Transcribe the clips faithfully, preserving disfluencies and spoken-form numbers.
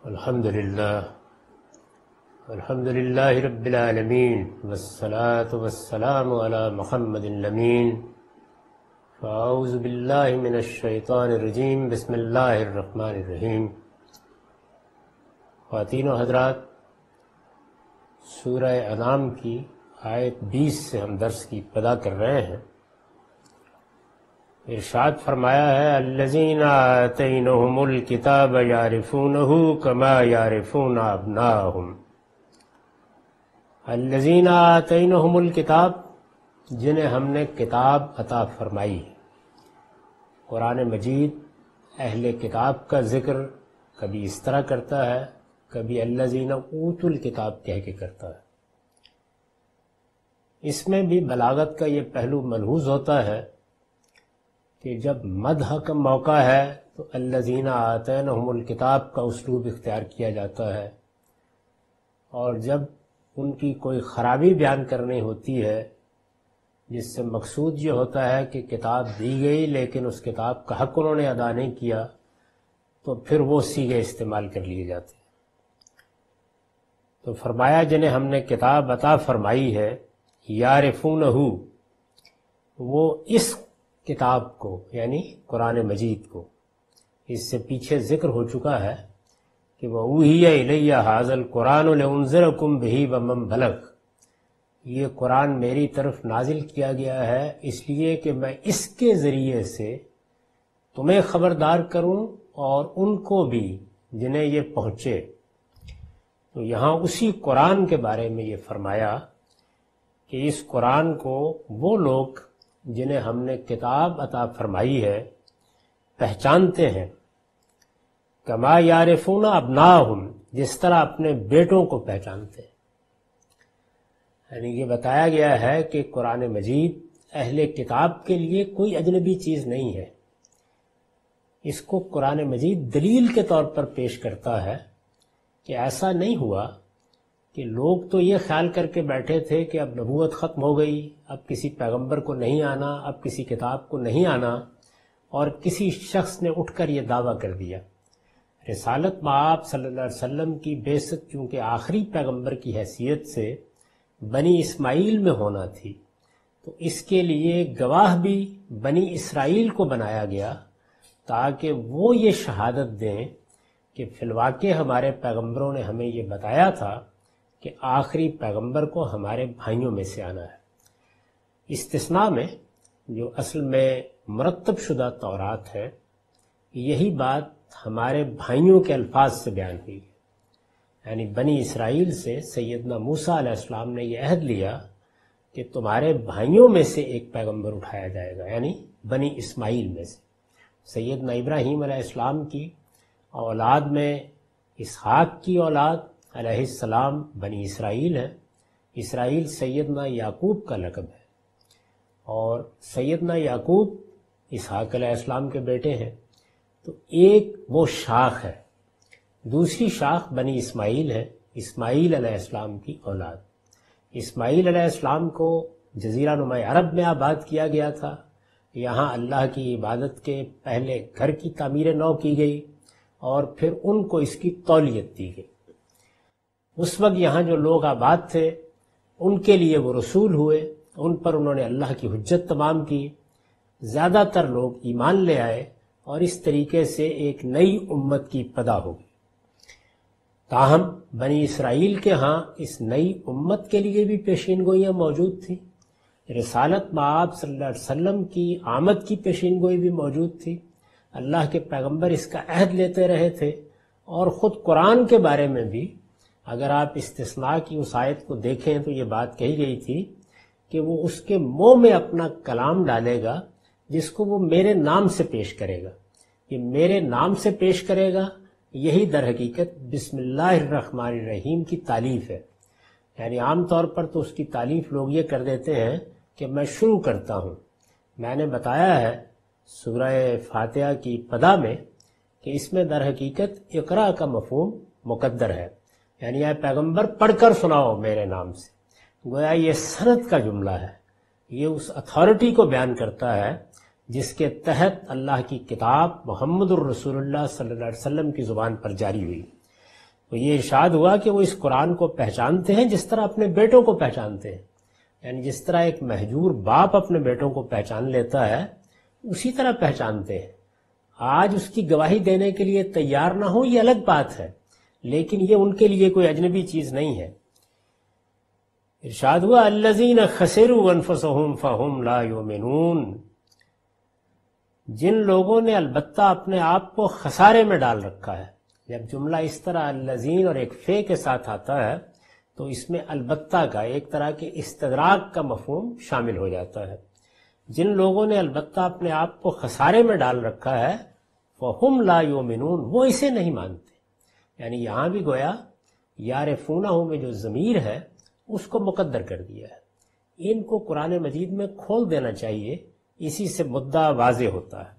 الحمد للہ الحمد للہ رب العالمین والصلاة والسلام علی محمد الامین فاعوذ باللہ من الشیطان الرجیم بسم اللہ الرحمن الرحیم۔ خواتین و حضرات، سورہ انعام کی آیت بیس سے ہم درس کی ابتدا کر رہے ہیں۔ ارشاد فرمایا ہے الذین آتینہم الکتاب یعرفونہ کما یعرفون ابناءہم۔ الذین آتینہم الکتاب، جنہیں ہم نے کتاب عطا فرمائی ہے۔ قرآن مجید اہل کتاب کا ذکر کبھی اس طرح کرتا ہے، کبھی الذین اوتوا الکتاب کہہ کے کرتا ہے۔ اس میں بھی بلاغت کا یہ پہلو ملحوظ ہوتا ہے کہ جب مدح کا موقع ہے تو الذین آتینہم الکتاب کا اسلوب اختیار کیا جاتا ہے، اور جب ان کی کوئی خرابی بیان کرنی ہوتی ہے جس سے مقصود یہ ہوتا ہے کہ کتاب دی گئی لیکن اس کتاب کا حق انہوں نے ادا نہیں کیا، تو پھر وہ صیغے استعمال کر لیے جاتے ہیں۔ تو فرمایا جنہیں ہم نے کتاب عطا فرمائی ہے یعرفونہ، وہ اس کتاب کو یعنی قرآن مجید کو، اس سے پیچھے ذکر ہو چکا ہے کہ وَأُوحِيَ إِلَيَّ هَٰذَا الْقُرْآنُ لِأُنذِرَكُم بِهِ وَمَن بَلَغَ، یہ قرآن میری طرف نازل کیا گیا ہے اس لیے کہ میں اس کے ذریعے سے تمہیں خبردار کروں اور ان کو بھی جنہیں یہ پہنچے۔ تو یہاں اسی قرآن کے بارے میں یہ فرمایا کہ اس قرآن کو وہ لوگ جنہیں ہم نے کتاب عطا فرمائی ہے پہچانتے ہیں، کما یعرفون ابناءہم، جس طرح اپنے بیٹوں کو پہچانتے ہیں۔ یعنی یہ بتایا گیا ہے کہ قرآن مجید اہل کتاب کے لیے کوئی اجنبی چیز نہیں ہے۔ اس کو قرآن مجید دلیل کے طور پر پیش کرتا ہے کہ ایسا نہیں ہوا کہ لوگ تو یہ خیال کر کے بیٹھے تھے کہ اب نبوت ختم ہو گئی، اب کسی پیغمبر کو نہیں آنا، اب کسی کتاب کو نہیں آنا، اور کسی شخص نے اٹھ کر یہ دعویٰ کر دیا۔ رسالت مآب صلی اللہ علیہ وسلم کی بعثت چونکہ آخری پیغمبر کی حیثیت سے بنی اسماعیل میں ہونا تھی، تو اس کے لیے گواہ بھی بنی اسرائیل کو بنایا گیا تاکہ وہ یہ شہادت دیں کہ فی الواقع ہمارے پیغمبروں نے ہمیں یہ بتایا تھا کہ آخری پیغمبر کو ہمارے بھائیوں میں سے آنا ہے۔ استثناء میں جو اصل میں مرتب شدہ تورات ہے، یہی بات ہمارے بھائیوں کے الفاظ سے بیان ہوئی ہے۔ یعنی بنی اسرائیل سے سیدنا موسیٰ علیہ السلام نے یہ عہد لیا کہ تمہارے بھائیوں میں سے ایک پیغمبر اٹھایا جائے گا، یعنی بنی اسماعیل میں سے۔ سیدنا ابراہیم علیہ السلام کی اولاد میں اسحاق کی اولاد علیہ السلام بنی اسرائیل ہے۔ اسرائیل سیدنا یعقوب کا لقب ہے، اور سیدنا یعقوب اسحاق علیہ السلام کے بیٹے ہیں۔ تو ایک وہ شاخ ہے، دوسری شاخ بنی اسماعیل ہے، اسماعیل علیہ السلام کی اولاد۔ اسماعیل علیہ السلام کو جزیرہ نما عرب میں آباد کیا گیا تھا، یہاں اللہ کی عبادت کے پہلے گھر کی تعمیر نو کی گئی اور پھر ان کو اس کی تولیت دی گئی۔ اس وقت یہاں جو لوگ آباد تھے ان کے لیے وہ رسول ہوئے، ان پر انہوں نے اللہ کی حجت تمام کی، زیادہ تر لوگ ایمان لے آئے، اور اس طریقے سے ایک نئی امت کی ابتدا ہو گئی۔ تاہم بنی اسرائیل کے ہاں اس نئی امت کے لیے بھی پیشین گوئیاں موجود تھیں، رسالت مآب صلی اللہ علیہ وسلم کی آمد کی پیشین گوئی بھی موجود تھی، اللہ کے پیغمبر اس کا عہد لیتے رہے تھے، اور خود قرآن کے بارے میں بھی اگر آپ استثناء کی اس آیت کو دیکھیں تو یہ بات کہی گئی تھی کہ وہ اس کے منہ میں اپنا کلام ڈالے گا جس کو وہ میرے نام سے پیش کرے گا۔ یہ میرے نام سے پیش کرے گا، یہی در حقیقت بسم اللہ الرحمن الرحیم کی تعلیف ہے۔ یعنی عام طور پر تو اس کی تعلیف لوگ یہ کر دیتے ہیں کہ میں شروع کرتا ہوں۔ میں نے بتایا ہے سورہ فاتحہ کی ابتدا میں کہ اس میں در حقیقت اقرا کا مفہوم مقدر ہے، یعنی اے پیغمبر پڑھ کر سناؤ میرے نام سے۔ گویا یہ سند کا جملہ ہے، یہ اس اتھارٹی کو بیان کرتا ہے جس کے تحت اللہ کی کتاب محمد الرسول اللہ صلی اللہ علیہ وسلم کی زبان پر جاری ہوئی۔ تو یہ ارشاد ہوا کہ وہ اس قرآن کو پہچانتے ہیں جس طرح اپنے بیٹوں کو پہچانتے ہیں، یعنی جس طرح ایک مہجور باپ اپنے بیٹوں کو پہچان لیتا ہے اسی طرح پہچانتے ہیں۔ آج اس کی گواہی دینے کے لیے تیار نہ ہو یہ الگ بات ہے، لیکن یہ ان کے لیے کوئی اجنبی چیز نہیں ہے۔ ارشاد ہوا الذین خسروا انفسهم فهم لا یؤمنون، جن لوگوں نے البتہ اپنے آپ کو خسارے میں ڈال رکھا ہے۔ جب جملہ اس طرح الذین اور ایک فے کے ساتھ آتا ہے تو اس میں البتہ کا ایک طرح کے استدراک کا مفہوم شامل ہو جاتا ہے۔ جن لوگوں نے البتہ اپنے آپ کو خسارے میں ڈال رکھا ہے فہم لا یؤمنون، وہ اسے نہیں مانتے۔ یعنی یہاں بھی گویا یعرفونہ میں جو ضمیر ہے اس کو مقدر کر دیا ہے، ان کو قرآن مجید میں کھول دینا چاہیے، اسی سے مدعا واضح ہوتا ہے۔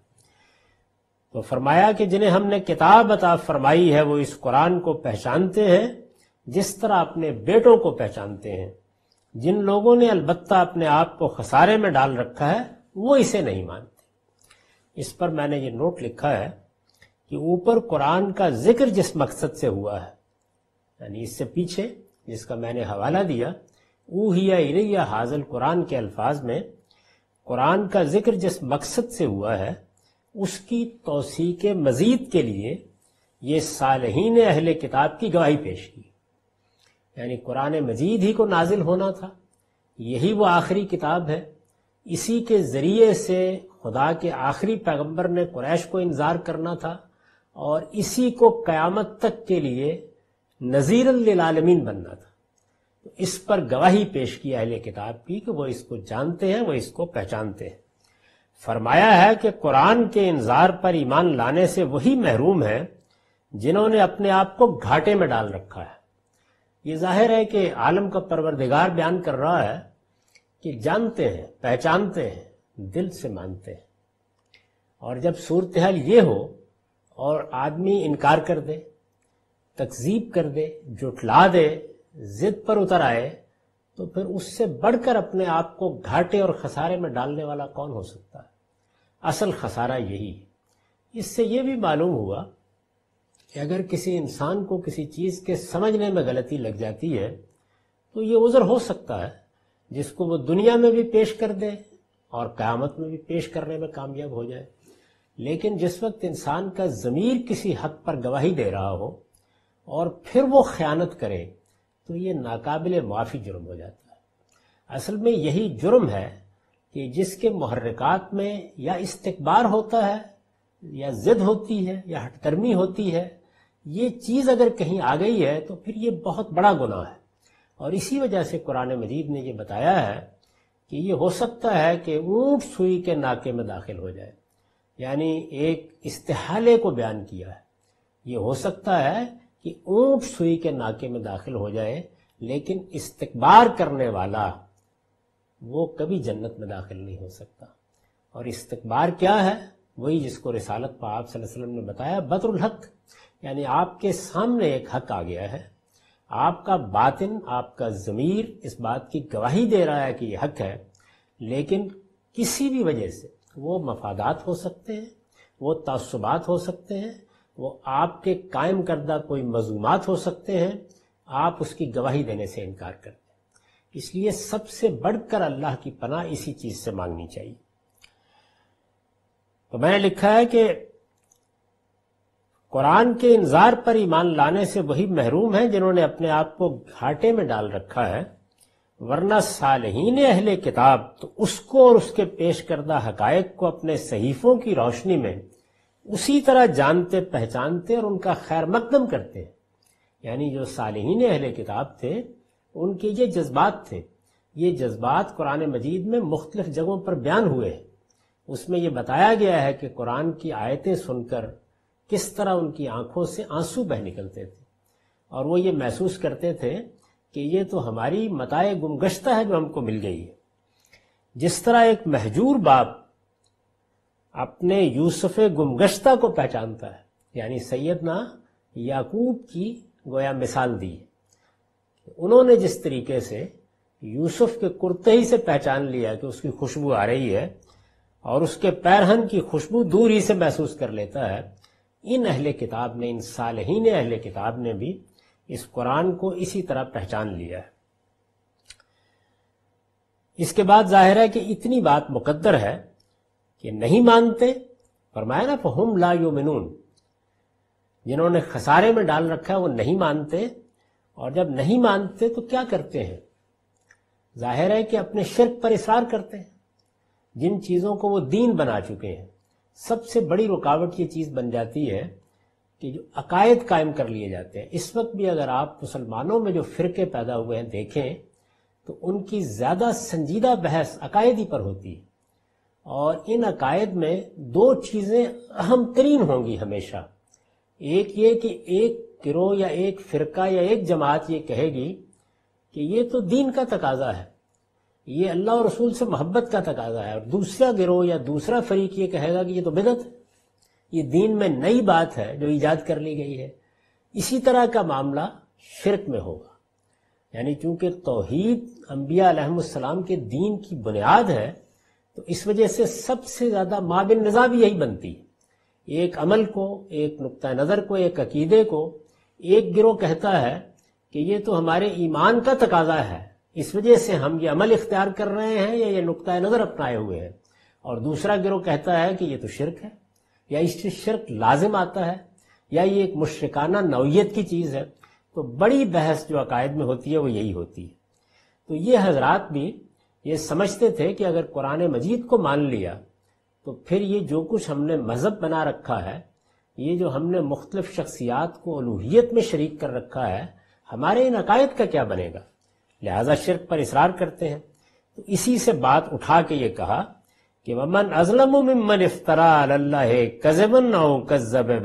تو فرمایا کہ جنہیں ہم نے کتاب عطا فرمائی ہے وہ اس قرآن کو پہچانتے ہیں جس طرح اپنے بیٹوں کو پہچانتے ہیں۔ جن لوگوں نے البتہ اپنے آپ کو خسارے میں ڈال رکھا ہے وہ اسے نہیں مانتے۔ اس پر میں نے یہ نوٹ لکھا ہے کہ اوپر قرآن کا ذکر جس مقصد سے ہوا ہے، یعنی اس سے پیچھے جس کا میں نے حوالہ دیا اوحی الیہ ھذا القرآن کے الفاظ میں قرآن کا ذکر جس مقصد سے ہوا ہے اس کی توثیق مزید کے لیے یہ صالحین اہل کتاب کی گواہی پیش کی، یعنی قرآن مجید ہی کو نازل ہونا تھا، یہی وہ آخری کتاب ہے، اسی کے ذریعے سے خدا کے آخری پیغمبر نے قریش کو انذار کرنا تھا اور اسی کو قیامت تک کے لیے نذیر للعالمین بننا تھا۔ تو اس پر گواہی پیش کی اہل کتاب کی کہ وہ اس کو جانتے ہیں، وہ اس کو پہچانتے ہیں۔ فرمایا ہے کہ قرآن کے انذار پر ایمان لانے سے وہی محروم ہیں جنہوں نے اپنے آپ کو گھاٹے میں ڈال رکھا ہے۔ یہ ظاہر ہے کہ عالم کا پروردگار بیان کر رہا ہے کہ جانتے ہیں، پہچانتے ہیں، دل سے مانتے ہیں، اور جب صورتحال یہ ہو اور آدمی انکار کر دے، تکذیب کر دے، جھٹلا دے، ضد پر اتر آئے، تو پھر اس سے بڑھ کر اپنے آپ کو گھاٹے اور خسارے میں ڈالنے والا کون ہو سکتا ہے؟ اصل خسارہ یہی ہے۔ اس سے یہ بھی معلوم ہوا کہ اگر کسی انسان کو کسی چیز کے سمجھنے میں غلطی لگ جاتی ہے تو یہ عذر ہو سکتا ہے جس کو وہ دنیا میں بھی پیش کر دے اور قیامت میں بھی پیش کرنے میں کامیاب ہو جائے، لیکن جس وقت انسان کا ضمیر کسی حق پر گواہی دے رہا ہو اور پھر وہ خیانت کرے تو یہ ناقابل معافی جرم ہو جاتا ہے۔ اصل میں یہی جرم ہے کہ جس کے محرکات میں یا استکبار ہوتا ہے یا ضد ہوتی ہے یا ہٹ درمی ہوتی ہے، یہ چیز اگر کہیں آ گئی ہے تو پھر یہ بہت بڑا گناہ ہے، اور اسی وجہ سے قرآن مجید نے یہ بتایا ہے کہ یہ ہو سکتا ہے کہ اونٹ سوئی کے ناکے میں داخل ہو جائے، یعنی ایک استحالے کو بیان کیا ہے۔ یہ ہو سکتا ہے کہ اونٹ سوئی کے ناکے میں داخل ہو جائے، لیکن استکبار کرنے والا وہ کبھی جنت میں داخل نہیں ہو سکتا۔ اور استکبار کیا ہے؟ وہی جس کو رسالت پاک آپ صلی اللہ علیہ وسلم نے بتایا، بطر الحق، یعنی آپ کے سامنے ایک حق آ گیا ہے، آپ کا باطن، آپ کا ضمیر اس بات کی گواہی دے رہا ہے کہ یہ حق ہے، لیکن کسی بھی وجہ سے وہ مفادات ہو سکتے ہیں، وہ تعصبات ہو سکتے ہیں، وہ آپ کے قائم کردہ کوئی مظلومات ہو سکتے ہیں، آپ اس کی گواہی دینے سے انکار کرتے ہیں۔ اس لیے سب سے بڑھ کر اللہ کی پناہ اسی چیز سے مانگنی چاہیے۔ تو میں نے لکھا ہے کہ قرآن کے انذار پر ایمان لانے سے وہی محروم ہیں جنہوں نے اپنے آپ کو گھاٹے میں ڈال رکھا ہے، ورنہ صالحین اہل کتاب تو اس کو اور اس کے پیش کردہ حقائق کو اپنے صحیفوں کی روشنی میں اسی طرح جانتے، پہچانتے اور ان کا خیر مقدم کرتے ہیں۔ یعنی جو صالحین اہل کتاب تھے ان کے یہ جذبات تھے، یہ جذبات قرآن مجید میں مختلف جگہوں پر بیان ہوئے ہیں۔ اس میں یہ بتایا گیا ہے کہ قرآن کی آیتیں سن کر کس طرح ان کی آنکھوں سے آنسو بہہ نکلتے تھے، اور وہ یہ محسوس کرتے تھے کہ یہ تو ہماری متاع گمگشتہ ہے جو ہم کو مل گئی ہے۔ جس طرح ایک مہجور باپ اپنے یوسف گمگشتہ کو پہچانتا ہے، یعنی سیدنا یعقوب کی گویا مثال دی ہے، انہوں نے جس طریقے سے یوسف کے کرتے ہی سے پہچان لیا کہ اس کی خوشبو آ رہی ہے اور اس کے پیرہن کی خوشبو دور ہی سے محسوس کر لیتا ہے، ان اہل کتاب نے، ان صالحین اہل کتاب نے بھی اس قرآن کو اسی طرح پہچان لیا ہے۔ اس کے بعد ظاہر ہے کہ اتنی بات مقدر ہے کہ نہیں مانتے، فرمایا نا فہم لا یؤمنون، جنہوں نے خسارے میں ڈال رکھا ہے وہ نہیں مانتے، اور جب نہیں مانتے تو کیا کرتے ہیں؟ ظاہر ہے کہ اپنے شرک پر اصرار کرتے ہیں، جن چیزوں کو وہ دین بنا چکے ہیں۔ سب سے بڑی رکاوٹ یہ چیز بن جاتی ہے کہ جو عقائد قائم کر لیے جاتے ہیں۔ اس وقت بھی اگر آپ مسلمانوں میں جو فرقے پیدا ہوئے ہیں دیکھیں تو ان کی زیادہ سنجیدہ بحث عقائد ہی پر ہوتی ہے، اور ان عقائد میں دو چیزیں اہم ترین ہوں گی ہمیشہ۔ ایک یہ کہ ایک گروہ یا ایک فرقہ یا ایک جماعت یہ کہے گی کہ یہ تو دین کا تقاضا ہے، یہ اللہ اور رسول سے محبت کا تقاضا ہے، اور دوسرا گروہ یا دوسرا فریق یہ کہے گا کہ یہ تو بدعت ہے، یہ دین میں نئی بات ہے جو ایجاد کر لی گئی ہے۔ اسی طرح کا معاملہ شرک میں ہوگا، یعنی چونکہ توحید انبیاء علیہ السلام کے دین کی بنیاد ہے، تو اس وجہ سے سب سے زیادہ مابن نزاع بھی یہی بنتی ہے۔ ایک عمل کو، ایک نقطہ نظر کو، ایک عقیدے کو ایک گروہ کہتا ہے کہ یہ تو ہمارے ایمان کا تقاضا ہے، اس وجہ سے ہم یہ عمل اختیار کر رہے ہیں یا یہ نقطہ نظر اپنائے ہوئے ہیں، اور دوسرا گروہ کہتا ہے کہ یہ تو شرک ہے، یا اس سے شرک لازم آتا ہے، یا یہ ایک مشرکانہ نوعیت کی چیز ہے۔ تو بڑی بحث جو عقائد میں ہوتی ہے وہ یہی ہوتی ہے۔ تو یہ حضرات بھی یہ سمجھتے تھے کہ اگر قرآن مجید کو مان لیا تو پھر یہ جو کچھ ہم نے مذہب بنا رکھا ہے، یہ جو ہم نے مختلف شخصیات کو الوہیت میں شریک کر رکھا ہے، ہمارے ان عقائد کا کیا بنے گا؟ لہذا شرک پر اصرار کرتے ہیں۔ تو اسی سے بات اٹھا کے یہ کہا کہ وَمَنْ أَظْلَمُ مِمَّنِ افْتَرَىٰ عَلَى اللَّهِ كَذِبًا أَوْ كَذَّبَ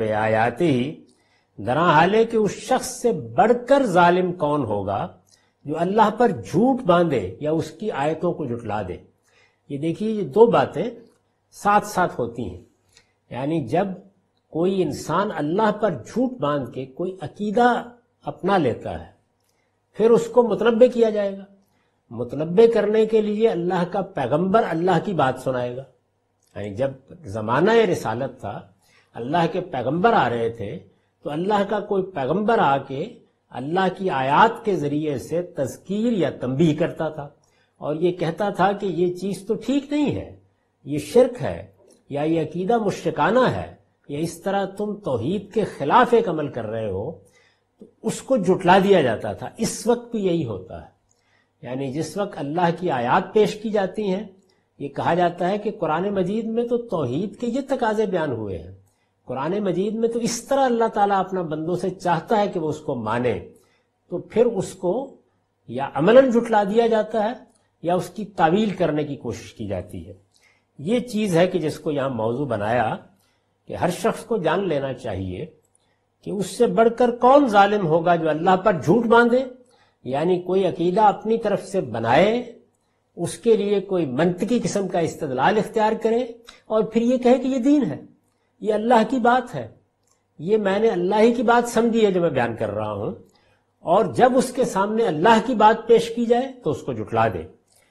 بِآيَاتِهِ، درا حال ہے کہ اس شخص سے بڑھ کر ظالم کون ہوگا جو اللہ پر جھوٹ باندھے یا اس کی آیتوں کو جھٹلا دے۔ یہ دیکھیے، یہ دو باتیں ساتھ ساتھ ہوتی ہیں، یعنی جب کوئی انسان اللہ پر جھوٹ باندھ کے کوئی عقیدہ اپنا لیتا ہے، پھر اس کو متنبع کیا جائے گا۔ متنبع کرنے کے لیے اللہ کا پیغمبر اللہ کی بات سنائے گا، یعنی جب زمانہ رسالت تھا، اللہ کے پیغمبر آ رہے تھے، تو اللہ کا کوئی پیغمبر آ کے اللہ کی آیات کے ذریعے سے تذکیر یا تنبیہ کرتا تھا، اور یہ کہتا تھا کہ یہ چیز تو ٹھیک نہیں ہے، یہ شرک ہے، یا یہ عقیدہ مشرکانہ ہے، یا اس طرح تم توحید کے خلاف ایک عمل کر رہے ہو، تو اس کو جھٹلا دیا جاتا تھا۔ اس وقت بھی یہی ہوتا ہے، یعنی جس وقت اللہ کی آیات پیش کی جاتی ہیں، یہ کہا جاتا ہے کہ قرآن مجید میں تو توحید کے یہ تقاضے بیان ہوئے ہیں، قرآن مجید میں تو اس طرح اللہ تعالیٰ اپنا بندوں سے چاہتا ہے کہ وہ اس کو مانے، تو پھر اس کو یا عملاً جھٹلا دیا جاتا ہے یا اس کی تعویل کرنے کی کوشش کی جاتی ہے۔ یہ چیز ہے کہ جس کو یہاں موضوع بنایا کہ ہر شخص کو جان لینا چاہیے کہ اس سے بڑھ کر کون ظالم ہوگا جو اللہ پر جھوٹ باندھے، یعنی کوئی عقیدہ اپنی طرف سے بنائے، اس کے لیے کوئی منطقی قسم کا استدلال اختیار کرے، اور پھر یہ کہے کہ یہ دین ہے، یہ اللہ کی بات ہے، یہ میں نے اللہ ہی کی بات سمجھی ہے جو میں بیان کر رہا ہوں، اور جب اس کے سامنے اللہ کی بات پیش کی جائے تو اس کو جھٹلا دے۔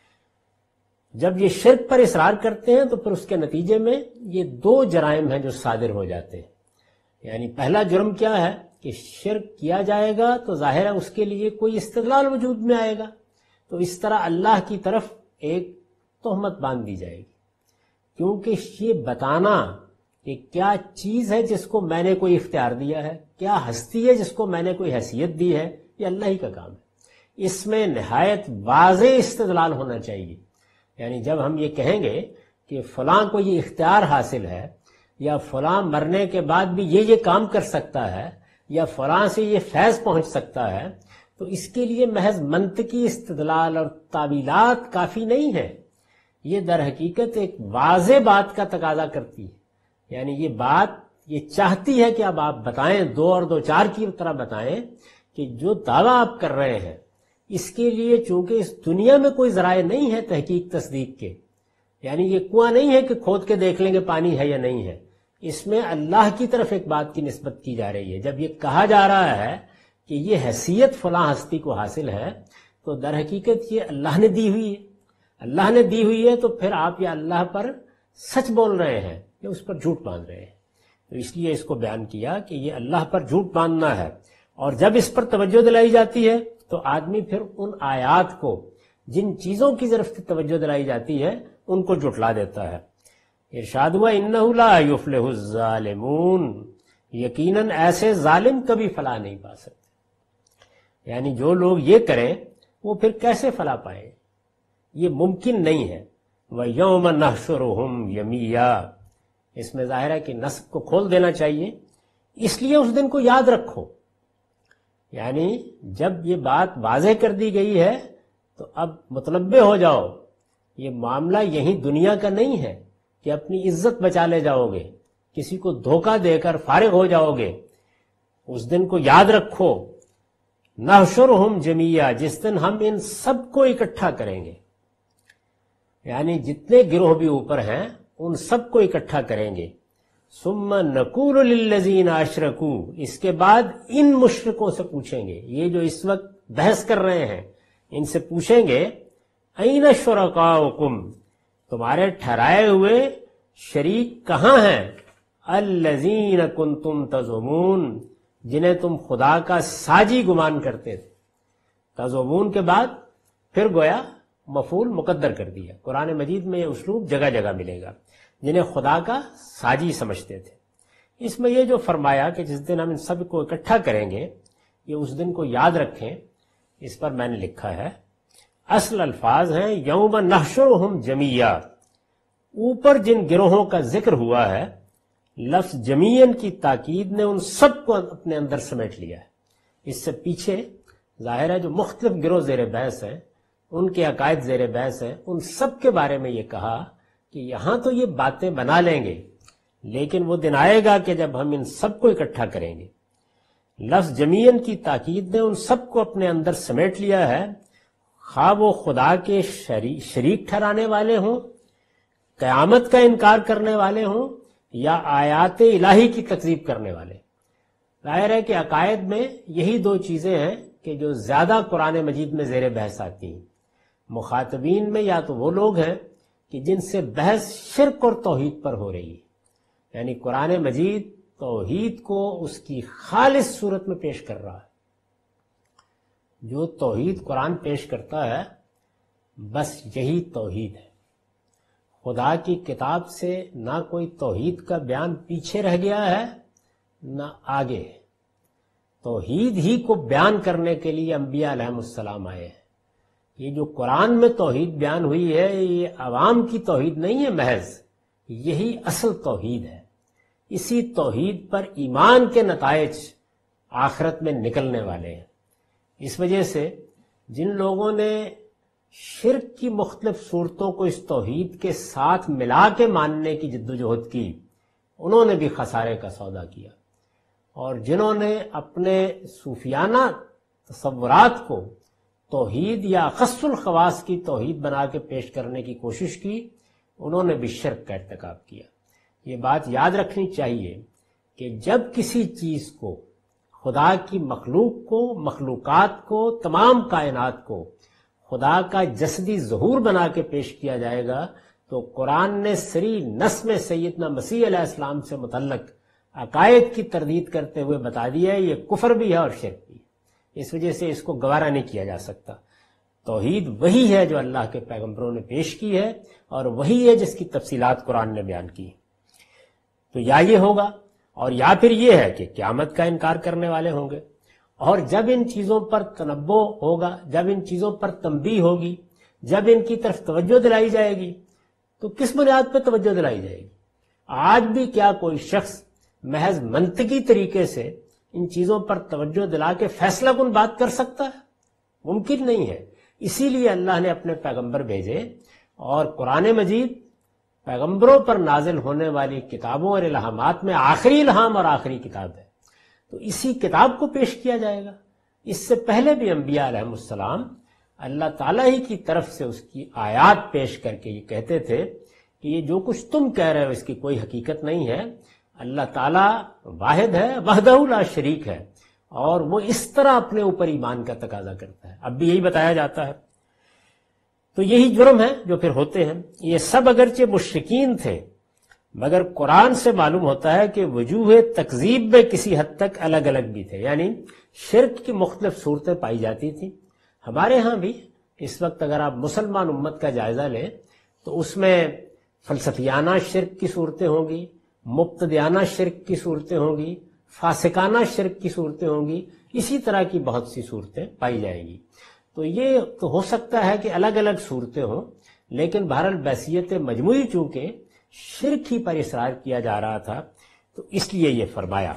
جب یہ شرک پر اصرار کرتے ہیں تو پھر اس کے نتیجے میں یہ دو جرائم ہیں جو صادر ہو جاتے ہیں۔ یعنی پہلا جرم کیا ہے کہ شرک کیا جائے گا تو ظاہر ہے اس کے لیے کوئی استدلال وجود میں آئے گا، تو اس طرح اللہ کی طرف ایک تہمت باندھ دی جائے گی، کیونکہ یہ بتانا کہ کیا چیز ہے جس کو میں نے کوئی اختیار دیا ہے، کیا ہستی ہے جس کو میں نے کوئی حیثیت دی ہے، یہ اللہ ہی کا کام ہے۔ اس میں نہایت واضح استدلال ہونا چاہیے، یعنی جب ہم یہ کہیں گے کہ فلاں کو یہ اختیار حاصل ہے، یا فلاں مرنے کے بعد بھی یہ یہ کام کر سکتا ہے، یا فلاں سے یہ فیض پہنچ سکتا ہے، تو اس کے لیے محض منطقی استدلال اور تعویلات کافی نہیں ہے، یہ در حقیقت ایک واضح بات کا تقاضا کرتی ہے۔ یعنی یہ بات یہ چاہتی ہے کہ اب آپ بتائیں، دو اور دو چار کی طرح بتائیں کہ جو دعویٰ آپ کر رہے ہیں اس کے لیے چونکہ اس دنیا میں کوئی ذرائع نہیں ہے تحقیق تصدیق کے، یعنی یہ کنواں نہیں ہے کہ کھود کے دیکھ لیں گے پانی ہے یا نہیں ہے، اس میں اللہ کی طرف ایک بات کی نسبت کی جا رہی ہے۔ جب یہ کہا جا رہا ہے کہ یہ حیثیت فلاں ہستی کو حاصل ہے، تو در حقیقت یہ اللہ نے دی ہوئی ہے، اللہ نے دی ہوئی ہے، تو پھر آپ یا اللہ پر سچ بول رہے ہیں یا اس پر جھوٹ باندھ رہے ہیں۔ تو اس لیے اس کو بیان کیا کہ یہ اللہ پر جھوٹ باندھنا ہے، اور جب اس پر توجہ دلائی جاتی ہے تو آدمی پھر ان آیات کو، جن چیزوں کی طرف توجہ دلائی جاتی ہے، ان کو جھٹلا دیتا ہے۔ ارشاد ہوا انہ لا یفلح الظالمون، یقیناً ایسے ظالم کبھی فلاح نہیں پا سکتے، یعنی جو لوگ یہ کریں وہ پھر کیسے فلاح پائیں، یہ ممکن نہیں ہے۔ وَيَوْمَ نَحْشُرُهُمْ جَمِيعًا، اس میں ظاہر ہے کہ نصب کو کھول دینا چاہیے، اس لیے اس دن کو یاد رکھو، یعنی جب یہ بات واضح کر دی گئی ہے تو اب متنبہ ہو جاؤ، یہ معاملہ یہی دنیا کا نہیں ہے کہ اپنی عزت بچا لے جاؤ گے، کسی کو دھوکہ دے کر فارغ ہو جاؤ گے۔ اس دن کو یاد رکھو، نحشرہم جمیعا، جس دن ہم ان سب کو اکٹھا کریں گے، یعنی جتنے گروہ بھی اوپر ہیں ان سب کو اکٹھا کریں گے۔ ثم نقول للذین اشرکوا، اس کے بعد ان مشرکوں سے پوچھیں گے، یہ جو اس وقت بحث کر رہے ہیں ان سے پوچھیں گے این شرکاؤکم، تمہارے ٹھہرائے ہوئے شریک کہاں ہیں، الذین کنتم تزعمون، جنہیں تم خدا کا ساجی گمان کرتے تھے۔ تزعمون کے بعد پھر گویا مفعول مقدر کر دیا۔ قرآن مجید میں یہ اسلوب جگہ جگہ ملے گا، جنہیں خدا کا ساجی سمجھتے تھے۔ اس میں یہ جو فرمایا کہ جس دن ہم ان سب کو اکٹھا کریں گے، یہ اس دن کو یاد رکھیں، اس پر میں نے لکھا ہے اصل الفاظ ہیں یوم نحشرہم جمیعا، اوپر جن گروہوں کا ذکر ہوا ہے، لفظ جمیعن کی تاکید نے ان سب کو اپنے اندر سمیٹ لیا ہے۔ اس سے پیچھے ظاہر ہے جو مختلف گروہ زیر بحث ہیں، ان کے عقائد زیر بحث ہیں، ان سب کے بارے میں یہ کہا کہ یہاں تو یہ باتیں بنا لیں گے، لیکن وہ دن آئے گا کہ جب ہم ان سب کو اکٹھا کریں گے۔ لفظ جمیعن کی تاکید نے ان سب کو اپنے اندر سمیٹ لیا ہے، خواہ وہ خدا کے شریک ٹھہرانے والے ہوں، قیامت کا انکار کرنے والے ہوں، یا آیات الہی کی تکذیب کرنے والے۔ ظاہر ہے کہ عقائد میں یہی دو چیزیں ہیں کہ جو زیادہ قرآن مجید میں زیر بحث آتی ہیں۔ مخاطبین میں یا تو وہ لوگ ہیں کہ جن سے بحث شرک اور توحید پر ہو رہی ہے، یعنی قرآن مجید توحید کو اس کی خالص صورت میں پیش کر رہا ہے۔ جو توحید قرآن پیش کرتا ہے بس یہی توحید ہے۔ خدا کی کتاب سے نہ کوئی توحید کا بیان پیچھے رہ گیا ہے نہ آگے ہے۔ توحید ہی کو بیان کرنے کے لیے انبیاء علیہ السلام آئے ہیں۔ یہ جو قرآن میں توحید بیان ہوئی ہے یہ عوام کی توحید نہیں ہے محض، یہی اصل توحید ہے۔ اسی توحید پر ایمان کے نتائج آخرت میں نکلنے والے ہیں۔ اس وجہ سے جن لوگوں نے شرک کی مختلف صورتوں کو اس توحید کے ساتھ ملا کے ماننے کی جدوجہد کی، انہوں نے بھی خسارے کا سودا کیا، اور جنہوں نے اپنے صوفیانہ تصورات کو توحید یا اخص الخواص کی توحید بنا کے پیش کرنے کی کوشش کی، انہوں نے بھی شرک کا ارتکاب کیا۔ یہ بات یاد رکھنی چاہیے کہ جب کسی چیز کو، خدا کی مخلوق کو، مخلوقات کو، تمام کائنات کو خدا کا جسدی ظہور بنا کے پیش کیا جائے گا تو قرآن نے سری نص میں سیدنا مسیح علیہ السلام سے متعلق عقائد کی تردید کرتے ہوئے بتا دیا ہے یہ کفر بھی ہے اور شرک بھی ہے۔ اس وجہ سے اس کو گوارا نہیں کیا جا سکتا۔ توحید وہی ہے جو اللہ کے پیغمبروں نے پیش کی ہے، اور وہی ہے جس کی تفصیلات قرآن نے بیان کی۔ تو یا یہ ہوگا، اور یا پھر یہ ہے کہ قیامت کا انکار کرنے والے ہوں گے، اور جب ان چیزوں پر تنبؤ ہوگا، جب ان چیزوں پر تنبیہ ہوگی، جب ان کی طرف توجہ دلائی جائے گی، تو کس بنیاد پہ توجہ دلائی جائے گی؟ آج بھی کیا کوئی شخص محض منطقی طریقے سے ان چیزوں پر توجہ دلا کے فیصلہ کن بات کر سکتا ہے؟ ممکن نہیں ہے۔ اسی لیے اللہ نے اپنے پیغمبر بھیجے، اور قرآن مجید پیغمبروں پر نازل ہونے والی کتابوں اور الہامات میں آخری الہام اور آخری کتاب ہے، تو اسی کتاب کو پیش کیا جائے گا۔ اس سے پہلے بھی انبیاء علیہ السلام اللہ تعالیٰ ہی کی طرف سے اس کی آیات پیش کر کے یہ کہتے تھے کہ یہ جو کچھ تم کہہ رہے ہو اس کی کوئی حقیقت نہیں ہے، اللہ تعالیٰ واحد ہے، وحدہ لا شریک ہے، اور وہ اس طرح اپنے اوپر ایمان کا تقاضا کرتا ہے۔ اب بھی یہی بتایا جاتا ہے۔ تو یہی جرم ہے جو پھر ہوتے ہیں۔ یہ سب اگرچہ مشرکین تھے مگر قرآن سے معلوم ہوتا ہے کہ وجوہ تکذیب میں کسی حد تک الگ الگ بھی تھے، یعنی شرک کی مختلف صورتیں پائی جاتی تھیں۔ ہمارے ہاں بھی اس وقت اگر آپ مسلمان امت کا جائزہ لیں تو اس میں فلسفیانہ شرک کی صورتیں ہوں گی، مبتدیانہ شرک کی صورتیں ہوں گی، فاسقانہ شرک کی صورتیں ہوں گی، اسی طرح کی بہت سی صورتیں پائی جائیں گی۔ تو یہ تو ہو سکتا ہے کہ الگ الگ صورتیں ہوں، لیکن بہرحال بحثیت مجموعی چونکہ شرک ہی پر اصرار کیا جا رہا تھا تو اس لیے یہ فرمایا۔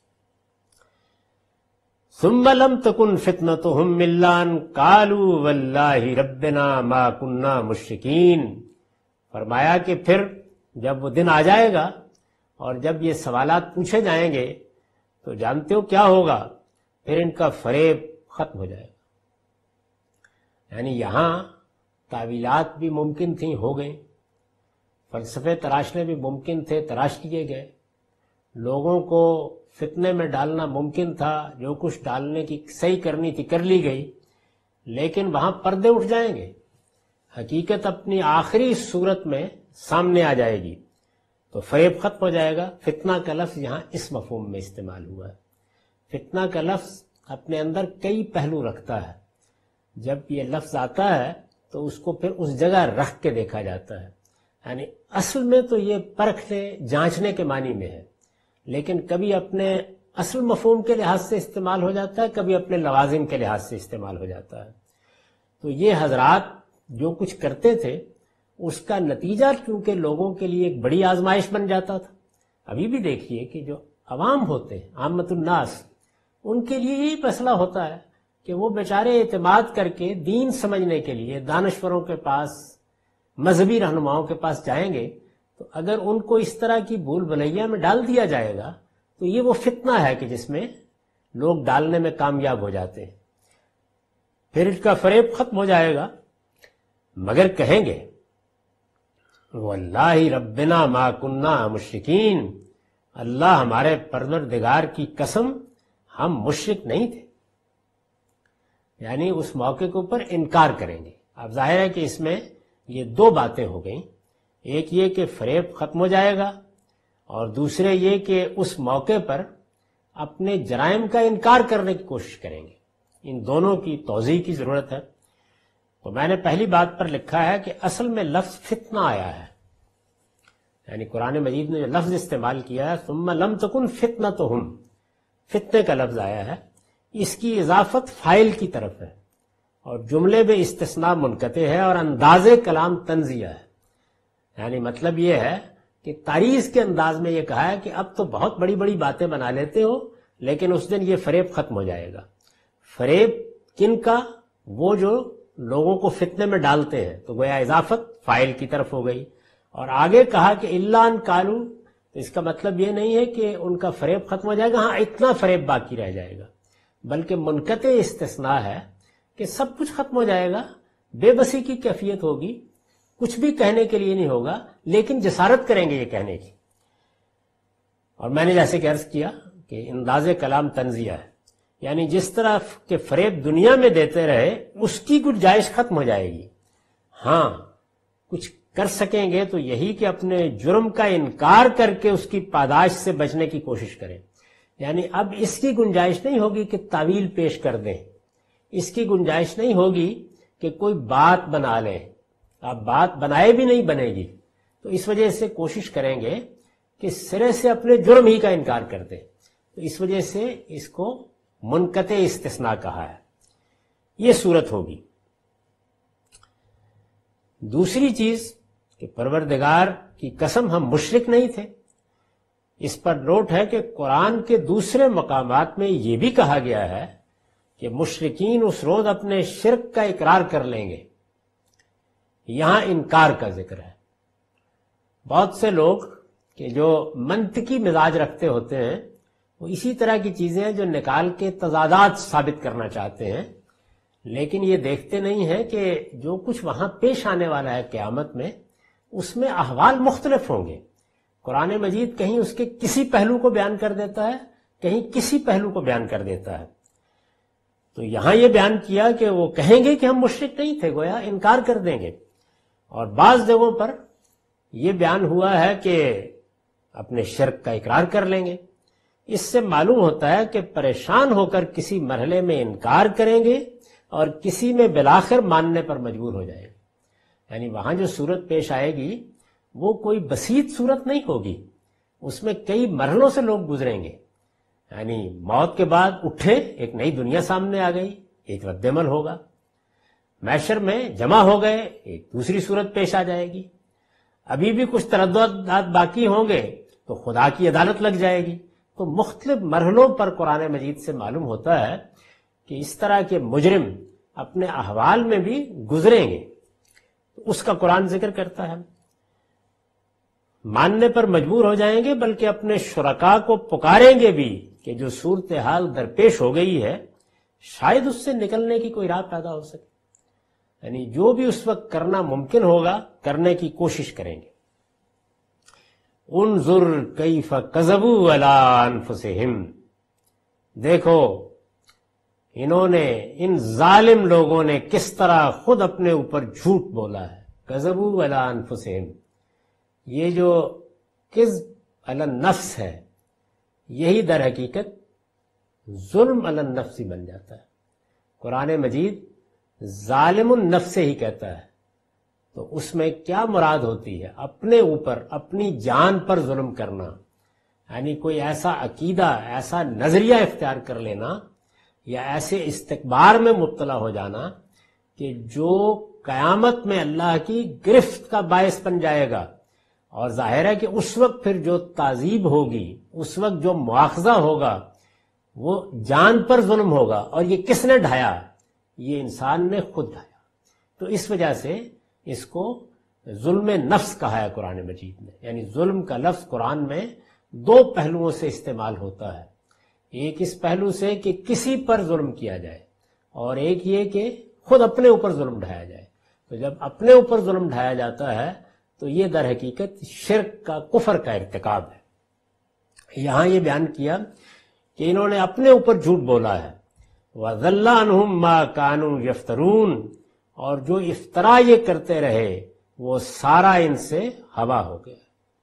ثم لم تکن فتنتهم الا ان قالوا واللہ ربنا ما كنا مشرکین، فرمایا کہ پھر جب وہ دن آ جائے گا اور جب یہ سوالات پوچھے جائیں گے تو جانتے ہو کیا ہوگا، پھر ان کا فریب ختم ہو جائے گا۔ یعنی یہاں تعویلات بھی ممکن تھیں، ہو گئیں، فلسفے تراشنے بھی ممکن تھے، تراش لیے گئے، لوگوں کو فتنے میں ڈالنا ممکن تھا، جو کچھ ڈالنے کی صحیح کرنی تھی کر لی گئی، لیکن وہاں پردے اٹھ جائیں گے، حقیقت اپنی آخری صورت میں سامنے آ جائے گی، تو فریب ختم ہو جائے گا۔ فتنہ کا لفظ یہاں اس مفہوم میں استعمال ہوا ہے۔ فتنہ کا لفظ اپنے اندر کئی پہلو رکھتا ہے، جب یہ لفظ آتا ہے تو اس کو پھر اس جگہ رکھ کے دیکھا جاتا ہے، یعنی اصل میں تو یہ پرکھنے جانچنے کے معنی میں ہے، لیکن کبھی اپنے اصل مفہوم کے لحاظ سے استعمال ہو جاتا ہے، کبھی اپنے لوازم کے لحاظ سے استعمال ہو جاتا ہے۔ تو یہ حضرات جو کچھ کرتے تھے اس کا نتیجہ چونکہ لوگوں کے لیے ایک بڑی آزمائش بن جاتا تھا۔ ابھی بھی دیکھیے کہ جو عوام ہوتے ہیں، عامت الناس، ان کے لیے یہی مسئلہ ہوتا ہے کہ وہ بیچارے اعتماد کر کے دین سمجھنے کے لیے دانشوروں کے پاس، مذہبی رہنماؤں کے پاس جائیں گے، تو اگر ان کو اس طرح کی بھول بھلیا میں ڈال دیا جائے گا تو یہ وہ فتنہ ہے کہ جس میں لوگ ڈالنے میں کامیاب ہو جاتے ہیں، پھر اس کا فریب ختم ہو جائے گا۔ مگر کہیں گے واللہ ربنا ما کننا مشرکین، اللہ ہمارے پروردگار کی قسم ہم مشرک نہیں تھے، یعنی اس موقع کے اوپر انکار کریں گے۔ اب ظاہر ہے کہ اس میں یہ دو باتیں ہو گئیں، ایک یہ کہ فریب ختم ہو جائے گا، اور دوسرے یہ کہ اس موقع پر اپنے جرائم کا انکار کرنے کی کوشش کریں گے۔ ان دونوں کی توضیح کی ضرورت ہے۔ تو میں نے پہلی بات پر لکھا ہے کہ اصل میں لفظ فتنہ آیا ہے، یعنی قرآن مجید نے جو لفظ استعمال کیا ہے ثم لم تکن فتنتہم، فتنے کا لفظ آیا ہے، اس کی اضافت فاعل کی طرف ہے، اور جملے میں استثناء منقطع ہے، اور انداز کلام تنزیہ ہے، یعنی مطلب یہ ہے کہ تعریض کے انداز میں یہ کہا ہے کہ اب تو بہت بڑی بڑی باتیں بنا لیتے ہو، لیکن اس دن یہ فریب ختم ہو جائے گا۔ فریب کن کا؟ وہ جو لوگوں کو فتنے میں ڈالتے ہیں، تو گویا اضافت فاعل کی طرف ہو گئی، اور آگے کہا کہ الا ان قالوا، تو اس کا مطلب یہ نہیں ہے کہ ان کا فریب ختم ہو جائے گا، ہاں اتنا فریب باقی رہ جائے گا، بلکہ منقطع استثناء ہے کہ سب کچھ ختم ہو جائے گا، بے بسی کی کیفیت ہوگی، کچھ بھی کہنے کے لیے نہیں ہوگا، لیکن جسارت کریں گے یہ کہنے کی۔ اور میں نے جیسے کہ عرض کیا کہ انداز کلام تنزیہ ہے، یعنی جس طرح کہ فریب دنیا میں دیتے رہے اس کی گنجائش ختم ہو جائے گی، ہاں کچھ کر سکیں گے تو یہی کہ اپنے جرم کا انکار کر کے اس کی پاداش سے بچنے کی کوشش کریں، یعنی اب اس کی گنجائش نہیں ہوگی کہ تعویل پیش کر دیں، اس کی گنجائش نہیں ہوگی کہ کوئی بات بنا لیں، اب بات بنائے بھی نہیں بنے گی، تو اس وجہ سے کوشش کریں گے کہ سرے سے اپنے جرم ہی کا انکار کر دیں، تو اس وجہ سے اس کو منقطع استثناء کہا ہے۔ یہ صورت ہوگی۔ دوسری چیز کہ پروردگار کی قسم ہم مشرک نہیں تھے، اس پر نوٹ ہے کہ قرآن کے دوسرے مقامات میں یہ بھی کہا گیا ہے کہ مشرکین اس روز اپنے شرک کا اقرار کر لیں گے، یہاں انکار کا ذکر ہے۔ بہت سے لوگ کہ جو منطقی مزاج رکھتے ہوتے ہیں وہ اسی طرح کی چیزیں ہیں جو نکال کے تضادات ثابت کرنا چاہتے ہیں، لیکن یہ دیکھتے نہیں ہیں کہ جو کچھ وہاں پیش آنے والا ہے قیامت میں، اس میں احوال مختلف ہوں گے۔ قرآن مجید کہیں اس کے کسی پہلو کو بیان کر دیتا ہے، کہیں کسی پہلو کو بیان کر دیتا ہے۔ تو یہاں یہ بیان کیا کہ وہ کہیں گے کہ ہم مشرک نہیں تھے، گویا انکار کر دیں گے، اور بعض جگہوں پر یہ بیان ہوا ہے کہ اپنے شرک کا اقرار کر لیں گے۔ اس سے معلوم ہوتا ہے کہ پریشان ہو کر کسی مرحلے میں انکار کریں گے اور کسی میں بالآخر ماننے پر مجبور ہو جائیں گے۔ یعنی وہاں جو صورت پیش آئے گی وہ کوئی بسیط صورت نہیں ہوگی، اس میں کئی مرحلوں سے لوگ گزریں گے۔ یعنی موت کے بعد اٹھے، ایک نئی دنیا سامنے آ گئی، ایک رد عمل ہوگا۔ محشر میں جمع ہو گئے، ایک دوسری صورت پیش آ جائے گی۔ ابھی بھی کچھ ترددات باقی ہوں گے تو خدا کی عدالت لگ جائے گی۔ تو مختلف مرحلوں پر قرآن مجید سے معلوم ہوتا ہے کہ اس طرح کے مجرم اپنے احوال میں بھی گزریں گے، اس کا قرآن ذکر کرتا ہے۔ ماننے پر مجبور ہو جائیں گے، بلکہ اپنے شرکاء کو پکاریں گے بھی کہ جو صورتحال درپیش ہو گئی ہے شاید اس سے نکلنے کی کوئی راہ پیدا ہو سکے۔ یعنی جو بھی اس وقت کرنا ممکن ہوگا کرنے کی کوشش کریں گے۔ انظر کیف کذبوا علی انفسہم، دیکھو انہوں نے، ان ظالم لوگوں نے کس طرح خود اپنے اوپر جھوٹ بولا ہے۔ کذبوا علی انفسہم، یہ جو کذب علی النفس ہے یہی در حقیقت ظلم علی النفس بن جاتا ہے۔ قرآن مجید ظالم النفس ہی کہتا ہے، تو اس میں کیا مراد ہوتی ہے؟ اپنے اوپر، اپنی جان پر ظلم کرنا، یعنی کوئی ایسا عقیدہ، ایسا نظریہ اختیار کر لینا یا ایسے استکبار میں مبتلا ہو جانا کہ جو قیامت میں اللہ کی گرفت کا باعث بن جائے گا۔ اور ظاہر ہے کہ اس وقت پھر جو تعذیب ہوگی، اس وقت جو مواخذہ ہوگا وہ جان پر ظلم ہوگا۔ اور یہ کس نے ڈھایا؟ یہ انسان نے خود ڈھایا۔ تو اس وجہ سے اس کو ظلم نفس کہا ہے قرآن مجید میں۔ یعنی ظلم کا لفظ قرآن میں دو پہلوؤں سے استعمال ہوتا ہے، ایک اس پہلو سے کہ کسی پر ظلم کیا جائے، اور ایک یہ کہ خود اپنے اوپر ظلم ڈھایا جائے۔ تو جب اپنے اوپر ظلم ڈھایا جاتا ہے تو یہ در حقیقت شرک کا، کفر کا ارتکاب ہے۔ یہاں یہ بیان کیا کہ انہوں نے اپنے اوپر جھوٹ بولا ہے۔ وَضَلَّ عَنْهُمْ مَا كَانُوا يَفْتَرُونَ، اور جو افطرا یہ کرتے رہے وہ سارا ان سے ہوا ہو گیا۔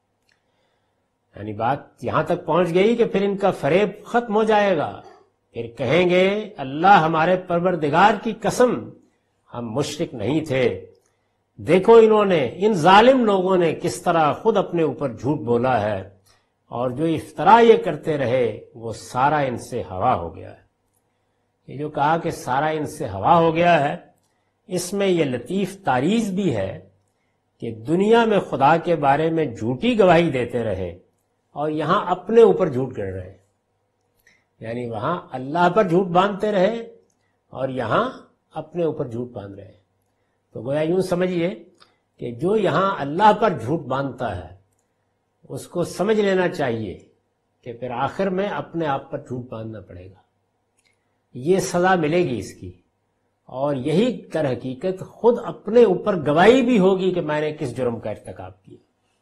یعنی بات یہاں تک پہنچ گئی کہ پھر ان کا فریب ختم ہو جائے گا، پھر کہیں گے اللہ ہمارے پروردگار کی قسم ہم مشرک نہیں تھے۔ دیکھو انہوں نے، ان ظالم لوگوں نے کس طرح خود اپنے اوپر جھوٹ بولا ہے، اور جو افطرا یہ کرتے رہے وہ سارا ان سے ہوا ہو گیا ہے۔ یہ جو کہا کہ سارا ان سے ہوا ہو گیا ہے، اس میں یہ لطیف تعریض بھی ہے کہ دنیا میں خدا کے بارے میں جھوٹی گواہی دیتے رہے اور یہاں اپنے اوپر جھوٹ گڑ رہے، یعنی وہاں اللہ پر جھوٹ باندھتے رہے اور یہاں اپنے اوپر جھوٹ باندھ رہے۔ تو گویا یوں سمجھیے کہ جو یہاں اللہ پر جھوٹ باندھتا ہے اس کو سمجھ لینا چاہیے کہ پھر آخر میں اپنے آپ پر جھوٹ باندھنا پڑے گا، یہ سزا ملے گی اس کی، اور یہی در حقیقت خود اپنے اوپر گواہی بھی ہوگی کہ میں نے کس جرم کا ارتکاب کیا۔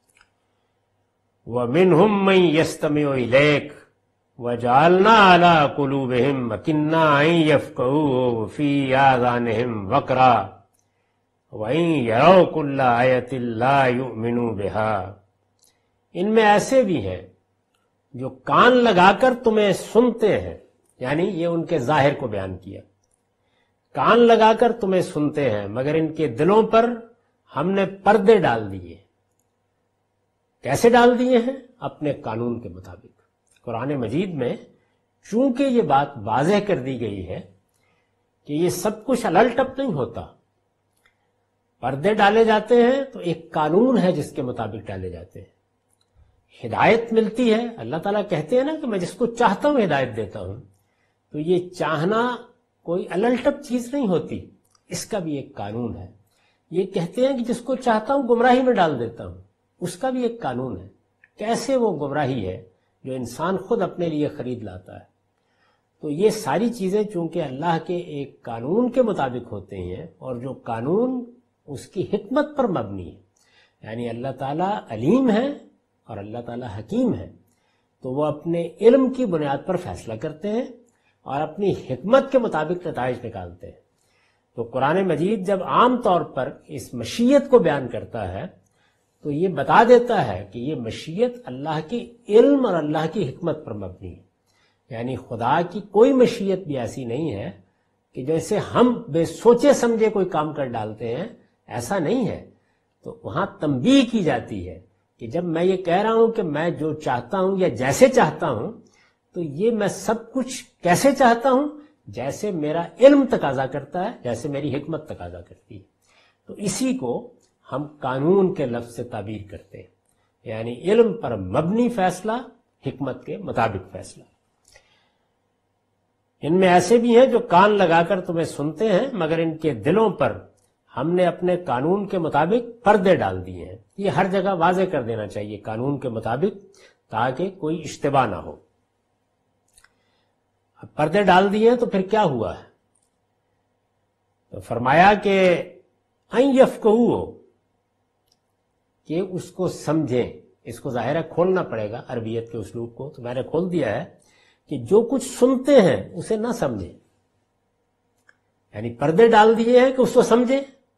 وَمِنْهُمْ مَنْ يَسْتَمِعُ إِلَيْكَ وَجَعَلْنَا عَلَىٰ قُلُوبِهِمْ أَكِنَّةً أَن يَفْقَهُوهُ وَفِي آذَانِهِمْ وَقْرًا وَإِن يَرَوْا كُلَّ آيَةٍ لَا يُؤْمِنُوا بِهَا، ان میں ایسے بھی ہیں جو کان لگا کر تمہیں سنتے ہیں، یعنی یہ ان کے ظاہر کو بیان کیا، کان لگا کر تمہیں سنتے ہیں مگر ان کے دلوں پر ہم نے پردے ڈال دیے۔ کیسے ڈال دیے ہیں؟ اپنے قانون کے مطابق۔ قرآن مجید میں چونکہ یہ بات واضح کر دی گئی ہے کہ یہ سب کچھ الل ٹپ نہیں ہوتا، پردے ڈالے جاتے ہیں تو ایک قانون ہے جس کے مطابق ڈالے جاتے ہیں، ہدایت ملتی ہے۔ اللہ تعالیٰ کہتے ہیں نا کہ میں جس کو چاہتا ہوں ہدایت دیتا ہوں، تو یہ چاہنا کوئی الل ٹپ چیز نہیں ہوتی، اس کا بھی ایک قانون ہے۔ یہ کہتے ہیں کہ جس کو چاہتا ہوں گمراہی میں ڈال دیتا ہوں، اس کا بھی ایک قانون ہے۔ کیسے وہ گمراہی ہے جو انسان خود اپنے لیے خرید لاتا ہے؟ تو یہ ساری چیزیں چونکہ اللہ کے ایک قانون کے مطابق ہوتے ہیں، اور جو قانون اس کی حکمت پر مبنی ہے، یعنی اللہ تعالیٰ علیم ہے اور اللہ تعالیٰ حکیم ہے، تو وہ اپنے علم کی بنیاد پر فیصلہ کرتے ہیں اور اپنی حکمت کے مطابق نتائج نکالتے ہیں۔ تو قرآن مجید جب عام طور پر اس مشیت کو بیان کرتا ہے تو یہ بتا دیتا ہے کہ یہ مشیت اللہ کی علم اور اللہ کی حکمت پر مبنی ہے، یعنی خدا کی کوئی مشیت بھی ایسی نہیں ہے کہ جیسے ہم بے سوچے سمجھے کوئی کام کر ڈالتے ہیں، ایسا نہیں ہے۔ تو وہاں تنبیہ کی جاتی ہے کہ جب میں یہ کہہ رہا ہوں کہ میں جو چاہتا ہوں یا جیسے چاہتا ہوں، تو یہ میں سب کچھ کیسے چاہتا ہوں؟ جیسے میرا علم تقاضا کرتا ہے، جیسے میری حکمت تقاضا کرتی ہے۔ تو اسی کو ہم قانون کے لفظ سے تعبیر کرتے ہیں، یعنی علم پر مبنی فیصلہ، حکمت کے مطابق فیصلہ۔ ان میں ایسے بھی ہیں جو کان لگا کر تمہیں سنتے ہیں، مگر ان کے دلوں پر ہم نے اپنے قانون کے مطابق پردے ڈال دیے ہیں۔ یہ ہر جگہ واضح کر دینا چاہیے، قانون کے مطابق، تاکہ کوئی اشتباہ نہ ہو۔ اب پردے ڈال دیے تو پھر کیا ہوا ہے؟ تو فرمایا کہ ان یفقہوا، کہ اس کو سمجھیں۔ اس کو ظاہر ہے کھولنا پڑے گا عربیت کے اسلوب کو، تو میں نے کھول دیا ہے کہ جو کچھ سنتے ہیں اسے نہ سمجھیں، یعنی پردے ڈال دیے ہیں کہ اس کو سمجھیں۔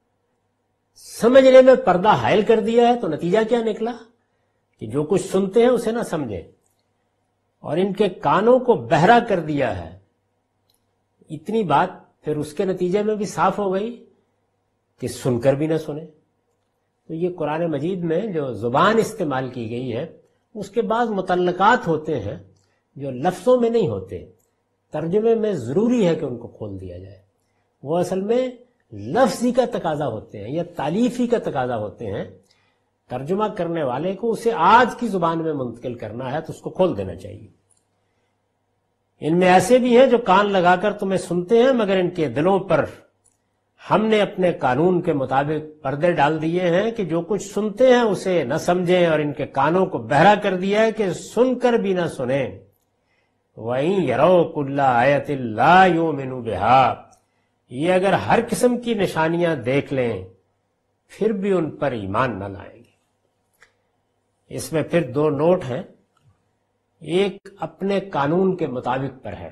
سمجھنے میں پردہ حائل کر دیا ہے تو نتیجہ کیا نکلا کہ جو کچھ سنتے ہیں اسے نہ سمجھیں، اور ان کے کانوں کو بہرا کر دیا ہے۔ اتنی بات پھر اس کے نتیجے میں بھی صاف ہو گئی کہ سن کر بھی نہ سنیں۔ تو یہ قرآن مجید میں جو زبان استعمال کی گئی ہے، اس کے بعض متعلقات ہوتے ہیں جو لفظوں میں نہیں ہوتے، ترجمے میں ضروری ہے کہ ان کو کھول دیا جائے۔ وہ اصل میں لفظی کا تقاضا ہوتے ہیں یا تالیفی کا تقاضا ہوتے ہیں۔ ترجمہ کرنے والے کو اسے آج کی زبان میں منتقل کرنا ہے تو اس کو کھول دینا چاہیے۔ ان میں ایسے بھی ہیں جو کان لگا کر تمہیں سنتے ہیں، مگر ان کے دلوں پر ہم نے اپنے قانون کے مطابق پردے ڈال دیے ہیں کہ جو کچھ سنتے ہیں اسے نہ سمجھیں، اور ان کے کانوں کو بہرا کر دیا ہے کہ سن کر بھی نہ سنیں۔ وَإِن يَرَوْا كُلَّ آيَةٍ لَا يُؤْمِنُوا بِهَا، یہ اگر ہر قسم کی نشانیاں دیکھ لیں پھر بھی ان پر ایمان نہ لائیں گے۔ اس میں پھر دو نوٹ ہیں۔ ایک اپنے قانون کے مطابق پر ہے،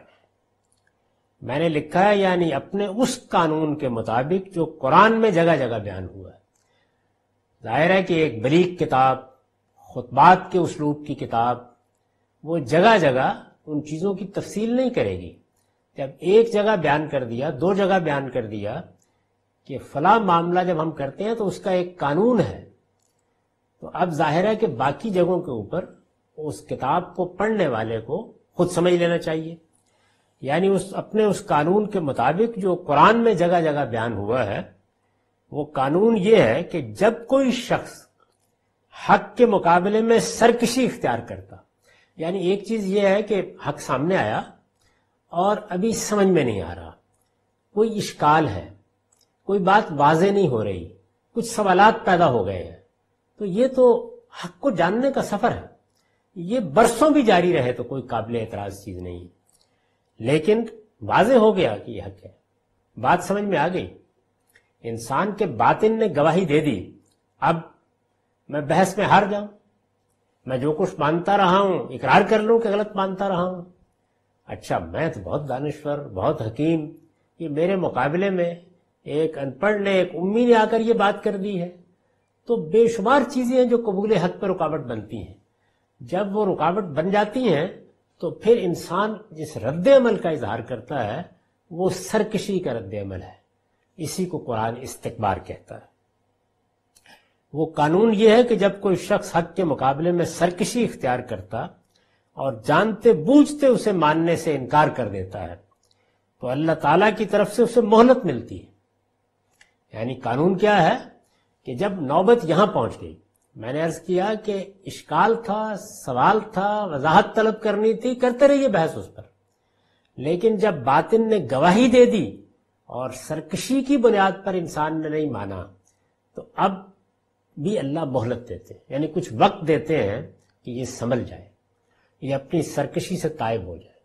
میں نے لکھا ہے یعنی اپنے اس قانون کے مطابق جو قرآن میں جگہ جگہ بیان ہوا ہے۔ ظاہر ہے کہ ایک بلیغ کتاب، خطبات کے اسلوب کی کتاب، وہ جگہ جگہ ان چیزوں کی تفصیل نہیں کرے گی۔ جب ایک جگہ بیان کر دیا، دو جگہ بیان کر دیا کہ فلاں معاملہ جب ہم کرتے ہیں تو اس کا ایک قانون ہے، تو اب ظاہر ہے کہ باقی جگہوں کے اوپر اس کتاب کو پڑھنے والے کو خود سمجھ لینا چاہیے، یعنی اس اپنے اس قانون کے مطابق جو قرآن میں جگہ جگہ بیان ہوا ہے۔ وہ قانون یہ ہے کہ جب کوئی شخص حق کے مقابلے میں سرکشی اختیار کرتا، یعنی ایک چیز یہ ہے کہ حق سامنے آیا اور ابھی سمجھ میں نہیں آ رہا، کوئی اشکال ہے، کوئی بات واضح نہیں ہو رہی، کچھ سوالات پیدا ہو گئے ہیں، تو یہ تو حق کو جاننے کا سفر ہے، یہ برسوں بھی جاری رہے تو کوئی قابل اعتراض چیز نہیں، لیکن واضح ہو گیا کہ یہ حق ہے، بات سمجھ میں آ گئی، انسان کے باطن نے گواہی دے دی۔ اب میں بحث میں ہار جاؤں، میں جو کچھ مانتا رہا ہوں اقرار کر لوں کہ غلط مانتا رہا ہوں، اچھا میں تو بہت دانشور، بہت حکیم، یہ میرے مقابلے میں ایک ان پڑھ نے، ایک امی نے آ کر یہ بات کر دی ہے، تو بے شمار چیزیں ہیں جو قبول حق پر رکاوٹ بنتی ہیں۔ جب وہ رکاوٹ بن جاتی ہیں تو پھر انسان جس رد عمل کا اظہار کرتا ہے وہ سرکشی کا رد عمل ہے، اسی کو قرآن استکبار کہتا ہے۔ وہ قانون یہ ہے کہ جب کوئی شخص حق کے مقابلے میں سرکشی اختیار کرتا اور جانتے بوجھتے اسے ماننے سے انکار کر دیتا ہے تو اللہ تعالیٰ کی طرف سے اسے مہلت ملتی ہے۔ یعنی قانون کیا ہے کہ جب نوبت یہاں پہنچ گئی، میں نے عرض کیا کہ اشکال تھا، سوال تھا، وضاحت طلب کرنی تھی، کرتے رہیے بحث اس پر، لیکن جب باطن نے گواہی دے دی اور سرکشی کی بنیاد پر انسان نے نہیں مانا تو اب بھی اللہ مہلت دیتے ہیں، یعنی کچھ وقت دیتے ہیں کہ یہ سنبھل جائے، یہ اپنی سرکشی سے تائب ہو جائے۔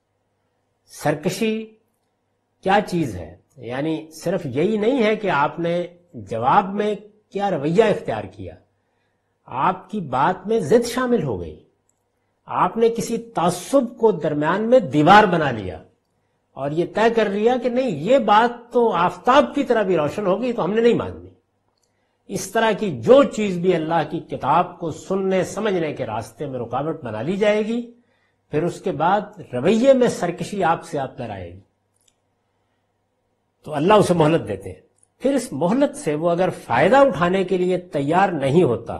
سرکشی کیا چیز ہے؟ یعنی صرف یہی نہیں ہے کہ آپ نے جواب میں کیا رویہ اختیار کیا، آپ کی بات میں ضد شامل ہو گئی، آپ نے کسی تعصب کو درمیان میں دیوار بنا لیا اور یہ طے کر لیا کہ نہیں، یہ بات تو آفتاب کی طرح بھی روشن ہوگی تو ہم نے نہیں ماننی۔ اس طرح کی جو چیز بھی اللہ کی کتاب کو سننے سمجھنے کے راستے میں رکاوٹ بنا لی جائے گی، پھر اس کے بعد رویے میں سرکشی آپ سے آپ پر آئے گی، تو اللہ اسے مہلت دیتے ہیں۔ پھر اس مہلت سے وہ اگر فائدہ اٹھانے کے لیے تیار نہیں ہوتا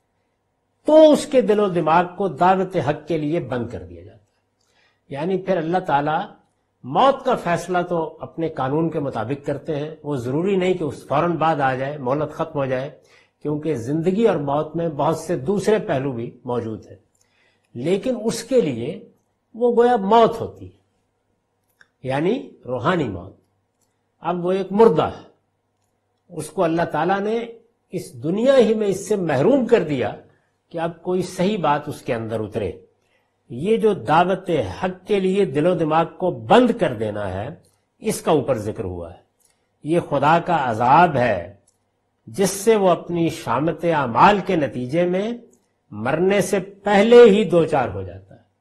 تو اس کے دل و دماغ کو دعوت حق کے لیے بند کر دیا جاتا ہے۔ یعنی پھر اللہ تعالیٰ موت کا فیصلہ تو اپنے قانون کے مطابق کرتے ہیں، وہ ضروری نہیں کہ اس فوراً بعد آ جائے، مہلت ختم ہو جائے، کیونکہ زندگی اور موت میں بہت سے دوسرے پہلو بھی موجود ہیں، لیکن اس کے لیے وہ گویا موت ہوتی ہے، یعنی روحانی موت۔ اب وہ ایک مردہ ہے، اس کو اللہ تعالیٰ نے اس دنیا ہی میں اس سے محروم کر دیا کہ اب کوئی صحیح بات اس کے اندر اترے۔ یہ جو دعوت حق کے لیے دل و دماغ کو بند کر دینا ہے، اس کا اوپر ذکر ہوا ہے۔ یہ خدا کا عذاب ہے جس سے وہ اپنی شامت اعمال کے نتیجے میں مرنے سے پہلے ہی دوچار ہو جاتا ہے۔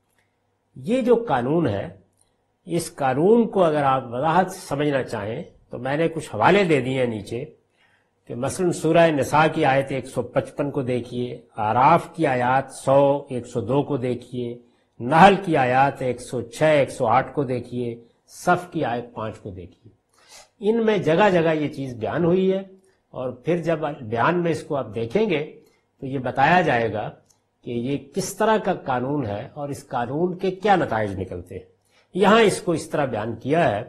یہ جو قانون ہے، اس قانون کو اگر آپ وضاحت سے سمجھنا چاہیں تو میں نے کچھ حوالے دے دیے ہیں نیچے، کہ مثلا سورہ نساء کی آیت ایک سو پچپن کو دیکھیے، اعراف کی آیات سو ایک سو دو کو دیکھیے، نحل کی آیات ایک سو چھ ایک سو آٹھ کو دیکھیے، صف کی آیت پانچ کو دیکھیے۔ ان میں جگہ جگہ یہ چیز بیان ہوئی ہے، اور پھر جب بیان میں اس کو آپ دیکھیں گے تو یہ بتایا جائے گا کہ یہ کس طرح کا قانون ہے اور اس قانون کے کیا نتائج نکلتے ہیں۔ یہاں اس کو اس طرح بیان کیا ہے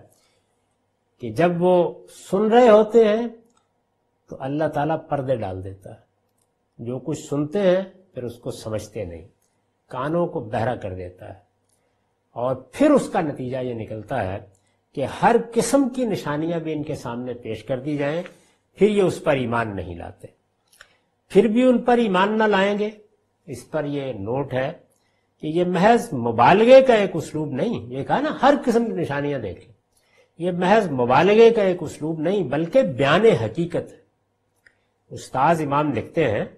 کہ جب وہ سن رہے ہوتے ہیں تو اللہ تعالیٰ پردے ڈال دیتا ہے، جو کچھ سنتے ہیں پھر اس کو سمجھتے نہیں، کانوں کو بہرا کر دیتا ہے، اور پھر اس کا نتیجہ یہ نکلتا ہے کہ ہر قسم کی نشانیاں بھی ان کے سامنے پیش کر دی جائیں، پھر یہ اس پر ایمان نہیں لاتے۔ پھر بھی ان پر ایمان نہ لائیں گے، اس پر یہ نوٹ ہے کہ یہ محض مبالغے کا ایک اسلوب نہیں، یہ کہا نا ہر قسم کی نشانیاں دیکھ لیں، یہ محض مبالغے کا ایک اسلوب نہیں بلکہ بیان حقیقت ہے۔ استاذ امام لکھتے ہیں،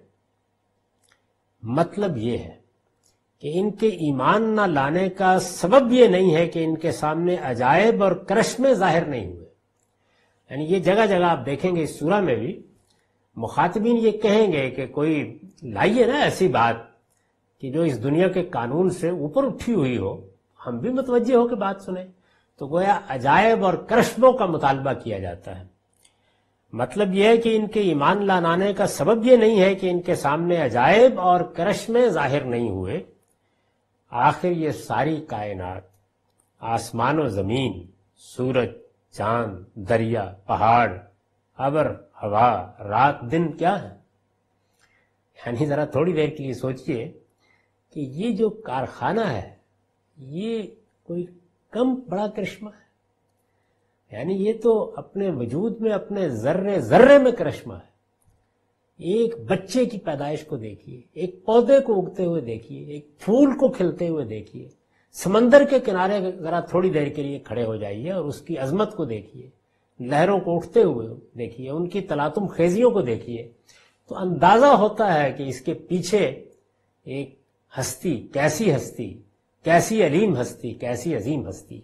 مطلب یہ ہے کہ ان کے ایمان نہ لانے کا سبب یہ نہیں ہے کہ ان کے سامنے عجائب اور کرشمے ظاہر نہیں ہوئے، یعنی یہ جگہ جگہ آپ دیکھیں گے اس سورہ میں بھی مخاطبین یہ کہیں گے کہ کوئی لائیے نا ایسی بات کہ جو اس دنیا کے قانون سے اوپر اٹھی ہوئی ہو، ہم بھی متوجہ ہو کے بات سنیں، تو گویا عجائب اور کرشموں کا مطالبہ کیا جاتا ہے۔ مطلب یہ ہے کہ ان کے ایمان لانے کا سبب یہ نہیں ہے کہ ان کے سامنے عجائب اور کرشمے ظاہر نہیں ہوئے، آخر یہ ساری کائنات، آسمان و زمین، سورج، چاند، دریا، پہاڑ، ابر، ہوا، رات، دن کیا ہے؟ یعنی ذرا تھوڑی دیر کے لیے سوچئے کہ یہ جو کارخانہ ہے یہ کوئی کم بڑا کرشمہ ہے؟ یعنی یہ تو اپنے وجود میں اپنے ذرے ذرے میں کرشمہ ہے۔ ایک بچے کی پیدائش کو دیکھیے، ایک پودے کو اگتے ہوئے دیکھیے، ایک پھول کو کھلتے ہوئے دیکھیے، سمندر کے کنارے ذرا تھوڑی دیر کے لیے کھڑے ہو جائیے اور اس کی عظمت کو دیکھیے، لہروں کو اٹھتے ہوئے دیکھیے، ان کی تلاطم خیزیوں کو دیکھیے، تو اندازہ ہوتا ہے کہ اس کے پیچھے ایک ہستی، کیسی ہستی، کیسی علیم ہستی، کیسی عظیم ہستی۔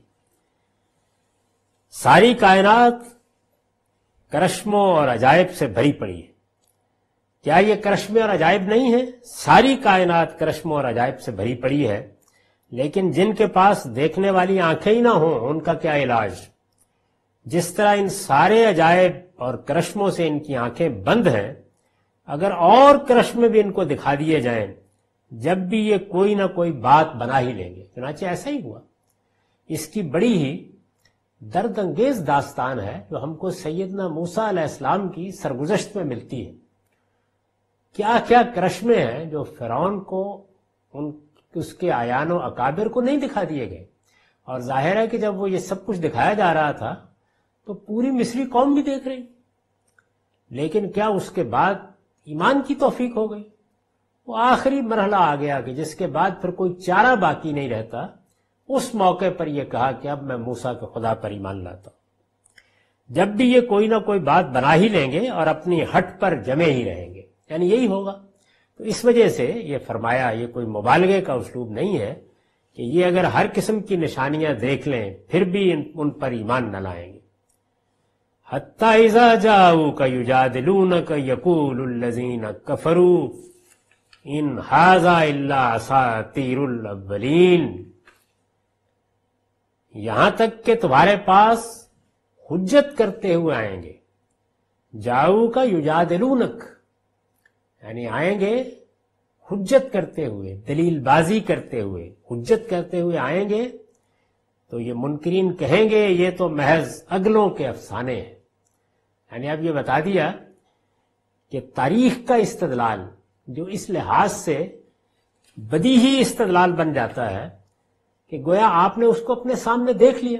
ساری کائنات کرشموں اور عجائب سے بھری پڑی ہے۔ کیا یہ کرشمے اور عجائب نہیں ہیں؟ ساری کائنات کرشموں اور عجائب سے بھری پڑی ہے، لیکن جن کے پاس دیکھنے والی آنکھیں ہی نہ ہوں ان کا کیا علاج؟ جس طرح ان سارے عجائب اور کرشموں سے ان کی آنکھیں بند ہیں، اگر اور کرشمے بھی ان کو دکھا دیے جائیں جب بھی یہ کوئی نہ کوئی بات بنا ہی لیں گے۔ چنانچہ ایسا ہی ہوا۔ اس کی بڑی ہی درد انگیز داستان ہے جو ہم کو سیدنا موسیٰ علیہ السلام کی سرگزشت میں ملتی ہے۔ کیا کیا کرشمے ہیں جو فرعون کو ان اس کے اعیان و اکابر کو نہیں دکھا دیے گئے، اور ظاہر ہے کہ جب وہ یہ سب کچھ دکھایا جا رہا تھا تو پوری مصری قوم بھی دیکھ رہی، لیکن کیا اس کے بعد ایمان کی توفیق ہو گئی؟ وہ آخری مرحلہ آ گیا کہ جس کے بعد پھر کوئی چارہ باقی نہیں رہتا، اس موقع پر یہ کہا کہ اب میں موسیٰ کے خدا پر ایمان لاتا ہوں۔ جب بھی یہ کوئی نہ کوئی بات بنا ہی لیں گے اور اپنی ہٹ پر جمے ہی رہیں گے، یعنی یہی ہوگا۔ تو اس وجہ سے یہ فرمایا یہ کوئی مبالغے کا اسلوب نہیں ہے کہ یہ اگر ہر قسم کی نشانیاں دیکھ لیں پھر بھی ان پر ایمان نہ لائیں گے۔ حتی اذا جاؤک یجادلونک یقول الذین کفروا ان ھذا الا اساطیر الاولین، یہاں تک کہ تمہارے پاس حجت کرتے ہوئے آئیں گے. جاؤ کا یجادلونک یعنی آئیں گے حجت کرتے ہوئے، دلیل بازی کرتے ہوئے، حجت کرتے ہوئے آئیں گے. تو یہ منکرین کہیں گے یہ تو محض اگلوں کے افسانے ہیں. یعنی اب یہ بتا دیا کہ تاریخ کا استدلال جو اس لحاظ سے بدیہی استدلال بن جاتا ہے کہ گویا آپ نے اس کو اپنے سامنے دیکھ لیا،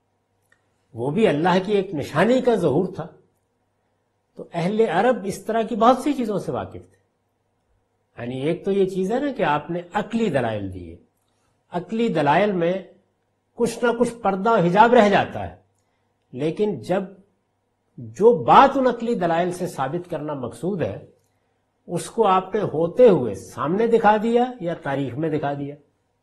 وہ بھی اللہ کی ایک نشانی کا ظہور تھا. تو اہل عرب اس طرح کی بہت سی چیزوں سے واقف تھے. یعنی ایک تو یہ چیز ہے نا کہ آپ نے عقلی دلائل دیے، عقلی دلائل میں کچھ نہ کچھ پردہ و حجاب رہ جاتا ہے، لیکن جب جو بات ان عقلی دلائل سے ثابت کرنا مقصود ہے اس کو آپ نے ہوتے ہوئے سامنے دکھا دیا یا تاریخ میں دکھا دیا.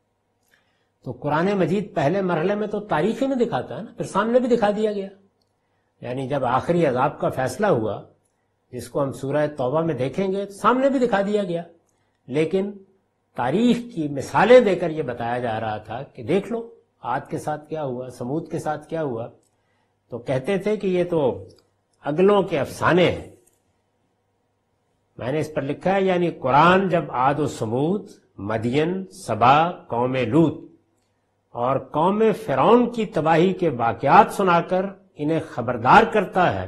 تو قرآن مجید پہلے مرحلے میں تو تاریخ میں دکھاتا ہے نا، پھر سامنے بھی دکھا دیا گیا. یعنی جب آخری عذاب کا فیصلہ ہوا جس کو ہم سورہ توبہ میں دیکھیں گے سامنے بھی دکھا دیا گیا، لیکن تاریخ کی مثالیں دے کر یہ بتایا جا رہا تھا کہ دیکھ لو عاد کے ساتھ کیا ہوا، سمود کے ساتھ کیا ہوا. تو کہتے تھے کہ یہ تو اگلوں کے افسانے ہیں. میں نے اس پر لکھا ہے یعنی قرآن جب عاد و سمود، مدین، سبا، قوم لوط اور قوم فرعون کی تباہی کے واقعات سنا کر انہیں خبردار کرتا ہے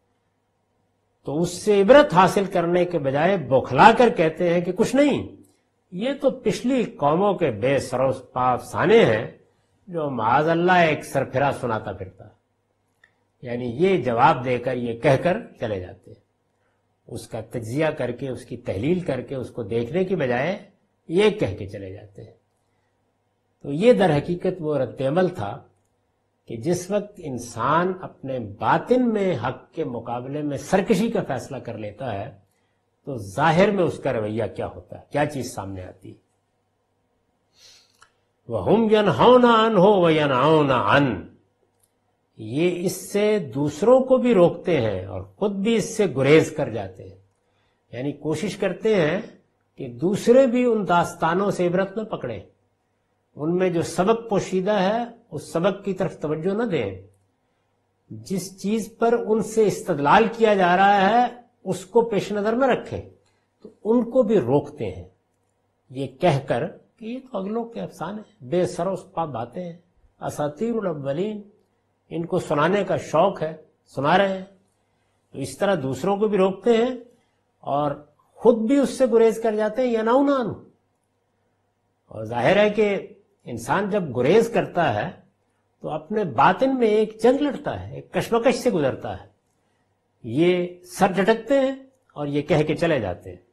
تو اس سے عبرت حاصل کرنے کے بجائے بوکھلا کر کہتے ہیں کہ کچھ نہیں، یہ تو پچھلی قوموں کے بے سر و پا افسانے ہیں جو معاذ اللہ ایک سرپھرا سناتا پھرتا. یعنی یہ جواب دے کر یہ کہہ کر چلے جاتے ہیں، اس کا تجزیہ کر کے اس کی تحلیل کر کے اس کو دیکھنے کی بجائے یہ کہہ کے چلے جاتے ہیں. تو یہ در حقیقت وہ رد عمل تھا کہ جس وقت انسان اپنے باطن میں حق کے مقابلے میں سرکشی کا فیصلہ کر لیتا ہے تو ظاہر میں اس کا رویہ کیا ہوتا ہے، کیا چیز سامنے آتی ہے. وَهُمْ يَنْهَوْنَ عَنْهُ وَيَنْأَوْنَ عَنْهُ، یہ اس سے دوسروں کو بھی روکتے ہیں اور خود بھی اس سے گریز کر جاتے ہیں. یعنی کوشش کرتے ہیں کہ دوسرے بھی ان داستانوں سے عبرت نہ پکڑیں، ان میں جو سبق پوشیدہ ہے اس سبق کی طرف توجہ نہ دیں، جس چیز پر ان سے استدلال کیا جا رہا ہے اس کو پیش نظر میں رکھیں، تو ان کو بھی روکتے ہیں یہ کہہ کر کہ یہ تو اگلوں کے افسانے ہیں، بے سر و پا باتیں ہیں، اساطیر الاولین، ان کو سنانے کا شوق ہے، سنا رہے ہیں. تو اس طرح دوسروں کو بھی روکتے ہیں اور خود بھی اس سے گریز کر جاتے ہیں. یناؤن عنہ، اور ظاہر ہے کہ انسان جب گریز کرتا ہے تو اپنے باطن میں ایک جنگ لڑتا ہے، ایک کشمکش سے گزرتا ہے. یہ سر جھٹکتے ہیں اور یہ کہہ کے چلے جاتے ہیں.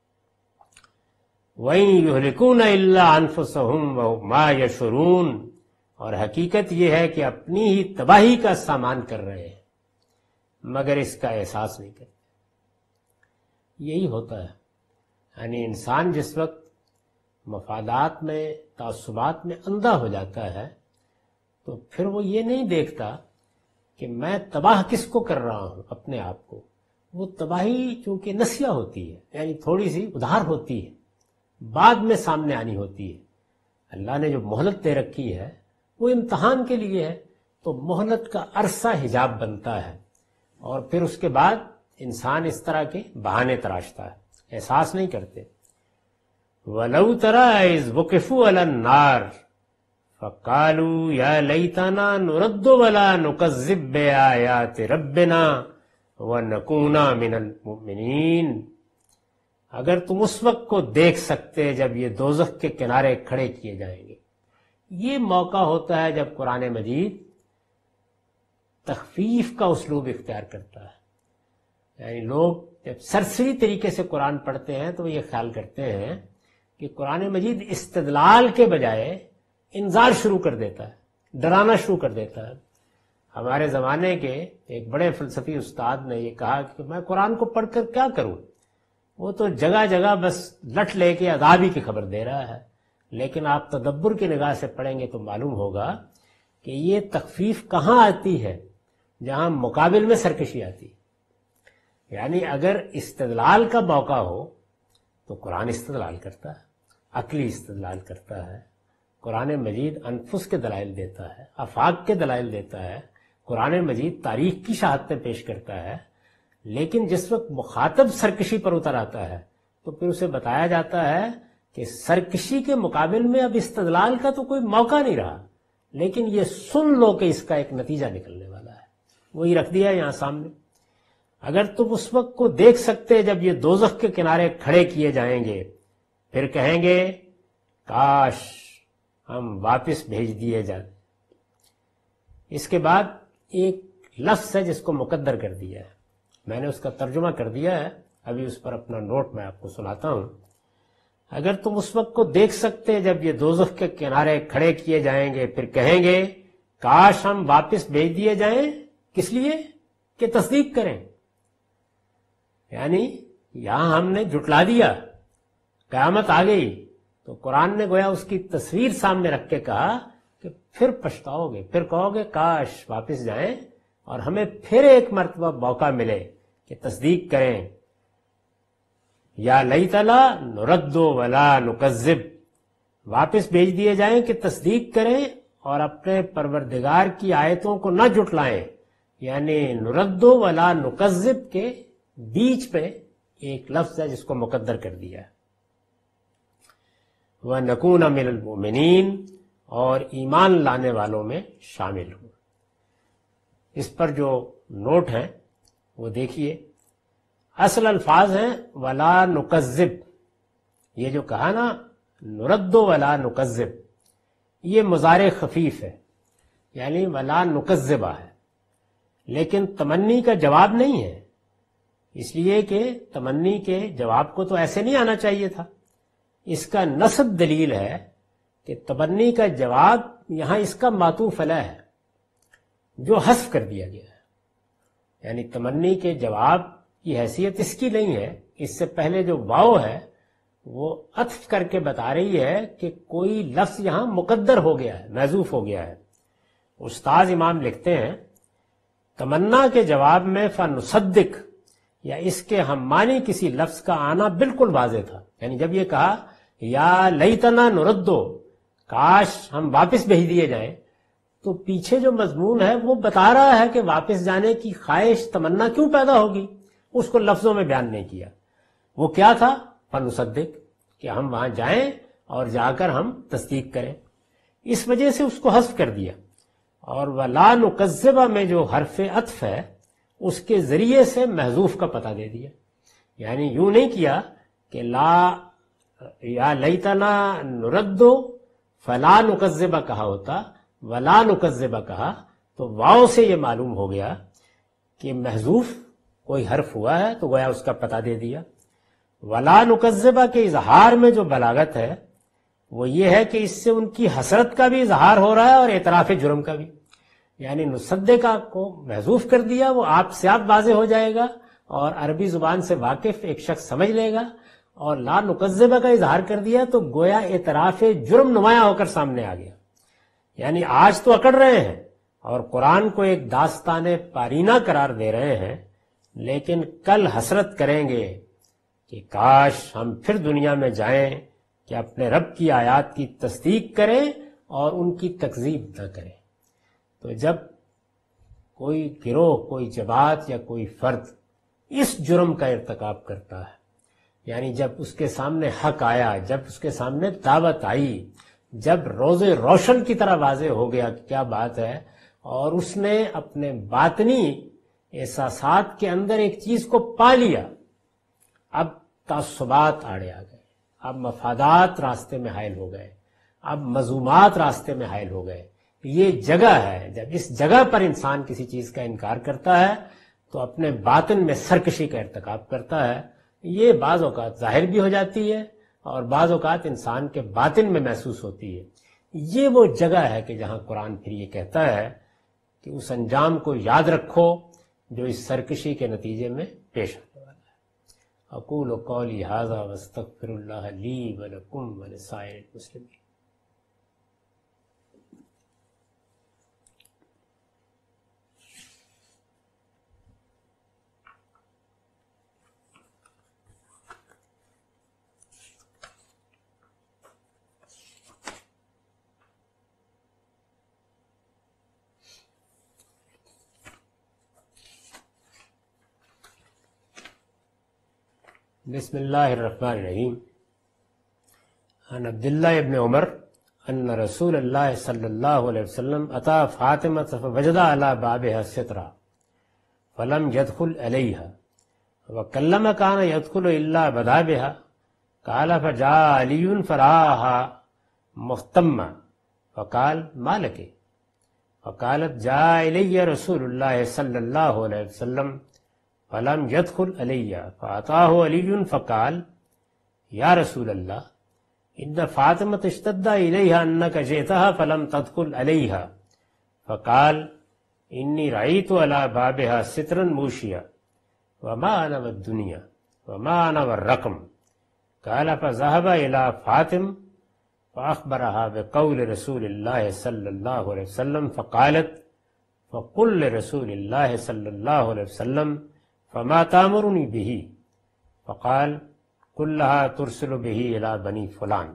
وَإِن يُهْلِكُونَ إِلَّا أَنفُسَهُمْ وَهُمْ مَا يَشْعُرُونَ، اور حقیقت یہ ہے کہ اپنی ہی تباہی کا سامان کر رہے ہیں مگر اس کا احساس نہیں کرتے. یہی ہوتا ہے. یعنی انسان جس وقت مفادات میں، تعصبات میں اندھا ہو جاتا ہے تو پھر وہ یہ نہیں دیکھتا کہ میں تباہ کس کو کر رہا ہوں، اپنے آپ کو. وہ تباہی چونکہ نسیہ ہوتی ہے، یعنی تھوڑی سی ادھار ہوتی ہے، بعد میں سامنے آنی ہوتی ہے. اللہ نے جو مہلت دے رکھی ہے وہ امتحان کے لیے ہے، تو مہلت کا عرصہ حجاب بنتا ہے اور پھر اس کے بعد انسان اس طرح کے بہانے تراشتا ہے، احساس نہیں کرتے. وَلَوْ تَرَىٰ إِذْ وُقِفُوا عَلَى النَّارِ فَقَالُوا يَا لَيْتَنَا نُرَدُّ وَلَا نُكَذِّبَ بِآيَاتِ رَبِّنَا وَنَكُونَ مِنَ الْمُؤْمِنِينَ. اگر تم اس وقت کو دیکھ سکتے جب یہ دوزخ کے کنارے کھڑے کیے جائیں گے. یہ موقع ہوتا ہے جب قرآن مجید تخفیف کا اسلوب اختیار کرتا ہے. یعنی لوگ جب سرسری طریقے سے قرآن پڑھتے ہیں تو وہ یہ خیال کرتے ہیں کہ قرآن مجید استدلال کے بجائے انذار شروع کر دیتا ہے، ڈرانا شروع کر دیتا ہے. ہمارے زمانے کے ایک بڑے فلسفی استاد نے یہ کہا کہ میں قرآن کو پڑھ کر کیا کروں، وہ تو جگہ جگہ بس لٹ لے کے عذاب ہی کی خبر دے رہا ہے. لیکن آپ تدبر کی نگاہ سے پڑھیں گے تو معلوم ہوگا کہ یہ تخفیف کہاں آتی ہے. جہاں مقابل میں سرکشی آتی. یعنی اگر استدلال کا موقع ہو تو قرآن استدلال کرتا ہے، عقلی استدلال کرتا ہے. قرآن مجید انفس کے دلائل دیتا ہے، آفاق کے دلائل دیتا ہے. قرآن مجید تاریخ کی شہادتیں پیش کرتا ہے. لیکن جس وقت مخاطب سرکشی پر اتر آتا ہے تو پھر اسے بتایا جاتا ہے کہ سرکشی کے مقابل میں اب استدلال کا تو کوئی موقع نہیں رہا، لیکن یہ سن لو کہ اس کا ایک نتیجہ نکلنے والا ہے. وہی رکھ دیا یہاں سامنے. اگر تم اس وقت کو دیکھ سکتے جب یہ دوزخ کے کنارے کھڑے کیے جائیں گے، پھر کہیں گے کاش ہم واپس بھیج دیے جائیں. اس کے بعد ایک لفظ ہے جس کو مقدر کر دیا ہے، میں نے اس کا ترجمہ کر دیا ہے، ابھی اس پر اپنا نوٹ میں آپ کو سناتا ہوں. اگر تم اس وقت کو دیکھ سکتے جب یہ دوزخ کے کنارے کھڑے کیے جائیں گے، پھر کہیں گے کاش ہم واپس بھیج دیے جائیں. کس لیے؟ کہ تصدیق کریں. یعنی یہاں ہم نے جھٹلا دیا، قیامت آ گئی تو قرآن نے گویا اس کی تصویر سامنے رکھ کے کہا کہ پھر پچھتاؤ گے، پھر کہو گے کاش واپس جائیں اور ہمیں پھر ایک مرتبہ موقع ملے کہ تصدیق کریں. یا لیتنا نرد ولا نکذب، واپس بھیج دیے جائیں کہ تصدیق کریں اور اپنے پروردگار کی آیتوں کو نہ جھٹلائیں. یعنی نرد ولا نکذب کے بیچ پہ ایک لفظ ہے جس کو مقدر کر دیا ہے. وَنَكُونَ مِنَ الْمُؤْمِنِينَ، اور ایمان لانے والوں میں شامل ہوں. اس پر جو نوٹ ہیں وہ دیکھیے. اصل الفاظ ہیں ولا نکذب. یہ جو کہا نا نرد ولا نکذب، یہ مضارع خفیف ہے، یعنی ولا نکذبہ ہے، لیکن تمنی کا جواب نہیں ہے. اس لیے کہ تمنی کے جواب کو تو ایسے نہیں آنا چاہیے تھا. اس کا نصب دلیل ہے کہ تمنی کا جواب یہاں اس کا معطوف علیہ ہے جو حذف کر دیا گیا ہے. یعنی تمنی کے جواب کی حیثیت اس کی نہیں ہے. اس سے پہلے جو واو ہے وہ عطف کر کے بتا رہی ہے کہ کوئی لفظ یہاں مقدر ہو گیا ہے، محذوف ہو گیا ہے. استاذ امام لکھتے ہیں تمنا کے جواب میں فنصدق یا اس کے ہم معنی کسی لفظ کا آنا بالکل واضح تھا. یعنی جب یہ کہا یا لیتنا نردو، کاش ہم واپس بھیج دیے جائیں، تو پیچھے جو مضمون ہے وہ بتا رہا ہے کہ واپس جانے کی خواہش تمنا کیوں پیدا ہوگی. اس کو لفظوں میں بیان نہیں کیا. وہ کیا تھا؟ فنصدق، کہ ہم وہاں جائیں اور جا کر ہم تصدیق کریں. اس وجہ سے اس کو حذف کر دیا. اور ولا نکذبہ میں جو حرف عطف ہے اس کے ذریعے سے محذوف کا پتہ دے دیا. یعنی یوں نہیں کیا کہ لا یا لیتنا نردو فلا نکذبہ کہا ہوتا، ولا نکذبہ کہا تو واو سے یہ معلوم ہو گیا کہ محذوف کوئی حرف ہوا ہے تو گویا اس کا پتہ دے دیا. ولا نکذبہ کے اظہار میں جو بلاغت ہے وہ یہ ہے کہ اس سے ان کی حسرت کا بھی اظہار ہو رہا ہے اور اعتراف جرم کا بھی. یعنی نصدقہ کو محذوف کر دیا، وہ آپ سے آپ واضح ہو جائے گا اور عربی زبان سے واقف ایک شخص سمجھ لے گا. اور لا نکذبہ کا اظہار کر دیا تو گویا اعتراف جرم نمایاں ہو کر سامنے آ گیا. یعنی آج تو اکڑ رہے ہیں اور قرآن کو ایک داستان پارینہ قرار دے رہے ہیں، لیکن کل حسرت کریں گے کہ کاش ہم پھر دنیا میں جائیں کہ اپنے رب کی آیات کی تصدیق کریں اور ان کی تکذیب نہ کریں. تو جب کوئی گروہ، کوئی جماعت یا کوئی فرد اس جرم کا ارتکاب کرتا ہے، یعنی جب اس کے سامنے حق آیا، جب اس کے سامنے دعوت آئی، جب روز روشن کی طرح واضح ہو گیا کہ کیا بات ہے، اور اس نے اپنے باطنی احساسات کے اندر ایک چیز کو پا لیا، اب تعصبات آڑے آ گئے، اب مفادات راستے میں حائل ہو گئے، اب مذمومات راستے میں حائل ہو گئے. یہ جگہ ہے جب اس جگہ پر انسان کسی چیز کا انکار کرتا ہے تو اپنے باطن میں سرکشی کا ارتکاب کرتا ہے. یہ بعض اوقات ظاہر بھی ہو جاتی ہے اور بعض اوقات انسان کے باطن میں محسوس ہوتی ہے. یہ وہ جگہ ہے کہ جہاں قرآن پھر یہ کہتا ہے کہ اس انجام کو یاد رکھو جو اس سرکشی کے نتیجے میں پیش ہونے والا ہے. اقول قولی ھذا واستغفر اللہ لی ولکم ولسائر المسلمین. بسم اللہ الرحمن الرحیم عن عبداللہ ابن عمر ان رسول اللہ صلی اللہ علیہ وسلم اتا فاطمہ فوجد علی بابها سترا فلم يدخل علیها وکلم کان يدخل الا بدا بها قال فجاء علی فرآها مختمہ فقال ما لك فقالت جاء الی رسول اللہ صلی اللہ علیہ وسلم فلم يدخل علی فاتاه علی فقال یا رسول اللہ ان فاطمة اشتد الیها انك جئتها فلم تدخل علیها فقال انی رأیت على بابها سترا موشیا وما انا والدنیا وما انا والرقم قال فذهب الى فاطم فاخبرها بقول رسول الله صلی اللہ علیہ وسلم فقالت فقل لرسول الله صلی اللہ علیہ وسلم فما تامرنی به فقال کلها ترسل به الى بنی فلان۔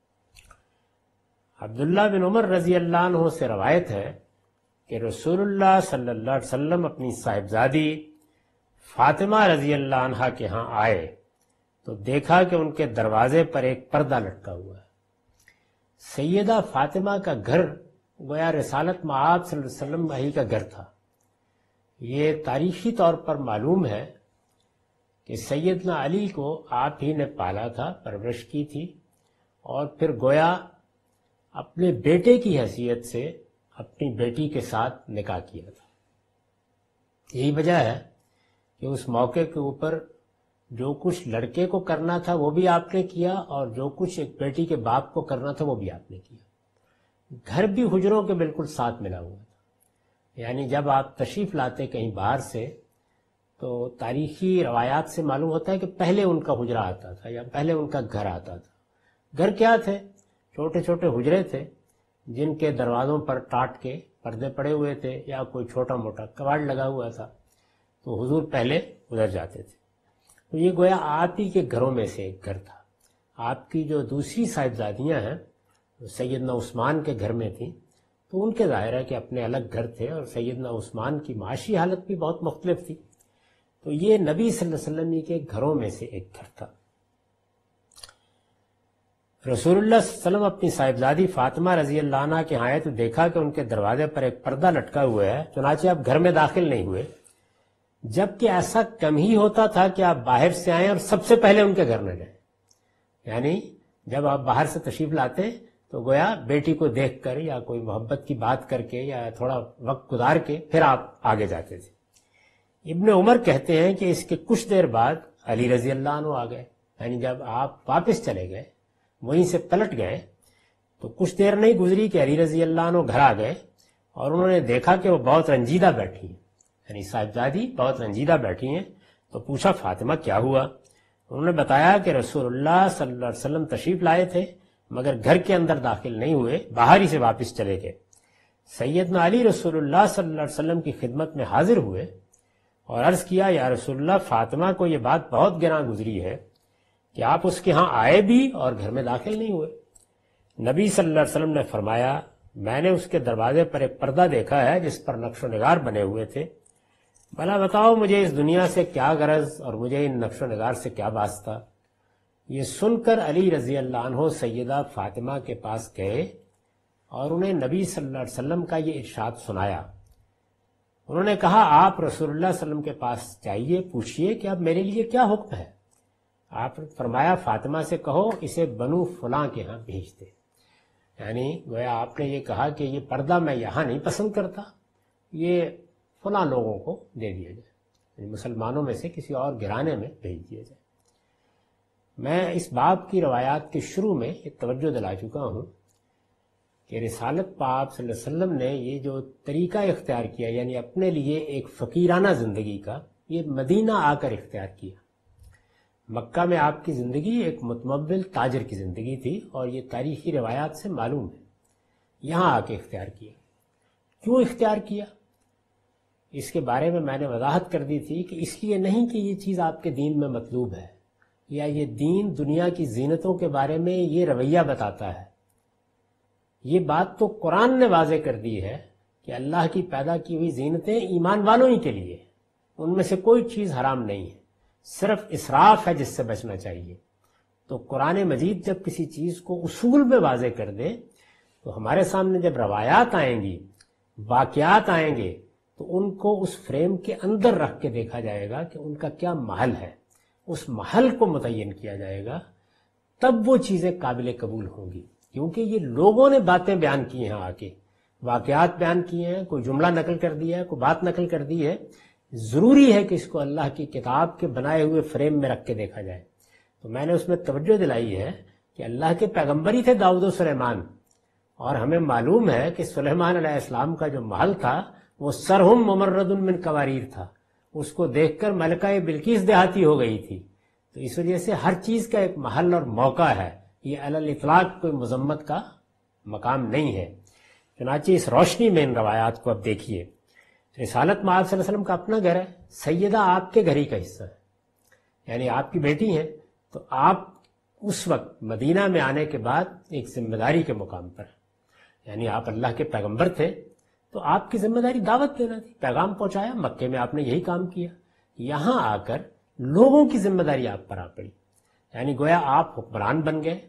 عبداللہ بن عمر رضی اللہ عنہ سے روایت ہے کہ رسول اللہ صلی اللہ علیہ وسلم اپنی صاحبزادی فاطمہ رضی اللہ عنہ کے ہاں آئے تو دیکھا کہ ان کے دروازے پر ایک پردہ لٹکا ہوا ہے۔ سیدہ فاطمہ کا گھر گویا رسالت مآب صلی اللہ علیہ وسلم ہی کا گھر تھا۔ یہ تاریخی طور پر معلوم ہے کہ سیدنا علی کو آپ ہی نے پالا تھا، پرورش کی تھی، اور پھر گویا اپنے بیٹے کی حیثیت سے اپنی بیٹی کے ساتھ نکاح کیا تھا۔ یہی وجہ ہے کہ اس موقع کے اوپر جو کچھ لڑکے کو کرنا تھا وہ بھی آپ نے کیا، اور جو کچھ ایک بیٹی کے باپ کو کرنا تھا وہ بھی آپ نے کیا۔ گھر بھی حجروں کے بالکل ساتھ ملا ہوا تھا، یعنی جب آپ تشریف لاتے کہیں باہر سے تو تاریخی روایات سے معلوم ہوتا ہے کہ پہلے ان کا حجرہ آتا تھا یا پہلے ان کا گھر آتا تھا۔ گھر کیا تھے؟ چھوٹے چھوٹے حجرے تھے جن کے دروازوں پر ٹاٹ کے پردے پڑے ہوئے تھے یا کوئی چھوٹا موٹا کواڑ لگا ہوا تھا، تو حضور پہلے ادھر جاتے تھے۔ تو یہ گویا آپ ہی کے گھروں میں سے ایک گھر تھا۔ آپ کی جو دوسری صاحبزادیاں ہیں سیدنا عثمان کے گھر میں تھیں، تو ان کے ظاہر ہے کہ اپنے الگ گھر تھے، اور سیدنا عثمان کی معاشی حالت بھی بہت مختلف تھی، تو یہ نبی صلی اللہ علیہ وسلم کے گھروں میں سے ایک گھر تھا۔ رسول اللہ صلی اللہ علیہ وسلم اپنی صاحبزادی فاطمہ رضی اللہ عنہ کے آئے تو دیکھا کہ ان کے دروازے پر ایک پردہ لٹکا ہوا ہے، چنانچہ آپ گھر میں داخل نہیں ہوئے، جبکہ ایسا کم ہی ہوتا تھا کہ آپ باہر سے آئیں اور سب سے پہلے ان کے گھر میں جائیں۔ یعنی جب آپ باہر سے تشریف لاتے تو گویا بیٹی کو دیکھ کر یا کوئی محبت کی بات کر کے یا تھوڑا وقت گزار کے پھر آپ آگے جاتے تھے۔ ابن عمر کہتے ہیں کہ اس کے کچھ دیر بعد علی رضی اللہ عنہ آ گئے، یعنی جب آپ واپس چلے گئے وہیں سے پلٹ گئے تو کچھ دیر نہیں گزری کہ علی رضی اللہ عنہ گھر آ گئے، اور انہوں نے دیکھا کہ وہ بہت رنجیدہ بیٹھی ہیں، یعنی صاحبزادی بہت رنجیدہ بیٹھی ہیں، تو پوچھا فاطمہ کیا ہوا؟ انہوں نے بتایا کہ رسول اللہ صلی اللہ علیہ وسلم تشریف لائے تھے مگر گھر کے اندر داخل نہیں ہوئے، باہر ہی سے واپس چلے گئے۔ سیدنا علی رسول اللہ صلی اللہ علیہ وسلم کی خدمت میں حاضر ہوئے اور عرض کیا یا رسول اللہ، فاطمہ کو یہ بات بہت گراں گزری ہے کہ آپ اس کے ہاں آئے بھی اور گھر میں داخل نہیں ہوئے۔ نبی صلی اللہ علیہ وسلم نے فرمایا میں نے اس کے دروازے پر ایک پردہ دیکھا ہے جس پر نقش و نگار بنے ہوئے تھے، بھلا بتاؤ مجھے اس دنیا سے کیا غرض اور مجھے ان نقش و نگار سے کیا واسطہ؟ یہ سن کر علی رضی اللہ عنہ سیدہ فاطمہ کے پاس گئے اور انہیں نبی صلی اللہ علیہ وسلم کا یہ ارشاد سنایا۔ انہوں نے کہا آپ رسول اللہ صلی اللہ علیہ وسلم کے پاس جائیے، پوچھئے کہ اب میرے لیے کیا حکم ہے۔ آپ نے فرمایا فاطمہ سے کہو اسے بنو فلاں کے ہاں بھیج دے، یعنی گویا آپ نے یہ کہا کہ یہ پردہ میں یہاں نہیں پسند کرتا، یہ فلاں لوگوں کو دے دیا جائے، یعنی مسلمانوں میں سے کسی اور گھرانے میں بھیج دیا جائے۔ میں اس باب کی روایات کے شروع میں یہ توجہ دلا چکا ہوں کہ رسالت پاک صلی اللہ علیہ وسلم نے یہ جو طریقہ اختیار کیا، یعنی اپنے لیے ایک فقیرانہ زندگی کا، یہ مدینہ آ کر اختیار کیا۔ مکہ میں آپ کی زندگی ایک متمول تاجر کی زندگی تھی، اور یہ تاریخی روایات سے معلوم ہے۔ یہاں آ کے اختیار کیا۔ کیوں اختیار کیا؟ اس کے بارے میں میں نے وضاحت کر دی تھی کہ اس لیے نہیں کہ یہ چیز آپ کے دین میں مطلوب ہے، یا یہ دین دنیا کی زینتوں کے بارے میں یہ رویہ بتاتا ہے۔ یہ بات تو قرآن نے واضح کر دی ہے کہ اللہ کی پیدا کی ہوئی زینتیں ایمان والوں ہی کے لیے، ان میں سے کوئی چیز حرام نہیں ہے، صرف اسراف ہے جس سے بچنا چاہیے۔ تو قرآن مجید جب کسی چیز کو اصول میں واضح کر دے تو ہمارے سامنے جب روایات آئیں گی، واقعات آئیں گے، تو ان کو اس فریم کے اندر رکھ کے دیکھا جائے گا کہ ان کا کیا محل ہے، اس محل کو متعین کیا جائے گا، تب وہ چیزیں قابل قبول ہوں گی۔ کیونکہ یہ لوگوں نے باتیں بیان کی ہیں، آ کے واقعات بیان کیے ہیں، کوئی جملہ نقل کر دیا ہے، کوئی بات نقل کر دی ہے، ضروری ہے کہ اس کو اللہ کی کتاب کے بنائے ہوئے فریم میں رکھ کے دیکھا جائے۔ تو میں نے اس میں توجہ دلائی ہے کہ اللہ کے پیغمبر ہی تھے داؤد و سلیمان، اور ہمیں معلوم ہے کہ سلیمان علیہ السلام کا جو محل تھا وہ سرہم ممرد من قواریر تھا، اس کو دیکھ کر ملکہ بلقیس دیہاتی ہو گئی تھی۔ تو اس وجہ سے ہر چیز کا ایک محل اور موقع ہے، یہ علی الاطلاق کوئی مذمت کا مقام نہیں ہے۔ چنانچہ اس روشنی میں ان روایات کو اب دیکھیے۔ رسالت مآب صلی اللہ علیہ وسلم کا اپنا گھر ہے، سیدہ آپ کے گھر ہی کا حصہ ہے، یعنی آپ کی بیٹی ہیں، تو آپ اس وقت مدینہ میں آنے کے بعد ایک ذمہ داری کے مقام پر، یعنی آپ اللہ کے پیغمبر تھے تو آپ کی ذمہ داری دعوت دینا تھی، پیغام پہنچایا، مکے میں آپ نے یہی کام کیا، یہاں آ کر لوگوں کی ذمہ داری آپ پر آ پڑی، یعنی گویا آپ حکمران بن گئے۔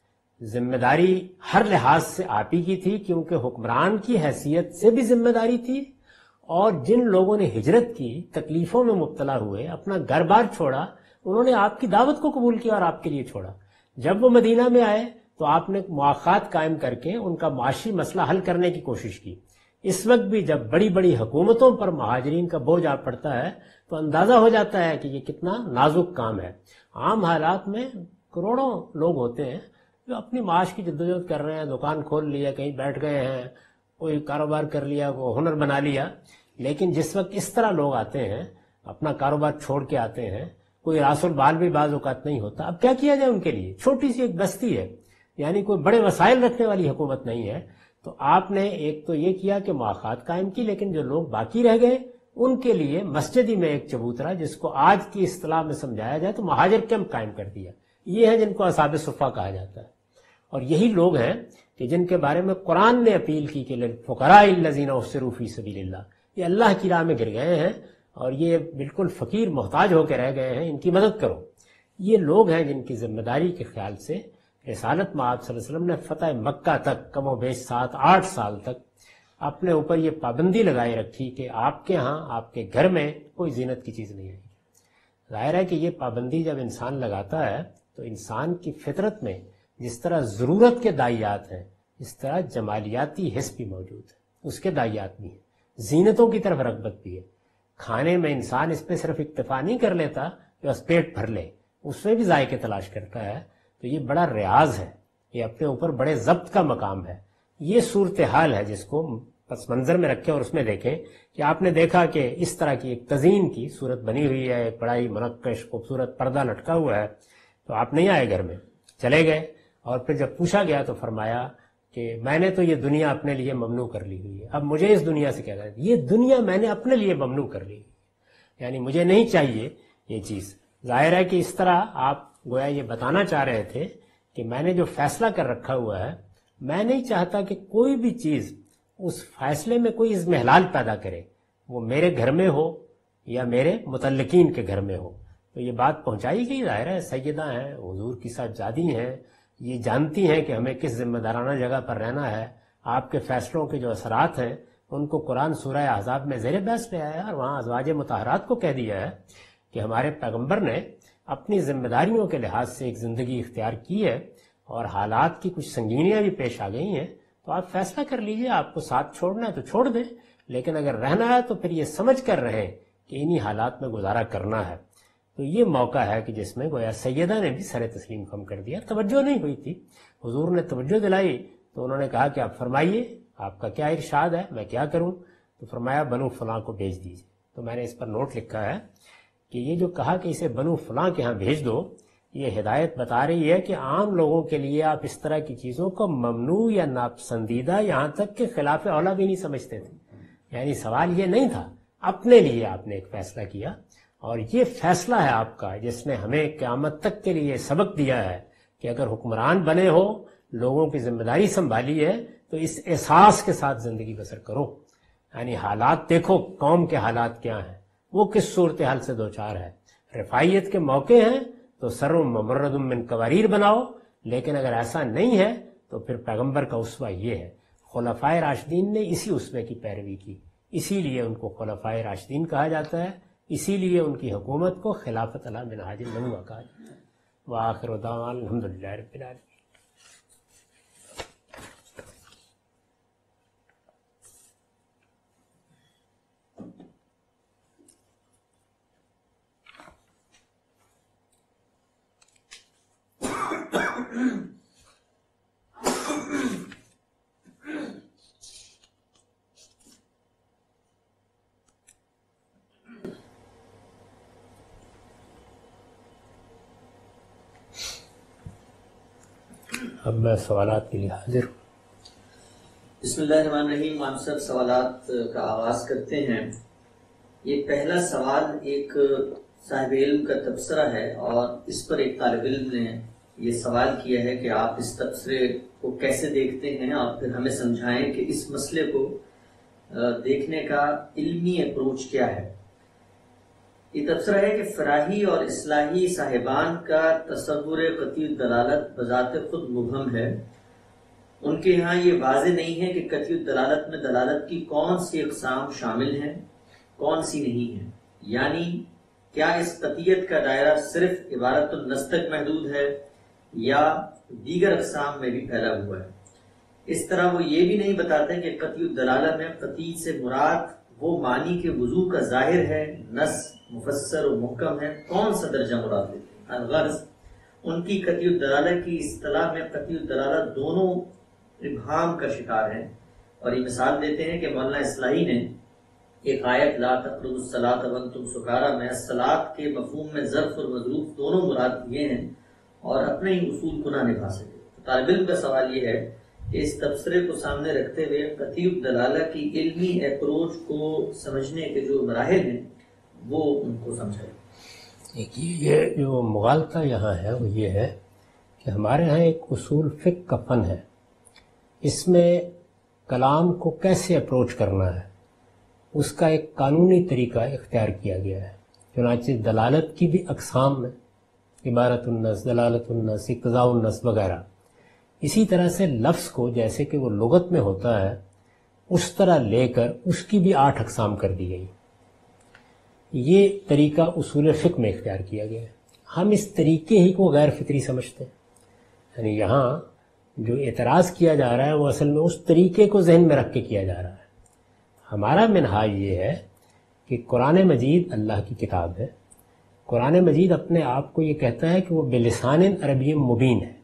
ذمہ داری ہر لحاظ سے آپ ہی کی تھی، کیونکہ حکمران کی حیثیت سے بھی ذمہ داری تھی، اور جن لوگوں نے ہجرت کی، تکلیفوں میں مبتلا ہوئے، اپنا گھر بار چھوڑا، انہوں نے آپ کی دعوت کو قبول کیا اور آپ کے لیے چھوڑا۔ جب وہ مدینہ میں آئے تو آپ نے مواخات قائم کر کے ان کا معاشی مسئلہ حل کرنے کی کوشش کی۔ اس وقت بھی جب بڑی بڑی حکومتوں پر مہاجرین کا بوجھ آ پڑتا ہے تو اندازہ ہو جاتا ہے کہ یہ کتنا نازک کام ہے۔ عام حالات میں کروڑوں لوگ ہوتے ہیں جو اپنی معاش کی جدوجہد کر رہے ہیں، دکان کھول لیا، کہیں بیٹھ گئے ہیں، کوئی کاروبار کر لیا، کوئی ہنر بنا لیا، لیکن جس وقت اس طرح لوگ آتے ہیں، اپنا کاروبار چھوڑ کے آتے ہیں، کوئی راس البال بھی بعض اوقات نہیں ہوتا، اب کیا کیا جائے ان کے لیے؟ چھوٹی سی ایک بستی ہے، یعنی کوئی بڑے وسائل رکھنے والی حکومت نہیں ہے، تو آپ نے ایک تو یہ کیا کہ مواخات قائم کی، لیکن جو لوگ باقی رہ گئے ان کے لیے مسجد ہی میں ایک چبوترا، جس کو آج کی اصطلاح میں سمجھایا جائے تو مہاجر کیمپ قائم کر دیا۔ یہ ہے جن کو اصحاب صفہ کہا جاتا ہے، اور یہی لوگ ہیں کہ جن کے بارے میں قرآن نے اپیل کی کہ فقراء الذین احصروا فی سبیل اللہ، یہ اللہ کی راہ میں گر گئے ہیں اور یہ بالکل فقیر محتاج ہو کے رہ گئے ہیں، ان کی مدد کرو۔ یہ لوگ ہیں جن کی ذمہ داری کے خیال سے رسالت مآب صلی اللہ علیہ وسلم نے فتح مکہ تک کم و بیش سات آٹھ سال تک اپنے اوپر یہ پابندی لگائے رکھی کہ آپ کے ہاں، آپ کے گھر میں کوئی زینت کی چیز نہیں آئے گی۔ ظاہر ہے کہ یہ پابندی جب انسان لگاتا ہے تو انسان کی فطرت میں جس طرح ضرورت کے داعیات ہیں، اس طرح جمالیاتی حس بھی موجود ہے، اس کے داعیات بھی ہیں، زینتوں کی طرف رغبت بھی ہے۔ کھانے میں انسان اس پہ صرف اکتفا نہیں کر لیتا کہ بس پیٹ بھر لے، اس میں بھی ذائقے تلاش کرتا ہے، تو یہ بڑا ریاض ہے، یہ اپنے اوپر بڑے ضبط کا مقام ہے۔ یہ صورتحال ہے جس کو پس منظر میں رکھیں اور اس میں دیکھیں کہ آپ نے دیکھا کہ اس طرح کی ایک تزئین کی صورت بنی ہوئی ہے، ایک بڑا ہی منقش خوبصورت پردہ لٹکا ہوا ہے، تو آپ نہیں آئے گھر میں، چلے گئے، اور پھر جب پوچھا گیا تو فرمایا کہ میں نے تو یہ دنیا اپنے لیے ممنوع کر لی ہوئی ہے، اب مجھے اس دنیا سے کیا ہے، یہ دنیا میں نے اپنے لیے ممنوع کر لی، یعنی مجھے نہیں چاہیے یہ چیز۔ ظاہر ہے کہ اس طرح آپ گویا یہ بتانا چاہ رہے تھے کہ میں نے جو فیصلہ کر رکھا ہوا ہے، میں نہیں چاہتا کہ کوئی بھی چیز اس فیصلے میں کوئی اضمحلال پیدا کرے، وہ میرے گھر میں ہو یا میرے متعلقین کے گھر میں ہو۔ تو یہ بات پہنچائی گئی، ظاہر ہے سیدہ ہیں، حضور کی صاحبزادی ہیں، یہ جانتی ہیں کہ ہمیں کس ذمہ دارانہ جگہ پر رہنا ہے۔ آپ کے فیصلوں کے جو اثرات ہیں ان کو قرآن سورہ احزاب میں زیر بحث لے آیا، اور وہاں ازواج مطہرات کو کہہ دیا ہے کہ ہمارے پیغمبر نے اپنی ذمہ داریوں کے لحاظ سے ایک زندگی اختیار کی ہے، اور حالات کی کچھ سنگینیاں بھی پیش آ گئی ہیں، تو آپ فیصلہ کر لیجئے، آپ کو ساتھ چھوڑنا ہے تو چھوڑ دیں، لیکن اگر رہنا ہے تو پھر یہ سمجھ کر رہیں کہ انہی حالات میں گزارا کرنا ہے۔ تو یہ موقع ہے کہ جس میں گویا سیدہ نے بھی سر تسلیم خم کر دیا، توجہ نہیں ہوئی تھی، حضور نے توجہ دلائی تو انہوں نے کہا کہ آپ فرمائیے آپ کا کیا ارشاد ہے، میں کیا کروں؟ تو فرمایا بنو فلاں کو بھیج دیجیے۔ تو میں نے اس پر نوٹ لکھا ہے کہ یہ جو کہا کہ اسے بنو فلاں کے ہاں بھیج دو، یہ ہدایت بتا رہی ہے کہ عام لوگوں کے لیے آپ اس طرح کی چیزوں کو ممنوع یا ناپسندیدہ، یہاں تک کہ خلاف اولا بھی نہیں سمجھتے تھے۔ یعنی سوال یہ نہیں تھا، اپنے لیے آپ نے ایک فیصلہ کیا، اور یہ فیصلہ ہے آپ کا جس نے ہمیں قیامت تک کے لیے سبق دیا ہے کہ اگر حکمران بنے ہو، لوگوں کی ذمہ داری سنبھالی ہے، تو اس احساس کے ساتھ زندگی بسر کرو۔ یعنی حالات دیکھو، قوم کے حالات کیا ہیں، وہ کس صورتحال سے دوچار ہے، رفاعیت کے موقع ہیں تو سر ممرد من قواریر بناؤ، لیکن اگر ایسا نہیں ہے تو پھر پیغمبر کا اسوہ یہ ہے۔ خلفائے راشدین نے اسی اسوے کی پیروی کی، اسی لیے ان کو خلفائے راشدین کہا جاتا ہے، اسی لیے ان کی حکومت کو خلافت علی منہاج النبوہ کہا جاتا ہے۔ وآخر دعوانا الحمدللہ رب العالمین۔ اب میں سوالات کے لیے حاضر ہوں۔ بسم اللہ الرحمن الرحیم۔ ہم سب سوالات کا آغاز کرتے ہیں۔ یہ پہلا سوال ایک صاحب علم کا تبصرہ ہے، اور اس پر ایک طالب علم نے یہ سوال کیا ہے کہ آپ اس تبصرے کو کیسے دیکھتے ہیں، اور پھر ہمیں سمجھائیں کہ اس مسئلے کو دیکھنے کا علمی اپروچ کیا ہے۔ یہ تبصرہ ہے کہ فراہی اور اصلاحی صاحبان کا تصور قطعی دلالت بذات خود مبہم ہے۔ ان کے ہاں یہ واضح نہیں ہے کہ قطعی دلالت میں دلالت کی کون سی اقسام شامل ہیں، کون سی نہیں ہیں، یعنی کیا اس قطعیت کا دائرہ صرف عبارت النص تک محدود ہے یا دیگر اقسام میں بھی پھیلا ہوا ہے۔ اس طرح وہ یہ بھی نہیں بتاتے کہ قطعی دلالت میں قطعی سے مراد وہ معنی کے وضوح کا ظاہر ہے، نص مفسر و محکم ہے، کون سا درجہ مراد لیتے ہیں۔ الغرض ان کی قطعی الدلالہ کی اصطلاح میں قطعی الدلالہ دونوں ابہام کا شکار ہیں، اور یہ مثال دیتے ہیں کہ مولانا اصلاحی نے ایک آیت لا تقربوا الصلاۃ وانتم سکارا میں الصلاۃ کے مفہوم میں ظرف اور مظروف دونوں مراد دیے ہیں، اور اپنے ہی اصول کو نہ نبھا سکے۔ طالب علم کا سوال یہ ہے کہ اس تبصرے کو سامنے رکھتے ہوئے قطعی الدلالہ کی علمی اپروچ کو سمجھنے کے جو مراحل ہیں وہ ان کو سمجھائے۔ دیکھیے، یہ جو مغالطہ یہاں ہے وہ یہ ہے کہ ہمارے ہاں ایک اصول فقہ کا فن ہے، اس میں کلام کو کیسے اپروچ کرنا ہے اس کا ایک قانونی طریقہ اختیار کیا گیا ہے۔ چنانچہ دلالت کی بھی اقسام میں عبارت النص، دلالت النص، اقتضاء النص وغیرہ، اسی طرح سے لفظ کو جیسے کہ وہ لغت میں ہوتا ہے اس طرح لے کر اس کی بھی آٹھ اقسام کر دی گئی۔ یہ طریقہ اصول فقہ میں اختیار کیا گیا ہے۔ ہم اس طریقے ہی کو غیر فطری سمجھتے ہیں، یعنی یہاں جو اعتراض کیا جا رہا ہے وہ اصل میں اس طریقے کو ذہن میں رکھ کے کیا جا رہا ہے۔ ہمارا منہاج یہ ہے کہ قرآن مجید اللہ کی کتاب ہے، قرآن مجید اپنے آپ کو یہ کہتا ہے کہ وہ بلسان عربی مبین ہے،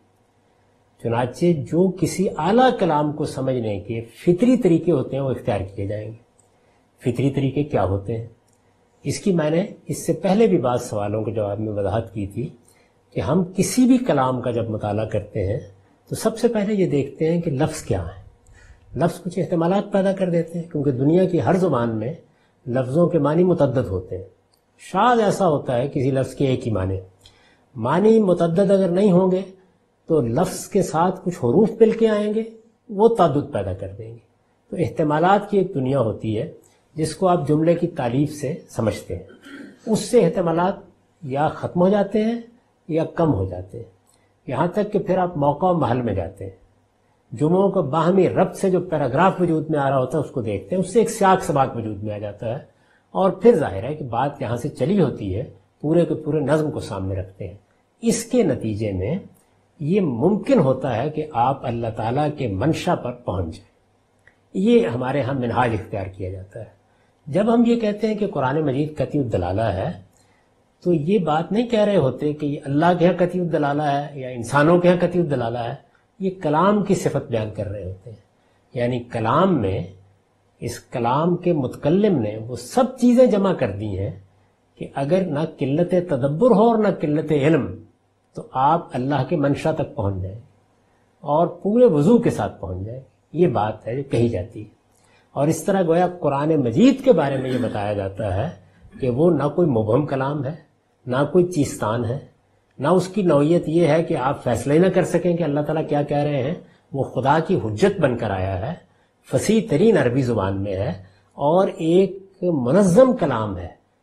چنانچہ جو کسی اعلیٰ کلام کو سمجھنے کے فطری طریقے ہوتے ہیں وہ اختیار کیے جائیں گے۔ فطری طریقے کیا ہوتے ہیں؟ اس کی میں نے اس سے پہلے بھی بعض سوالوں کے جواب میں وضاحت کی تھی کہ ہم کسی بھی کلام کا جب مطالعہ کرتے ہیں تو سب سے پہلے یہ دیکھتے ہیں کہ لفظ کیا ہے۔ لفظ کچھ احتمالات پیدا کر دیتے ہیں، کیونکہ دنیا کی ہر زبان میں لفظوں کے معنی متعدد ہوتے ہیں۔ شاید ایسا ہوتا ہے کسی لفظ کے ایک ہی معنی معنی متعدد اگر نہیں ہوں گے تو لفظ کے ساتھ کچھ حروف مل کے آئیں گے، وہ تعدد پیدا کر دیں گے۔ تو احتمالات کی ایک دنیا ہوتی ہے جس کو آپ جملے کی تعریف سے سمجھتے ہیں، اس سے احتمالات یا ختم ہو جاتے ہیں یا کم ہو جاتے ہیں، یہاں تک کہ پھر آپ موقع و محل میں جاتے ہیں، جملوں کو باہمی ربط سے جو پیراگراف وجود میں آ رہا ہوتا ہے اس کو دیکھتے ہیں، اس سے ایک سیاق سباق وجود میں آ جاتا ہے، اور پھر ظاہر ہے کہ بات یہاں سے چلی ہوتی ہے، پورے کے پورے نظم کو سامنے رکھتے ہیں۔ اس کے نتیجے میں یہ ممکن ہوتا ہے کہ آپ اللہ تعالیٰ کے منشا پر پہنچ جائیں۔ یہ ہمارے ہاں منہاج اختیار کیا جاتا ہے۔ جب ہم یہ کہتے ہیں کہ قرآن مجید قطعی الدلالہ ہے تو یہ بات نہیں کہہ رہے ہوتے کہ یہ اللہ کے ہاں قطعی الدلالہ ہے یا انسانوں کے ہاں قطعی الدلالہ ہے، یہ کلام کی صفت بیان کر رہے ہوتے ہیں۔ یعنی کلام میں اس کلام کے متکلم نے وہ سب چیزیں جمع کر دی ہیں کہ اگر نہ قلت تدبر ہو اور نہ قلت علم تو آپ اللہ کے منشا تک پہنچ جائیں اور پورے وضو کے ساتھ پہنچ جائیں۔ یہ بات ہے جو کہی جاتی ہے، اور اس طرح گویا قرآن مجید کے بارے میں یہ بتایا جاتا ہے کہ وہ نہ کوئی مبہم کلام ہے، نہ کوئی چیستان ہے، نہ اس کی نوعیت یہ ہے کہ آپ فیصلہ ہی نہ کر سکیں کہ اللہ تعالیٰ کیا کہہ رہے ہیں۔ وہ خدا کی حجت بن کر آیا ہے، فصیح ترین عربی زبان میں ہے، اور ایک منظم کلام ہے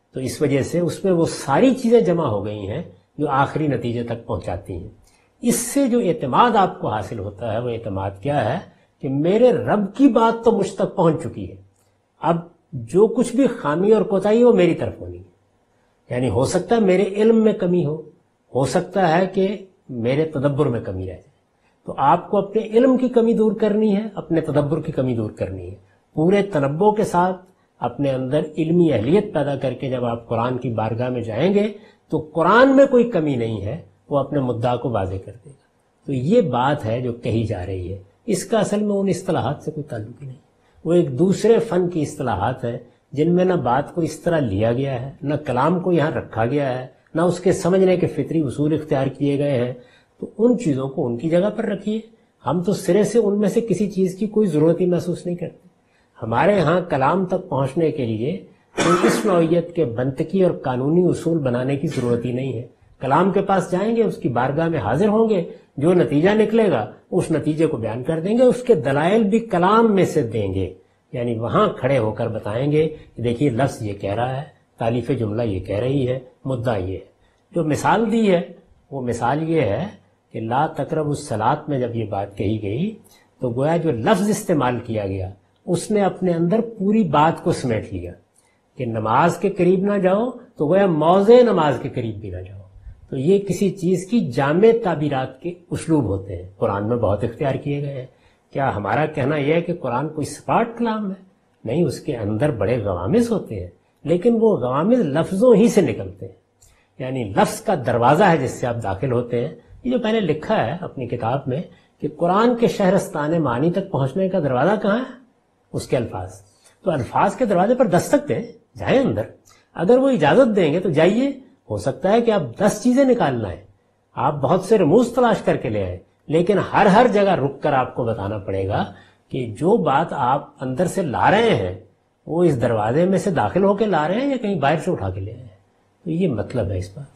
تو اس وجہ سے اس میں وہ ساری چیزیں جمع ہو گئی ہیں جو آخری نتیجے تک پہنچاتی ہیں۔ اس سے جو اعتماد آپ کو حاصل ہوتا ہے وہ اعتماد کیا ہے کہ میرے رب کی بات تو مجھ تک پہنچ چکی ہے، اب جو کچھ بھی خامی اور کوتاہی وہ میری طرف ہونی ہے۔ یعنی ہو سکتا ہے میرے علم میں کمی ہو ہو سکتا ہے کہ میرے تدبر میں کمی رہ جائے، تو آپ کو اپنے علم کی کمی دور کرنی ہے، اپنے تدبر کی کمی دور کرنی ہے، پورے تنبع کے ساتھ اپنے اندر علمی اہلیت پیدا کر کے جب آپ قرآن کی بارگاہ میں جائیں گے تو قرآن میں کوئی کمی نہیں ہے، وہ اپنے مدعا کو واضح کر دے گا۔ تو یہ بات ہے جو کہی جا رہی ہے، اس کا اصل میں ان اصطلاحات سے کوئی تعلق ہی نہیں، وہ ایک دوسرے فن کی اصطلاحات ہیں جن میں نہ بات کو اس طرح لیا گیا ہے، نہ کلام کو یہاں رکھا گیا ہے، نہ اس کے سمجھنے کے فطری اصول اختیار کیے گئے ہیں۔ تو ان چیزوں کو ان کی جگہ پر رکھیے، ہم تو سرے سے ان میں سے کسی چیز کی کوئی ضرورت ہی محسوس نہیں کرتے۔ ہمارے ہاں کلام تک پہنچنے کے لیے کوئی اس نوعیت کے منطقی اور قانونی اصول بنانے کی ضرورت ہی نہیں ہے۔ کلام کے پاس جائیں گے، اس کی بارگاہ میں حاضر ہوں گے، جو نتیجہ نکلے گا اس نتیجے کو بیان کر دیں گے، اس کے دلائل بھی کلام میں سے دیں گے، یعنی وہاں کھڑے ہو کر بتائیں گے کہ دیکھیے لفظ یہ کہہ رہا ہے، تالیف جملہ یہ کہہ رہی ہے، مدعا یہ ہے۔ جو مثال دی ہے وہ مثال یہ ہے کہ لا تقربوا الصلاۃ میں جب یہ بات کہی گئی تو گویا جو لفظ استعمال کیا گیا اس نے اپنے اندر پوری بات کو سمیٹ لیا کہ نماز کے قریب نہ جاؤ، تو گویا موضع نماز کے قریب بھی نہ جاؤ۔ تو یہ کسی چیز کی جامع تعبیرات کے اسلوب ہوتے ہیں، قرآن میں بہت اختیار کیے گئے ہیں۔ کیا ہمارا کہنا یہ ہے کہ قرآن کوئی سپاٹ کلام ہے؟ نہیں، اس کے اندر بڑے غوامض ہوتے ہیں، لیکن وہ غوامض لفظوں ہی سے نکلتے ہیں، یعنی لفظ کا دروازہ ہے جس سے آپ داخل ہوتے ہیں۔ یہ جو میں نے لکھا ہے اپنی کتاب میں کہ قرآن کے شہرستان معانی تک پہنچنے کا دروازہ کہاں ہے؟ اس کے الفاظ۔ تو الفاظ کے دروازے پر دستک دیں، جائیں اندر، اگر وہ اجازت دیں گے تو جائیے۔ ہو سکتا ہے کہ آپ دس چیزیں نکالنا ہے، آپ بہت سے رموز تلاش کر کے لے آئیں، لیکن ہر ہر جگہ رک کر آپ کو بتانا پڑے گا کہ جو بات آپ اندر سے لا رہے ہیں وہ اس دروازے میں سے داخل ہو کے لا رہے ہیں یا کہیں باہر سے اٹھا کے لے آئے ہیں۔ تو یہ مطلب ہے اس بات۔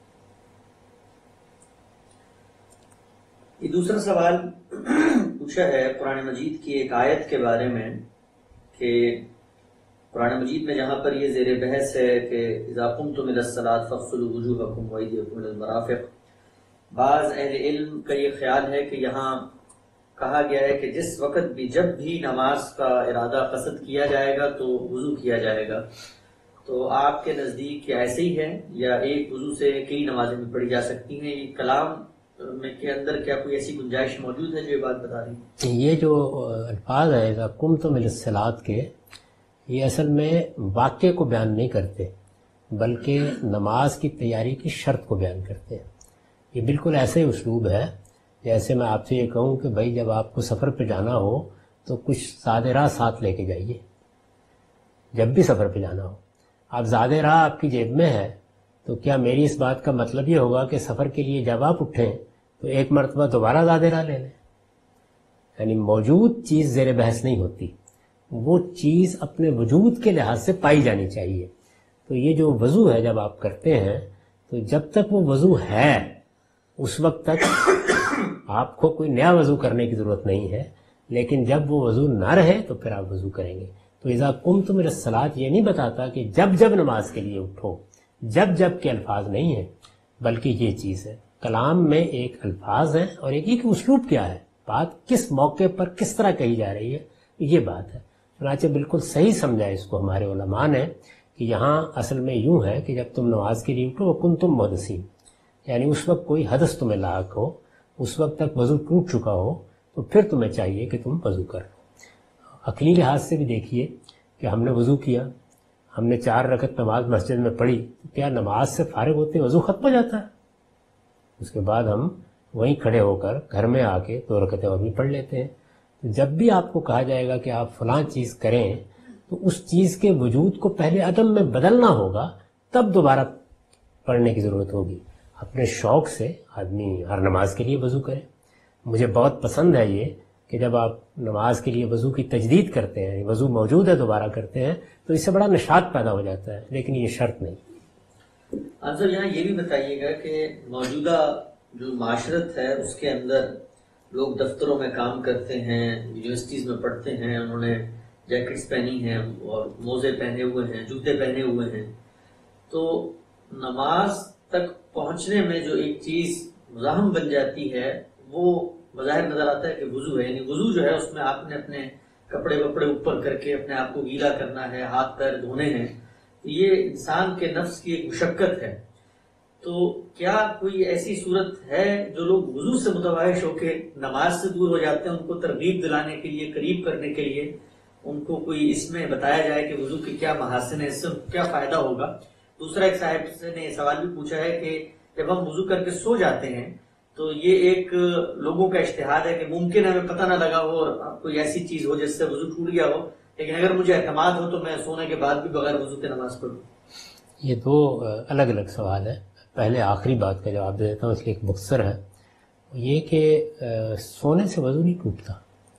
یہ دوسرا سوال پوچھا ہے قرآن مجید کی ایک آیت کے بارے میں کہ قرآن مجید میں جہاں پر یہ زیر بحث ہے کہ اذا قمتم الى الصلاۃ فاغسلوا وجوہکم وایدیکم الى المرافق، بعض اہل علم کا یہ خیال ہے کہ یہاں کہا گیا ہے کہ جس وقت بھی جب بھی نماز کا ارادہ قصد کیا جائے گا تو وضو کیا جائے گا۔ تو آپ کے نزدیک کیا ایسے ہی ہے یا ایک وضو سے کئی نمازیں بھی پڑھی جا سکتی ہیں؟ یہ کلام میں کے اندر کیا کوئی ایسی گنجائش موجود ہے جو یہ بات بتا رہی ہے؟ یہ جو الفاظ ہیں اذا قمتم الی الصلاۃ کے، یہ اصل میں واقعے کو بیان نہیں کرتے بلکہ نماز کی تیاری کی شرط کو بیان کرتے ہیں۔ یہ بالکل ایسے اسلوب ہے جیسے میں آپ سے یہ کہوں کہ بھائی جب آپ کو سفر پہ جانا ہو تو کچھ زیادہ راہ ساتھ لے کے جائیے۔ جب بھی سفر پہ جانا ہو، آپ زیادہ راہ آپ کی جیب میں ہے تو کیا میری اس بات کا مطلب یہ ہوگا کہ سفر کے لیے جب آپ اٹھیں تو ایک مرتبہ دوبارہ زیادہ راہ لے لیں؟ یعنی موجود چیز زیر بحث نہیں ہوتی، وہ چیز اپنے وجود کے لحاظ سے پائی جانی چاہیے۔ تو یہ جو وضو ہے جب آپ کرتے ہیں تو جب تک وہ وضو ہے اس وقت تک آپ کو کوئی نیا وضو کرنے کی ضرورت نہیں ہے، لیکن جب وہ وضو نہ رہے تو پھر آپ وضو کریں گے۔ تو اذا قمتم الی الصلاۃ یہ نہیں بتاتا کہ جب جب نماز کے لیے اٹھو، جب جب کے الفاظ نہیں ہیں، بلکہ یہ چیز ہے کلام میں ایک الفاظ ہیں اور ایک ایک اسلوب کیا ہے، بات کس موقع پر کس طرح کہی جا رہی ہے، یہ بات ہے۔ چنانچہ بالکل صحیح سمجھا اس کو ہمارے علماء نے کہ یہاں اصل میں یوں ہے کہ جب تم نماز کے لیے اٹھو وکنتم محدثین، یعنی اس وقت کوئی حدث تمہیں لاحق ہو، اس وقت تک وضو ٹوٹ چکا ہو، تو پھر تمہیں چاہیے کہ تم وضو کر لو۔ عقلی لحاظ سے بھی دیکھیے کہ ہم نے وضو کیا، ہم نے چار رکعت نماز مسجد میں پڑھی، کیا نماز سے فارغ ہوتے وضو ختم ہو جاتا ہے؟ اس کے بعد ہم وہیں کھڑے ہو کر گھر میں آ کے دو رکعتیں اور بھی پڑھ لیتے ہیں۔ جب بھی آپ کو کہا جائے گا کہ آپ فلاں چیز کریں تو اس چیز کے وجود کو پہلے عدم میں بدلنا ہوگا، تب دوبارہ پڑھنے کی ضرورت ہوگی۔ اپنے شوق سے آدمی ہر نماز کے لیے وضو کرے۔ مجھے بہت پسند ہے یہ کہ جب آپ نماز کے لیے وضو کی تجدید کرتے ہیں، وضو موجود ہے دوبارہ کرتے ہیں، تو اس سے بڑا نشاط پیدا ہو جاتا ہے، لیکن یہ شرط نہیں۔ آپ صاحب یہاں یہ بھی بتائیے گا کہ موجودہ جو معاشرت ہے اس کے اندر لوگ دفتروں میں کام کرتے ہیں، یونیورسٹیز میں پڑھتے ہیں، انہوں نے جیکٹس پہنی ہیں اور موزے پہنے ہوئے ہیں، جوتے پہنے ہوئے ہیں، تو نماز تک پہنچنے میں جو ایک چیز مزاحم بن جاتی ہے وہ بظاہر نظر آتا ہے کہ وضو ہے. یعنی وضو جو ہے اس میں آپ نے اپنے کپڑے وپڑے اوپر کر کے اپنے آپ کو گیلا کرنا ہے، ہاتھ پیر دھونے ہیں. یہ انسان کے نفس کی ایک مشقت ہے. تو کیا کوئی ایسی صورت ہے جو لوگ وضو سے متوحش ہو کے نماز سے دور ہو جاتے ہیں، ان کو ترغیب دلانے کے لیے، قریب کرنے کے لیے ان کو کوئی اس میں بتایا جائے کہ وضو کے کیا محاسن ہے، اس سے کیا فائدہ ہوگا؟ دوسرا ایک صاحب نے یہ سوال بھی پوچھا ہے کہ جب ہم وضو کر کے سو جاتے ہیں تو یہ ایک لوگوں کا اجتہاد ہے کہ ممکن ہے ہمیں پتہ نہ لگا ہو اور کوئی ایسی چیز ہو جس سے وضو ٹوٹ گیا ہو، لیکن اگر مجھے اعتماد ہو تو میں سونے کے بعد بھی بغیر وضو کے نماز پڑھوں. یہ دو الگ الگ سوال ہیں. پہلے آخری بات کا جواب دے دیتا ہوں، اس لیے ایک مختصر ہے. یہ کہ سونے سے وضو نہیں ٹوٹتا.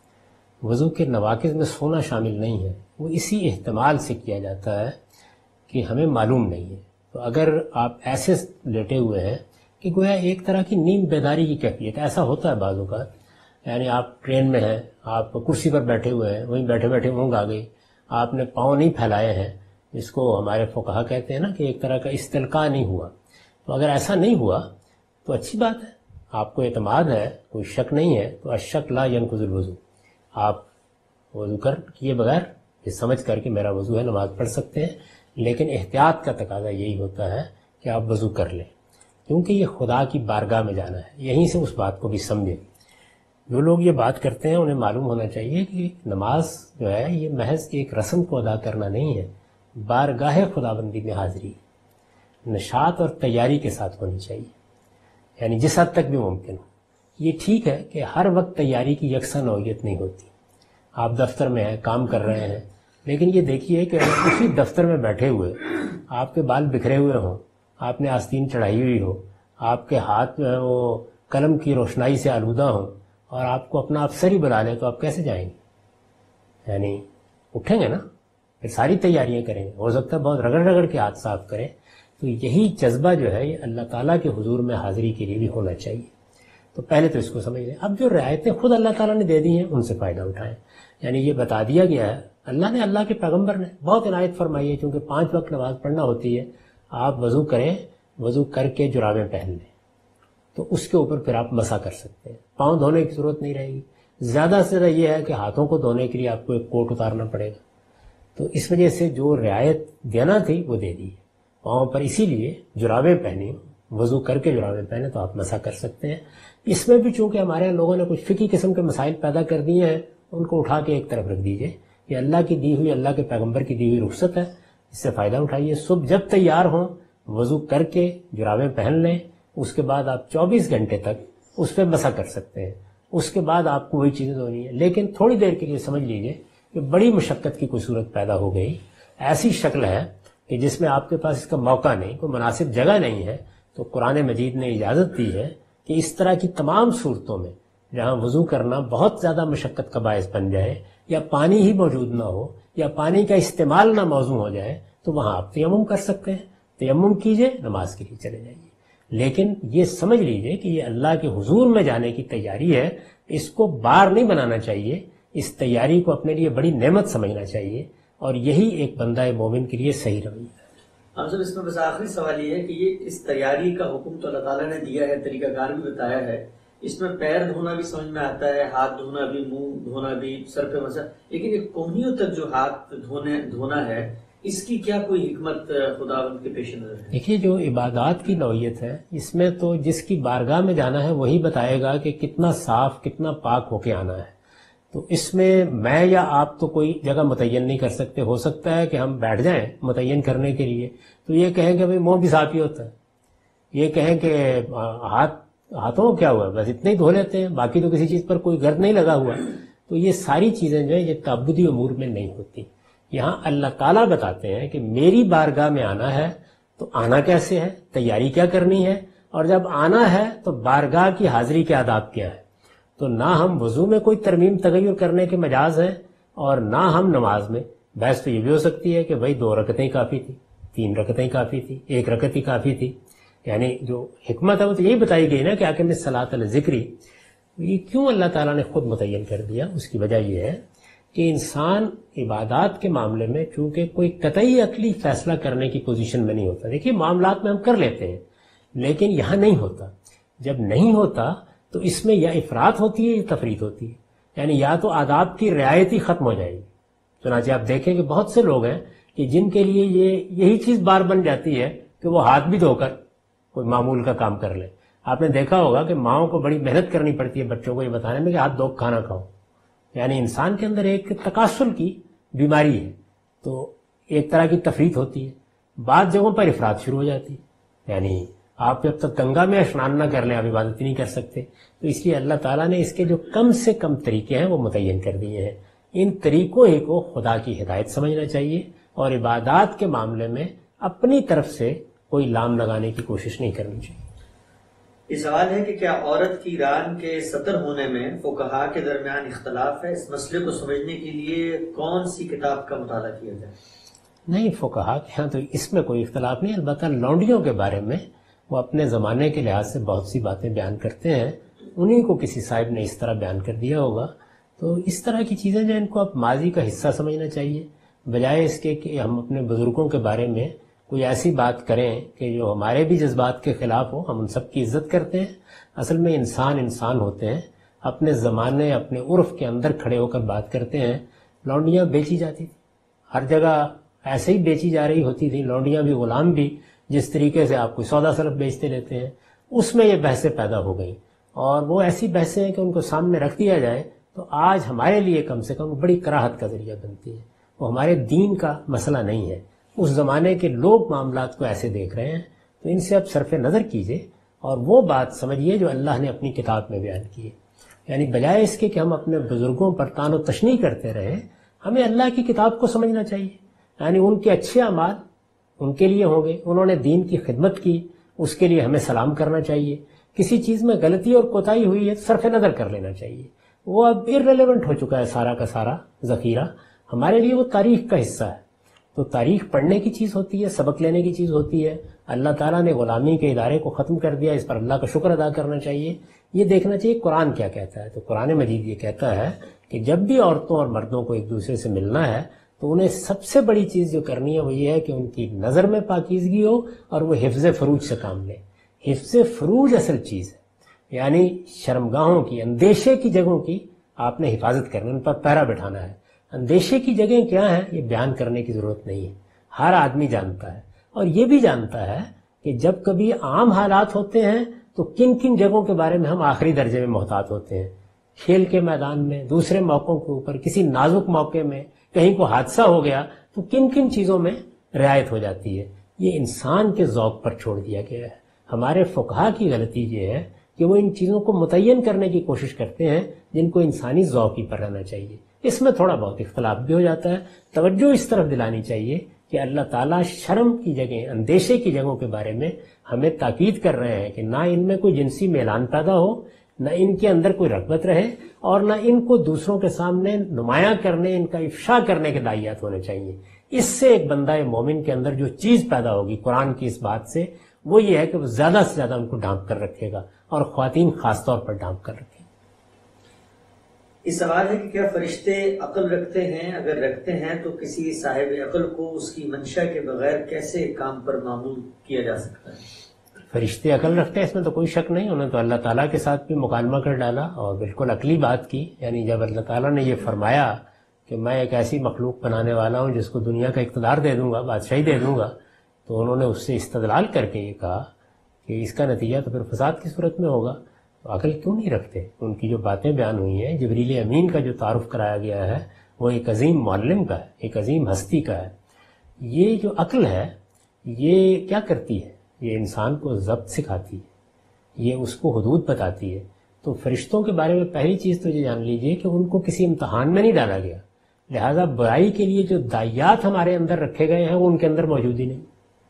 وضو کے نواقض میں سونا شامل نہیں ہے، وہ اسی احتمال سے کیا جاتا ہے کہ ہمیں معلوم نہیں ہے. تو اگر آپ ایسے لیٹے ہوئے ہیں کہ گویا ایک طرح کی نیم بیداری کی کیفیت، ایسا ہوتا ہے بعض اوقات. یعنی آپ ٹرین میں ہیں، آپ کرسی پر بیٹھے ہوئے ہیں، وہیں بیٹھے بیٹھے اونگ آ گئی، آپ نے پاؤں نہیں پھیلائے ہیں، جس کو ہمارے فقہا کہتے ہیں نا کہ ایک طرح کا استلقاء نہیں ہوا. تو اگر ایسا نہیں ہوا تو اچھی بات ہے، آپ کو اعتماد ہے، کوئی شک نہیں ہے، تو الشک لا ینقض الوضو. آپ وضو کر کیے بغیر یہ سمجھ کر کے میرا وضو ہے نماز پڑھ سکتے ہیں. لیکن احتیاط کا تقاضا یہی ہوتا ہے کہ آپ وضو کر لیں، کیونکہ یہ خدا کی بارگاہ میں جانا ہے. یہیں سے اس بات کو بھی سمجھیں. جو لوگ یہ بات کرتے ہیں انہیں معلوم ہونا چاہیے کہ نماز جو ہے یہ محض ایک رسم کو ادا کرنا نہیں ہے، بارگاہ خداوندی میں حاضری نشاط اور تیاری کے ساتھ ہونی چاہیے، یعنی جس حد تک بھی ممکن ہو. یہ ٹھیک ہے کہ ہر وقت تیاری کی یکساں نوعیت نہیں ہوتی. آپ دفتر میں ہیں، کام کر رہے ہیں، لیکن یہ دیکھیے کہ اگر اسی دفتر میں بیٹھے ہوئے آپ کے بال بکھرے ہوئے ہوں، آپ نے آستین چڑھائی ہوئی ہو، آپ کے ہاتھ جو ہے وہ قلم کی روشنائی سے آلودہ ہوں، اور آپ کو اپنا افسر ہی بلا لے تو آپ کیسے جائیں گے؟ یعنی اٹھیں گے نا، پھر ساری تیاریاں کریں گے. ہو سکتا ہے بہت رگڑ رگڑ کے ہاتھ صاف کریں. تو یہی جذبہ جو ہے یہ اللہ تعالیٰ کے حضور میں حاضری کے لیے بھی ہونا چاہیے. تو پہلے تو اس کو سمجھ لیں. اب جو رعایتیں خود اللہ تعالیٰ نے دے دی ہیں ان سے فائدہ اٹھائیں. یعنی یہ بتا دیا گیا ہے، اللہ نے، اللہ کے پیغمبر نے بہت عنایت فرمائی ہے، چونکہ پانچ وقت نماز پڑھنا ہوتی ہے. آپ وضو کریں، وضو کر کے جرابیں پہن لیں، تو اس کے اوپر پھر آپ مسح کر سکتے ہیں. پاؤں دھونے کی ضرورت نہیں رہے گی. زیادہ سے زیادہ یہ ہے کہ ہاتھوں کو دھونے کے لیے آپ کو ایک کوٹ اتارنا پڑے گا. تو اس وجہ سے جو رعایت دینا تھی وہ دے دی. پاؤں پر اسی لیے جرابیں پہنی، وضو کر کے جرابیں پہنے تو آپ مسح کر سکتے ہیں. اس میں بھی چونکہ ہمارے یہاں لوگوں نے کچھ فقہی قسم کے مسائل پیدا کر دیے ہیں، ان کو اٹھا کے ایک طرف رکھ دیجئے. یہ اللہ کی دی ہوئی، اللہ کے پیغمبر کی دی ہوئی رخصت ہے، اس سے فائدہ اٹھائیے. صبح جب تیار ہوں وضو کر کے جرابیں پہن لیں، اس کے بعد آپ چوبیس گھنٹے تک اس پہ مسح کر سکتے ہیں. اس کے بعد آپ کو وہی چیزیں دھونی ہیں. لیکن تھوڑی دیر کے لیے سمجھ لیجئے کہ بڑی مشقت کی کوئی صورت پیدا ہو گئی، ایسی شکل ہے کہ جس میں آپ کے پاس اس کا موقع نہیں، کوئی مناسب جگہ نہیں ہے، تو قرآن مجید نے اجازت دی ہے کہ اس طرح کی تمام صورتوں میں جہاں وضو کرنا بہت زیادہ مشقت کا باعث بن جائے، یا پانی ہی موجود نہ ہو، یا پانی کا استعمال نہ موزوں ہو جائے، تو وہاں آپ تیمم کر سکتے ہیں. تیمم کیجئے، نماز کے لیے چلے جائیے. لیکن یہ سمجھ لیجئے کہ یہ اللہ کے حضور میں جانے کی تیاری ہے، اس کو بار نہیں بنانا چاہیے. اس تیاری کو اپنے لیے بڑی نعمت سمجھنا چاہیے، اور یہی ایک بندہ مومن کے لیے صحیح رویہ ہے. ہم سب اس میں بس آخری سوال یہ ہے کہ یہ اس تیاری کا حکم تو اللہ تعالیٰ نے دیا ہے، طریقہ کار بھی بتایا ہے. اس میں پیر دھونا بھی سمجھ میں آتا ہے، ہاتھ دھونا بھی، منہ دھونا بھی، سر پہ مسح، لیکن ایک کونیوں تک جو ہاتھ دھونے دھونا ہے، اس کی کیا کوئی حکمت خداوند کے پیش نظر ہے؟ دیکھیے، جو عبادات کی نوعیت ہے اس میں تو جس کی بارگاہ میں جانا ہے وہی بتائے گا کہ کتنا صاف، کتنا پاک ہو کے آنا ہے. تو اس میں میں یا آپ تو کوئی جگہ متعین نہیں کر سکتے. ہو سکتا ہے کہ ہم بیٹھ جائیں متعین کرنے کے لیے تو یہ کہیں کہ بھئی منہ بھی صاف ہی ہوتا ہے، یہ کہیں کہ ہاتھ ہاتھوں کیا ہوا ہے، بس اتنے ہی دھو لیتے ہیں، باقی تو کسی چیز پر کوئی گرد نہیں لگا ہوا. تو یہ ساری چیزیں جو ہیں یہ تعبدی امور میں نہیں ہوتی. یہاں اللہ تعالیٰ بتاتے ہیں کہ میری بارگاہ میں آنا ہے تو آنا کیسے ہے، تیاری کیا کرنی ہے، اور جب آنا ہے تو بارگاہ کی حاضری کے آداب کیا ہے. تو نہ ہم وضو میں کوئی ترمیم تغیر کرنے کے مجاز ہیں، اور نہ ہم نماز میں. بحث تو یہ بھی ہو سکتی ہے کہ بھائی دو رکعتیں کافی تھی، تین رکعتیں کافی تھی، ایک رکعت ہی کافی تھی. یعنی جو حکمت ہے وہ تو یہی بتائی گئی نا کہ اقیم الصلاۃ علی ذکری. یہ کیوں اللہ تعالیٰ نے خود متعین کر دیا؟ اس کی وجہ یہ ہے کہ انسان عبادات کے معاملے میں چونکہ کوئی قطعی عقلی فیصلہ کرنے کی پوزیشن میں نہیں ہوتا. دیکھیے معاملات میں ہم کر لیتے ہیں لیکن یہاں نہیں ہوتا. جب نہیں ہوتا تو اس میں یا افراط ہوتی ہے یا تفریط ہوتی ہے. یعنی یا تو آداب کی رعایت ہی ختم ہو جائے گی. چنانچہ آپ دیکھیں کہ بہت سے لوگ ہیں کہ جن کے لیے یہ یہی چیز بار بن جاتی ہے کہ وہ ہاتھ بھی دھو کر کوئی معمول کا کام کر لے. آپ نے دیکھا ہوگا کہ ماؤں کو بڑی محنت کرنی پڑتی ہے بچوں کو یہ بتانے میں کہ ہاتھ دھو کھانا کھاؤ. یعنی انسان کے اندر ایک تکاسل کی بیماری ہے. تو ایک طرح کی تفریط ہوتی ہے. بعض جگہوں پر افراد شروع ہو جاتی ہے. یعنی آپ جب تک گنگا میں اسنان نہ کر لیں آپ عبادت نہیں کر سکتے. تو اس لیے اللہ تعالیٰ نے اس کے جو کم سے کم طریقے ہیں وہ متعین کر دیے ہیں. ان طریقوں ہی کو خدا کی ہدایت سمجھنا چاہیے اور عبادات کے معاملے میں اپنی طرف سے کوئی لام لگانے کی کوشش نہیں کرنی چاہیے. یہ سوال ہے کہ کیا عورت کی ران کے سطر ہونے میں فقہا کے درمیان اختلاف ہے؟ اس مسئلے کو سمجھنے کے لیے کون سی کتاب کا مطالعہ کیا جائے؟ نہیں، فقہا کے ہاں تو اس میں کوئی اختلاف نہیں. البتہ لونڈیوں کے بارے میں وہ اپنے زمانے کے لحاظ سے بہت سی باتیں بیان کرتے ہیں. انہیں کو کسی صاحب نے اس طرح بیان کر دیا ہوگا. تو اس طرح کی چیزیں جو ان کو اب ماضی کا حصہ سمجھنا چاہیے بجائے اس کے کہ ہم اپنے بزرگوں کے بارے میں کوئی ایسی بات کریں کہ جو ہمارے بھی جذبات کے خلاف ہو. ہم ان سب کی عزت کرتے ہیں. اصل میں انسان انسان ہوتے ہیں، اپنے زمانے اپنے عرف کے اندر کھڑے ہو کر بات کرتے ہیں. لونڈیاں بیچی جاتی تھی، ہر جگہ ایسے ہی بیچی جا رہی ہوتی تھی. لونڈیاں بھی غلام بھی، جس طریقے سے آپ کوئی سودا سلف بیچتے لیتے ہیں. اس میں یہ بحثیں پیدا ہو گئیں اور وہ ایسی بحثیں ہیں کہ ان کو سامنے رکھ دیا جائے تو آج ہمارے لیے کم سے کم بڑی کراہت کا ذریعہ بنتی ہے. وہ ہمارے دین کا مسئلہ نہیں ہے. اس زمانے کے لوگ معاملات کو ایسے دیکھ رہے ہیں تو ان سے اب صرف نظر کیجئے اور وہ بات سمجھیے جو اللہ نے اپنی کتاب میں بیان کی ہے. یعنی بجائے اس کے کہ ہم اپنے بزرگوں پر تان و تشنیع کرتے رہیں، ہمیں اللہ کی کتاب کو سمجھنا چاہیے. یعنی ان کے اچھے اعمال ان کے لیے ہوں گے، انہوں نے دین کی خدمت کی، اس کے لیے ہمیں سلام کرنا چاہیے. کسی چیز میں غلطی اور کوتاہی ہوئی ہے صرف نظر کر لینا چاہیے. وہ اب ارریلیونٹ ہو چکا ہے سارا کا سارا ذخیرہ. ہمارے لیے وہ تاریخ کا حصہ ہے. تو تاریخ پڑھنے کی چیز ہوتی ہے، سبق لینے کی چیز ہوتی ہے. اللہ تعالیٰ نے غلامی کے ادارے کو ختم کر دیا، اس پر اللہ کا شکر ادا کرنا چاہیے. یہ دیکھنا چاہیے قرآن کیا کہتا ہے. تو قرآن مجید یہ کہتا ہے کہ جب بھی عورتوں اور مردوں کو ایک دوسرے سے ملنا ہے تو انہیں سب سے بڑی چیز جو کرنی ہے وہ یہ ہے کہ ان کی نظر میں پاکیزگی ہو اور وہ حفظ فروج سے کام لیں. حفظ فروج اصل چیز ہے. یعنی شرمگاہوں کی، اندیشے کی جگہوں کی آپ نے حفاظت کرنا، ان پر پہرا بٹھانا ہے. اندیشے کی جگہیں کیا ہیں یہ بیان کرنے کی ضرورت نہیں ہے، ہر آدمی جانتا ہے. اور یہ بھی جانتا ہے کہ جب کبھی عام حالات ہوتے ہیں تو کن کن جگہوں کے بارے میں ہم آخری درجے میں محتاط ہوتے ہیں. کھیل کے میدان میں، دوسرے موقعوں کے اوپر، کسی نازک موقع میں کہیں کو حادثہ ہو گیا تو کن کن چیزوں میں رعایت ہو جاتی ہے. یہ انسان کے ذوق پر چھوڑ دیا گیا ہے. ہمارے فقہا کی غلطی یہ ہے کہ وہ ان چیزوں کو متعین کرنے کی کوشش کرتے ہیں جن کو انسانی ذوق ہی پر رہنا چاہیے. اس میں تھوڑا بہت اختلاف بھی ہو جاتا ہے. توجہ اس طرف دلانی چاہیے کہ اللہ تعالیٰ شرم کی جگہ، اندیشے کی جگہوں کے بارے میں ہمیں تاکید کر رہے ہیں کہ نہ ان میں کوئی جنسی میلان پیدا ہو، نہ ان کے اندر کوئی رغبت رہے اور نہ ان کو دوسروں کے سامنے نمایاں کرنے، ان کا افشا کرنے کے داعیات ہونے چاہیے. اس سے ایک بندہ مومن کے اندر جو چیز پیدا ہوگی قرآن کی اس بات سے وہ یہ ہے کہ وہ زیادہ سے زیادہ ان کو ڈھانپ کر رکھے گا اور خواتین خاص طور پر ڈھانپ کر رکھے گا. یہ سوال ہے کہ کیا فرشتے عقل رکھتے ہیں؟ اگر رکھتے ہیں تو کسی صاحب عقل کو اس کی منشا کے بغیر کیسے کام پر معمول کیا جا سکتا ہے؟ فرشتے عقل رکھتے ہیں اس میں تو کوئی شک نہیں. انہوں نے تو اللہ تعالیٰ کے ساتھ بھی مکالمہ کر ڈالا اور بالکل عقلی بات کی. یعنی جب اللہ تعالیٰ نے یہ فرمایا کہ میں ایک ایسی مخلوق بنانے والا ہوں جس کو دنیا کا اقتدار دے دوں گا، بادشاہی دے دوں گا، تو انہوں نے اس سے استدلال کر کے یہ کہا کہ اس کا نتیجہ تو پھر فساد کی صورت میں ہوگا. تو عقل کیوں نہیں رکھتے؟ ان کی جو باتیں بیان ہوئی ہیں، جبریل امین کا جو تعارف کرایا گیا ہے وہ ایک عظیم معلم کا ہے، ایک عظیم ہستی کا ہے. یہ جو عقل ہے یہ کیا کرتی ہے؟ یہ انسان کو ضبط سکھاتی ہے، یہ اس کو حدود بتاتی ہے. تو فرشتوں کے بارے میں پہلی چیز تو یہ جان لیجئے کہ ان کو کسی امتحان میں نہیں ڈالا گیا، لہذا برائی کے لیے جو داعیات ہمارے اندر رکھے گئے ہیں وہ ان کے اندر موجود ہی نہیں.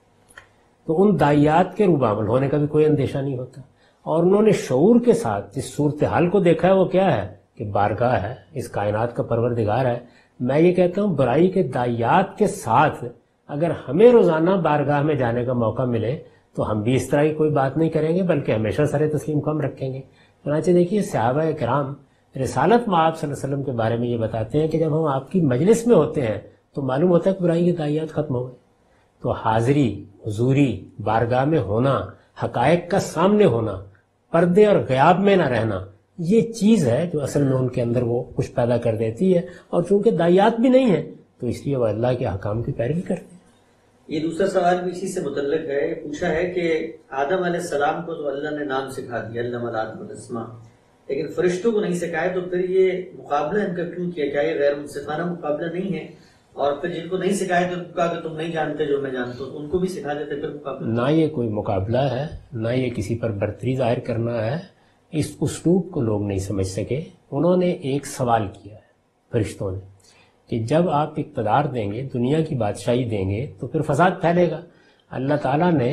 تو ان داعیات کے روبامل ہونے کا بھی کوئی اندیشہ نہیں ہوتا. اور انہوں نے شعور کے ساتھ جس صورتحال کو دیکھا ہے وہ کیا ہے کہ بارگاہ ہے، اس کائنات کا پروردگار ہے. میں یہ کہتا ہوں برائی کے داعیات کے ساتھ اگر ہمیں روزانہ بارگاہ میں جانے کا موقع ملے تو ہم بھی اس طرح کی کوئی بات نہیں کریں گے بلکہ ہمیشہ سر تسلیم کو ہم رکھیں گے. چنانچہ دیکھیے صحابہ کرام رسالت مآب صلی اللہ علیہ وسلم کے بارے میں یہ بتاتے ہیں کہ جب ہم آپ کی مجلس میں ہوتے ہیں تو معلوم ہوتا ہے کہ برائی کے داعیات ختم ہو گئے. تو حاضری، حضوری، بارگاہ میں ہونا، حقائق کا سامنے ہونا، پردے اور غیاب میں نہ رہنا، یہ چیز ہے جو اصل میں ان کے اندر وہ کچھ پیدا کر دیتی ہے. اور چونکہ داعیات بھی نہیں ہیں تو اس لیے وہ اللہ کے احکام کی پیروی کرتے ہیں. یہ دوسرا سوال بھی اسی سے متعلق ہے. پوچھا ہے کہ آدم علیہ السلام کو تو اللہ نے نام سکھا دیا، علم آدم الاسماء، لیکن فرشتوں کو نہیں سکھایا، تو پھر یہ مقابلہ ان کا کیوں کیا؟ کیا یہ غیر منصفانہ مقابلہ نہیں ہے؟ اور پھر جن کو نہیں سکھایا تو کہا کہ تم نہیں جانتے جو میں جانتا ہوں، ان کو بھی سکھا دیتے پھر مقابلہ. نہ یہ کوئی مقابلہ ہے، نہ یہ کسی پر برتری ظاہر کرنا ہے. اس اسلوب کو لوگ نہیں سمجھ سکے. انہوں نے ایک سوال کیا ہے فرشتوں نے کہ جب آپ اقتدار دیں گے، دنیا کی بادشاہی دیں گے تو پھر فساد پھیلے گا. اللہ تعالیٰ نے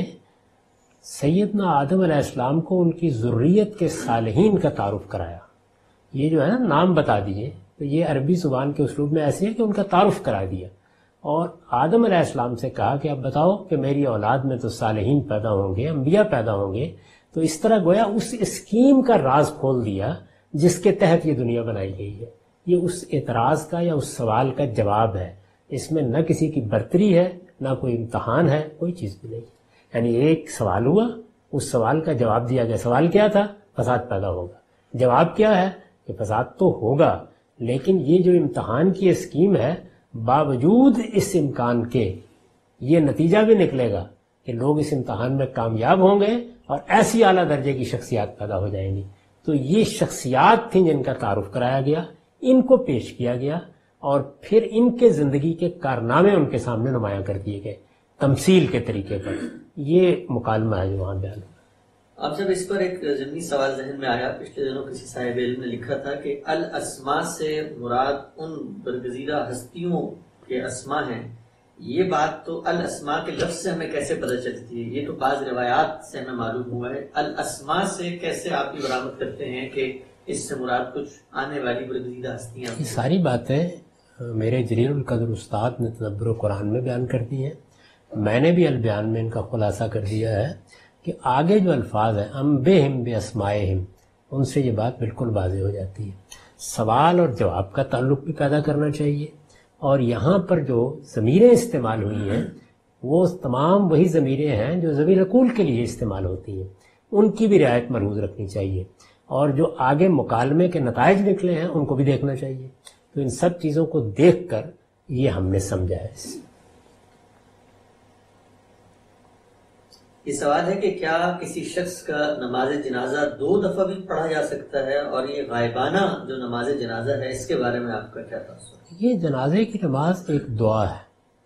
سیدنا آدم علیہ السلام کو ان کی ذریت کے صالحین کا تعارف کرایا. یہ جو ہے نا نام بتا دیے، تو یہ عربی زبان کے اسلوب میں ایسے ہے کہ ان کا تعارف کرا دیا. اور آدم علیہ السلام سے کہا کہ اب بتاؤ کہ میری اولاد میں تو صالحین پیدا ہوں گے، انبیاء پیدا ہوں گے. تو اس طرح گویا اس اسکیم کا راز کھول دیا جس کے تحت یہ دنیا بنائی گئی ہے. یہ اس اعتراض کا یا اس سوال کا جواب ہے. اس میں نہ کسی کی برتری ہے، نہ کوئی امتحان ہے، کوئی چیز بھی نہیں. یعنی ایک سوال ہوا، اس سوال کا جواب دیا گیا. سوال کیا تھا؟ فساد پیدا ہوگا. جواب کیا ہے؟ کہ فساد تو ہوگا، لیکن یہ جو امتحان کی اسکیم ہے، باوجود اس امکان کے یہ نتیجہ بھی نکلے گا کہ لوگ اس امتحان میں کامیاب ہوں گے اور ایسی اعلیٰ درجے کی شخصیات پیدا ہو جائیں گی. تو یہ شخصیات تھیں جن کا تعارف کرایا گیا، ان کو پیش کیا گیا، اور پھر ان کے زندگی کے کارنامے ان کے سامنے نمایاں کر دیے گئے تمثیل کے طریقے پر. یہ مکالمہ ہے جو وہاں بیان ہوا. اب جب اس پر ایک ضمنی سوال ذہن میں آیا، پچھلے دنوں کسی صاحب علم نے لکھا تھا کہ الاسماء سے مراد ان برگزیدہ ہستیوں کے اسماء ہیں. یہ بات تو الاسماء کے لفظ سے ہمیں کیسے پتہ چلتی ہے؟ یہ تو بعض روایات سے ہمیں معلوم ہوا ہے. الاسماء سے کیسے آپ یہ برآمد کرتے ہیں کہ اس سے مراد کچھ آنے والی برگزیدہ ہستیاں؟ یہ ساری باتیں میرے جلیل القدر استاد نے تدبر قرآن میں بیان کر دی ہیں. میں نے بھی البیان میں ان کا خلاصہ کر دیا ہے کہ آگے جو الفاظ ہیں انبئہم باسمائہم، ان سے یہ بات بالکل واضح ہو جاتی ہے. سوال اور جواب کا تعلق بھی پیدا کرنا چاہیے. اور یہاں پر جو ضمیریں استعمال ہوئی ہیں وہ تمام وہی ضمیریں ہیں جو ضمیر رقول کے لیے استعمال ہوتی ہیں، ان کی بھی رعایت ملحوظ رکھنی چاہیے. اور جو آگے مکالمے کے نتائج نکلے ہیں ان کو بھی دیکھنا چاہیے. تو ان سب چیزوں کو دیکھ کر یہ ہم نے سمجھا ہے. یہ سوال ہے کہ کیا کسی شخص کا نماز جنازہ دو دفعہ بھی پڑھا جا سکتا ہے؟ اور یہ غائبانہ جو نماز جنازہ ہے اس کے بارے میں آپ کا کیا تاثر؟ یہ جنازے کی نماز ایک دعا ہے.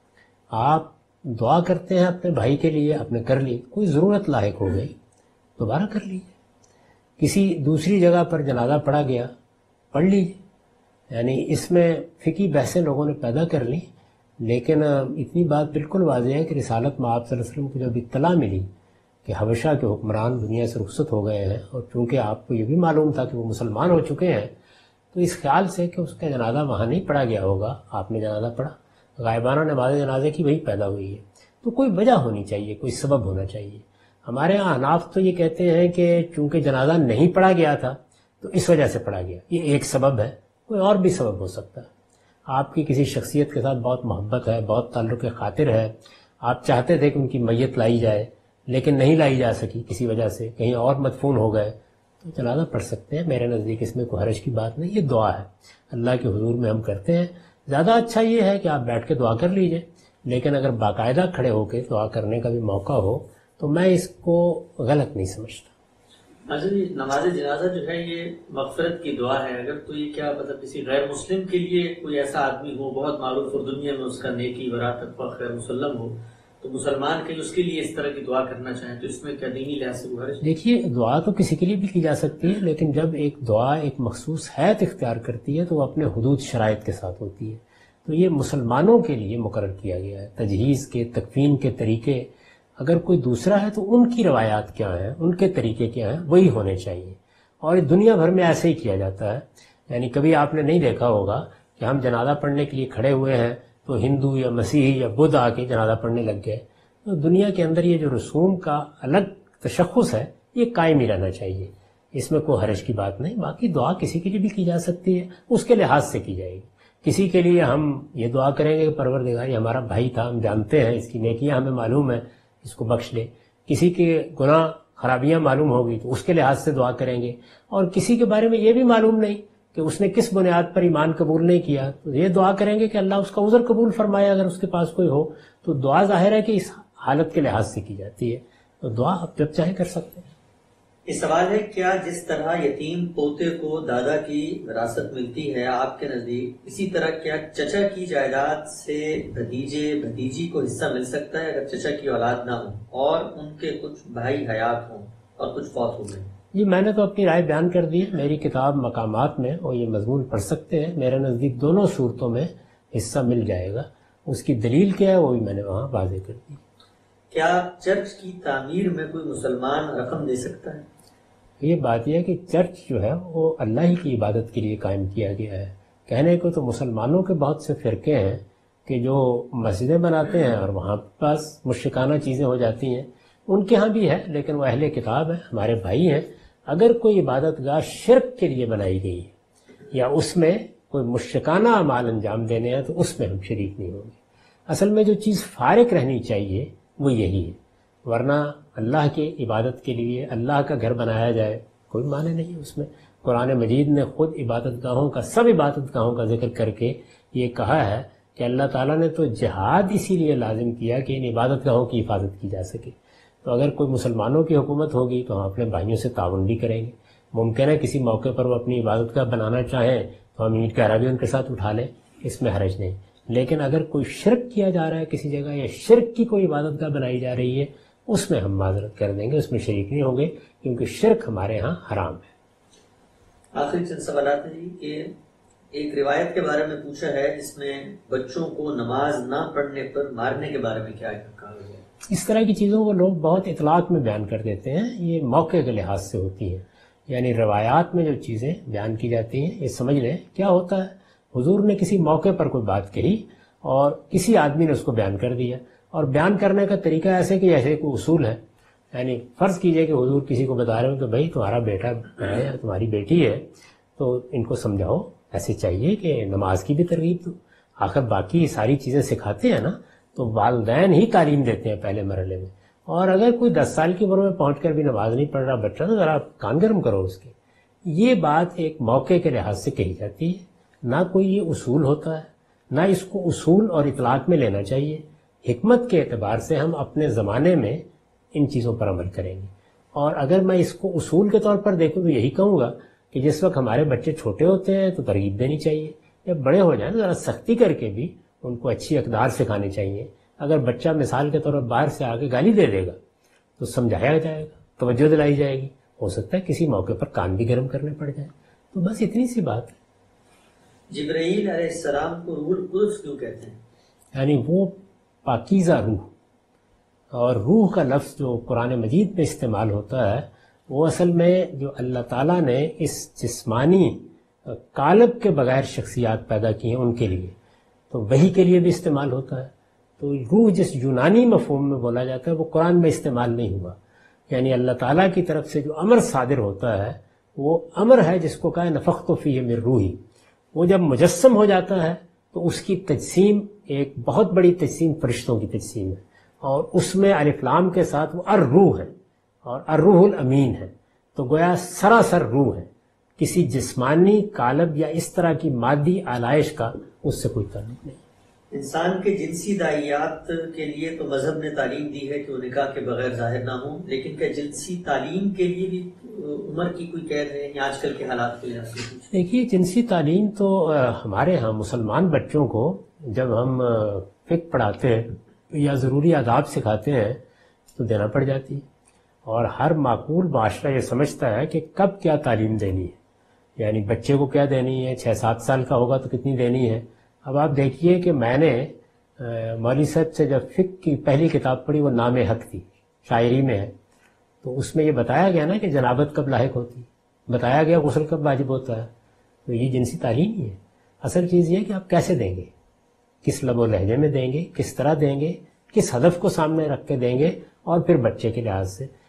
آپ دعا کرتے ہیں اپنے بھائی کے لیے، آپ نے کر لی، کوئی ضرورت لاحق ہو گئی دوبارہ کر لیجیے. کسی دوسری جگہ پر جنازہ پڑھا گیا، پڑھ لیجیے. یعنی اس میں فقہی بحثیں لوگوں نے پیدا کر لی، لیکن اتنی بات بالکل واضح ہے کہ رسالت مآب صلی اللہ علیہ وسلم کو جب اطلاع ملی کہ حبشہ کے حکمران دنیا سے رخصت ہو گئے ہیں، اور چونکہ آپ کو یہ بھی معلوم تھا کہ وہ مسلمان ہو چکے ہیں، تو اس خیال سے کہ اس کا جنازہ وہاں نہیں پڑھا گیا ہوگا، آپ نے جنازہ پڑھا. غائبانہ نماز جنازے کی وہی پیدا ہوئی ہے. تو کوئی وجہ ہونی چاہیے، کوئی سبب ہونا چاہیے. ہمارے ہاں احناف تو یہ کہتے ہیں کہ چونکہ جنازہ نہیں پڑھا گیا تھا تو اس وجہ سے پڑھا گیا. یہ ایک سبب ہے، کوئی اور بھی سبب ہو سکتا ہے. آپ کی کسی شخصیت کے ساتھ بہت محبت ہے، بہت تعلق خاطر ہے، آپ چاہتے تھے کہ ان کی میت لائی جائے لیکن نہیں لائی جا سکی کسی وجہ سے، کہیں اور مدفون ہو گئے، تو جنازہ پڑھ سکتے ہیں. میرے نزدیک اس میں کوئی حرج کی بات نہیں. یہ دعا ہے، اللہ کے حضور میں ہم کرتے ہیں. زیادہ اچھا یہ ہے کہ آپ بیٹھ کے دعا کر لیجئے، لیکن اگر باقاعدہ کھڑے ہو کے دعا کرنے کا بھی موقع ہو تو میں اس کو غلط نہیں سمجھتا. اچھا جی، نماز جنازہ جو ہے یہ مغفرت کی دعا ہے. اگر تو یہ کیا مطلب کسی غیر مسلم کے لیے کوئی ایسا آدمی ہو بہت معروف اور دنیا میں اس کا نیکی برات تقویٰ خیر مسلم ہو، تو مسلمان کے اس کے لیے اس طرح کی دعا کرنا چاہیں تو اس میں کیا دینی لحاظ سے حرج؟ دیکھیے، دعا تو کسی کے لیے بھی کی جا سکتی ہے، لیکن جب ایک دعا ایک مخصوص حیت اختیار کرتی ہے تو وہ اپنے حدود شرائط کے ساتھ ہوتی ہے. تو یہ مسلمانوں کے لیے مقرر کیا گیا ہے. تجہیز کے، تکفین کے طریقے اگر کوئی دوسرا ہے تو ان کی روایات کیا ہیں، ان کے طریقے کیا ہیں، وہی ہونے چاہیے. اور دنیا بھر میں ایسے ہی کیا جاتا ہے. یعنی کبھی آپ نے نہیں دیکھا ہوگا کہ ہم جنازہ پڑھنے کے لیے کھڑے ہوئے ہیں تو ہندو یا مسیحی یا بدھ آ کے جنازہ پڑھنے لگ گئے. تو دنیا کے اندر یہ جو رسوم کا الگ تشخص ہے یہ قائم ہی رہنا چاہیے. اس میں کوئی حرج کی بات نہیں. باقی دعا کسی کے لیے بھی کی جا سکتی ہے، اس کے لحاظ سے کی جائے گی. کسی کے لیے ہم یہ دعا کریں گے کہ پروردگار یہ ہمارا بھائی تھا، ہم جانتے ہیں اس کی نیکیاں ہمیں معلوم ہے، اس کو بخش لے. کسی کے گناہ خرابیاں معلوم ہوگی تو اس کے لحاظ سے دعا کریں گے. اور کسی کے بارے میں یہ بھی معلوم نہیں کہ اس نے کس بنیاد پر ایمان قبول نہیں کیا، تو یہ دعا کریں گے کہ اللہ اس کا عذر قبول فرمائے اگر اس کے پاس کوئی ہو. تو دعا ظاہر ہے کہ اس حالت کے لحاظ سے کی جاتی ہے، تو دعا آپ جب چاہیں کر سکتے ہیں. یہ سوال ہے، کیا جس طرح یتیم پوتے کو دادا کی وراثت ملتی ہے آپ کے نزدیک، اسی طرح کیا چچا کی جائیداد سے بھتیجے بھتیجی کو حصہ مل سکتا ہے اگر چچا کی اولاد نہ ہو اور ان کے کچھ بھائی حیات ہوں اور کچھ فوت ہو گئے؟ جی میں نے تو اپنی رائے بیان کر دی ہے. میری کتاب مقامات میں وہ یہ مضمون پڑھ سکتے ہیں. میرے نزدیک دونوں صورتوں میں حصہ مل جائے گا. اس کی دلیل کیا ہے وہ بھی میں نے وہاں واضح کر دی. کیا چرچ کی تعمیر میں کوئی مسلمان رقم دے سکتا ہے؟ یہ بات یہ ہے کہ چرچ جو ہے وہ اللہ ہی کی عبادت کے لیے قائم کیا گیا ہے. کہنے کو تو مسلمانوں کے بہت سے فرقے ہیں کہ جو مسجدیں بناتے ہیں اور وہاں پاس مشرکانہ چیزیں ہو جاتی ہیں. ان کے ہاں بھی ہے، لیکن وہ اہل کتاب ہیں، ہمارے بھائی ہیں. اگر کوئی عبادت گاہ شرک کے لیے بنائی گئی ہے یا اس میں کوئی مشرکانہ اعمال انجام دینے ہیں تو اس میں ہم شریک نہیں ہوں گے. اصل میں جو چیز فارغ رہنی چاہیے وہ یہی ہے، ورنہ اللہ کی عبادت کے لیے اللہ کا گھر بنایا جائے کوئی معنی نہیں ہے اس میں. قرآن مجید نے خود عبادت گاہوں کا سب عبادت گاہوں کا ذکر کر کے یہ کہا ہے کہ اللہ تعالیٰ نے تو جہاد اسی لیے لازم کیا کہ ان عبادت گاہوں کی حفاظت کی جا سکے. تو اگر کوئی مسلمانوں کی حکومت ہوگی تو ہم اپنے بھائیوں سے تعاون بھی کریں گے. ممکن ہے کسی موقع پر وہ اپنی عبادت گاہ بنانا چاہیں تو ہم اینٹ گہرا بھی ان کے ساتھ اٹھا لیں، اس میں حرج نہیں. لیکن اگر کوئی شرک کیا جا رہا ہے کسی جگہ یا شرک کی کوئی عبادت گاہ بنائی جا رہی ہے اس میں ہم معذرت کر دیں گے، اس میں شریک نہیں ہوں گے، کیونکہ شرک ہمارے ہاں حرام ہے. آخری چند سوالات ہیں جی کہ ایک روایت کے بارے میں پوچھا ہے جس میں بچوں کو نماز نہ پڑھنے پر مارنے کے بارے میں کیا کہا گیا؟ اس طرح کی چیزوں کو لوگ بہت اطلاق میں بیان کر دیتے ہیں. یہ موقع کے لحاظ سے ہوتی ہیں، یعنی روایات میں جو چیزیں بیان کی جاتی ہیں یہ سمجھ لیں کیا ہوتا ہے. حضور نے کسی موقع پر کوئی بات کہی اور کسی آدمی نے اس کو بیان کر دیا، اور بیان کرنے کا طریقہ ایسے کہ ایسے کوئی اصول ہے. یعنی فرض کیجئے کہ حضور کسی کو بتا رہے ہو کہ بھائی تمہارا بیٹا ہے یا تمہاری بیٹی ہے تو ان کو سمجھاؤ، ایسے چاہیے کہ نماز کی بھی ترغیب دو. آخر باقی ساری چیزیں سکھاتے ہیں نا، تو والدین ہی تعلیم دیتے ہیں پہلے مرحلے میں. اور اگر کوئی دس سال کی عمر میں پہنچ کر بھی نماز نہیں پڑھ رہا بچہ تو ذرا کان گرم کرو اس کے. یہ بات ایک موقع کے لحاظ سے کہی جاتی ہے، نہ کوئی یہ اصول ہوتا ہے، نہ اس کو اصول اور اطلاق میں لینا چاہیے. حکمت کے اعتبار سے ہم اپنے زمانے میں ان چیزوں پر عمل کریں گے. اور اگر میں اس کو اصول کے طور پر دیکھوں تو یہی کہوں گا کہ جس وقت ہمارے بچے چھوٹے ہوتے ہیں تو ترغیب دینی چاہیے، جب بڑے ہو جائیں تو ذرا سختی کر کے بھی ان کو اچھی اقدار سکھانی چاہیے. اگر بچہ مثال کے طور پر باہر سے آ کے گالی دے دے گا تو سمجھایا جائے گا، توجہ دلائی جائے گی. ہو سکتا ہے کسی موقع پر کان بھی گرم کرنے پڑ جائیں. تو بس اتنی سی بات ہے. جبرائیل علیہ السلام کو روح القدس کیوں کہتے ہیں؟ یعنی وہ پاکیزہ روح، اور روح کا لفظ جو قرآن مجید میں استعمال ہوتا ہے وہ اصل میں جو اللہ تعالیٰ نے اس جسمانی قالب کے بغیر شخصیات پیدا کی ہیں ان کے لیے، تو وہی کے لیے بھی استعمال ہوتا ہے. تو روح جس یونانی مفہوم میں بولا جاتا ہے وہ قرآن میں استعمال نہیں ہوا. یعنی اللہ تعالیٰ کی طرف سے جو امر صادر ہوتا ہے وہ امر ہے جس کو کہا نفخت فیہ من روحی. وہ جب مجسم ہو جاتا ہے تو اس کی تجسیم ایک بہت بڑی تجسیم فرشتوں کی تجسیم ہے، اور اس میں الف لام کے ساتھ وہ الروح ہے اور الروح الامین ہے. تو گویا سراسر روح ہے، کسی جسمانی قالب یا اس طرح کی مادی آلائش کا اس سے کوئی تعلق نہیں. انسان کے جنسی داعیات کے لیے تو مذہب نے تعلیم دی ہے کہ وہ نکاح کے بغیر ظاہر نہ ہوں، لیکن کیا جنسی تعلیم کے لیے بھی عمر کی کوئی قید ہے یا آج کل کے حالات کے لحاظ سے؟ دیکھیے جنسی تعلیم تو ہمارے ہاں مسلمان بچوں کو جب ہم فقہ پڑھاتے ہیں یا ضروری آداب سکھاتے ہیں تو دینا پڑ جاتی ہے. اور ہر معقول معاشرہ یہ سمجھتا ہے کہ کب کیا تعلیم دینی ہے، یعنی بچے کو کیا دینی ہے. چھ سات سال کا ہوگا تو کتنی دینی ہے. اب آپ دیکھیے کہ میں نے مولوی صاحب سے جب فقہ کی پہلی کتاب پڑھی وہ نام حق تھی، شاعری میں ہے، تو اس میں یہ بتایا گیا نا کہ جنابت کب لاحق ہوتی، بتایا گیا غسل کب واجب ہوتا ہے. تو یہ جنسی تعلیم ہی ہے. اصل چیز یہ کہ آپ کیسے دیں گے، کس لب و لہجے میں دیں گے، کس طرح دیں گے، کس ہدف کو سامنے رکھ کے دیں گے، اور پھر بچے کے لحاظ سے.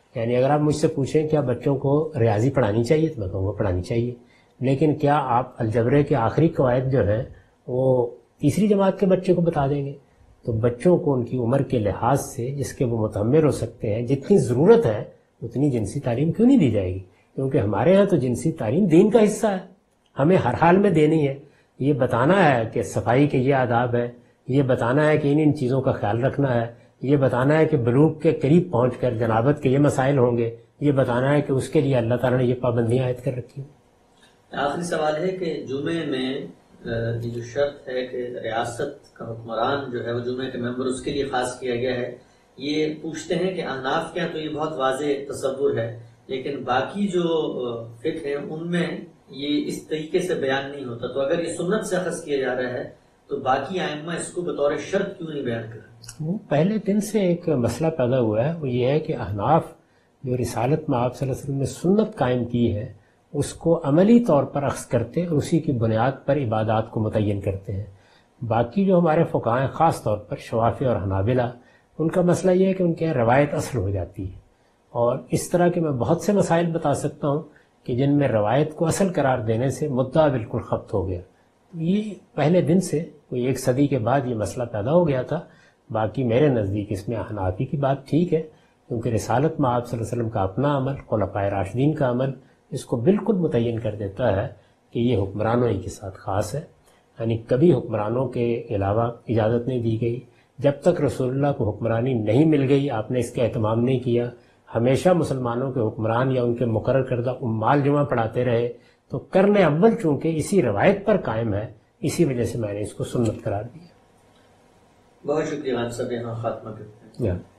یعنی اگر آپ مجھ سے پوچھیں کیا بچوں کو ریاضی پڑھانی چاہیے تو میں کہوں گا پڑھانی چاہیے، لیکن کیا آپ الجبرے کے آخری قواعد جو ہیں وہ تیسری جماعت کے بچے کو بتا دیں گے؟ تو بچوں کو ان کی عمر کے لحاظ سے جس کے وہ متحمل ہو سکتے ہیں، جتنی ضرورت ہے اتنی جنسی تعلیم کیوں نہیں دی جائے گی؟ کیونکہ ہمارے ہاں تو جنسی تعلیم دین کا حصہ ہے، ہمیں ہر حال میں دینی ہے۔ یہ بتانا ہے کہ صفائی کے یہ آداب ہے، یہ بتانا ہے کہ ان ان چیزوں کا خیال رکھنا ہے، یہ بتانا ہے کہ بلوغ کے قریب پہنچ کر جنابت کے یہ مسائل ہوں گے، یہ بتانا ہے کہ اس کے لیے اللہ تعالیٰ نے یہ پابندیاں عائد کر رکھی ہیں۔ آخری سوال ہے کہ جمعے میں یہ جو شرط ہے کہ ریاست کا حکمران جو ہے وہ جمعے کے ممبر اس کے لیے خاص کیا گیا ہے، یہ پوچھتے ہیں کہ احناف کے یہاں تو یہ بہت واضح تصور ہے، لیکن باقی جو فقہ ہیں ان میں یہ اس طریقے سے بیان نہیں ہوتا، تو اگر یہ سنت سے اخذ کیا جا رہا ہے تو باقی ائمہ اس کو بطور شرط کیوں نہیں بیان کر رہے؟ وہ پہلے دن سے ایک مسئلہ پیدا ہوا ہے، وہ یہ ہے کہ احناف جو رسالت میں آپ صلی اللہ علیہ وسلم نے سنت قائم کی ہے اس کو عملی طور پر اخذ کرتے اور اسی کی بنیاد پر عبادات کو متعین کرتے ہیں۔ باقی جو ہمارے فقہاء ہیں خاص طور پر شوافی اور حنابلہ، ان کا مسئلہ یہ ہے کہ ان کے روایت اصل ہو جاتی ہے، اور اس طرح کے میں بہت سے مسائل بتا سکتا ہوں کہ جن میں روایت کو اصل قرار دینے سے مدعا بالکل ختم ہو گیا۔ یہ پہلے دن سے کوئی ایک صدی کے بعد یہ مسئلہ پیدا ہو گیا تھا۔ باقی میرے نزدیک اس میں حنافی کی بات ٹھیک ہے، کیونکہ رسالت میں آپ صلی اللہ علیہ وسلم کا اپنا عمل، خلفائے راشدین کا عمل اس کو بالکل متعین کر دیتا ہے کہ یہ حکمرانوں ہی کے ساتھ خاص ہے، یعنی کبھی حکمرانوں کے علاوہ اجازت نہیں دی گئی۔ جب تک رسول اللہ کو حکمرانی نہیں مل گئی آپ نے اس کا اہتمام نہیں کیا، ہمیشہ مسلمانوں کے حکمران یا ان کے مقرر کردہ امال جمعہ پڑھاتے رہے، تو کرن اول چونکہ اسی روایت پر قائم ہے، اسی وجہ سے میں نے اس کو سنت قرار دیا۔ بہت شکریہ خان صاحب، یہاں خاتمہ کرتے ہیں۔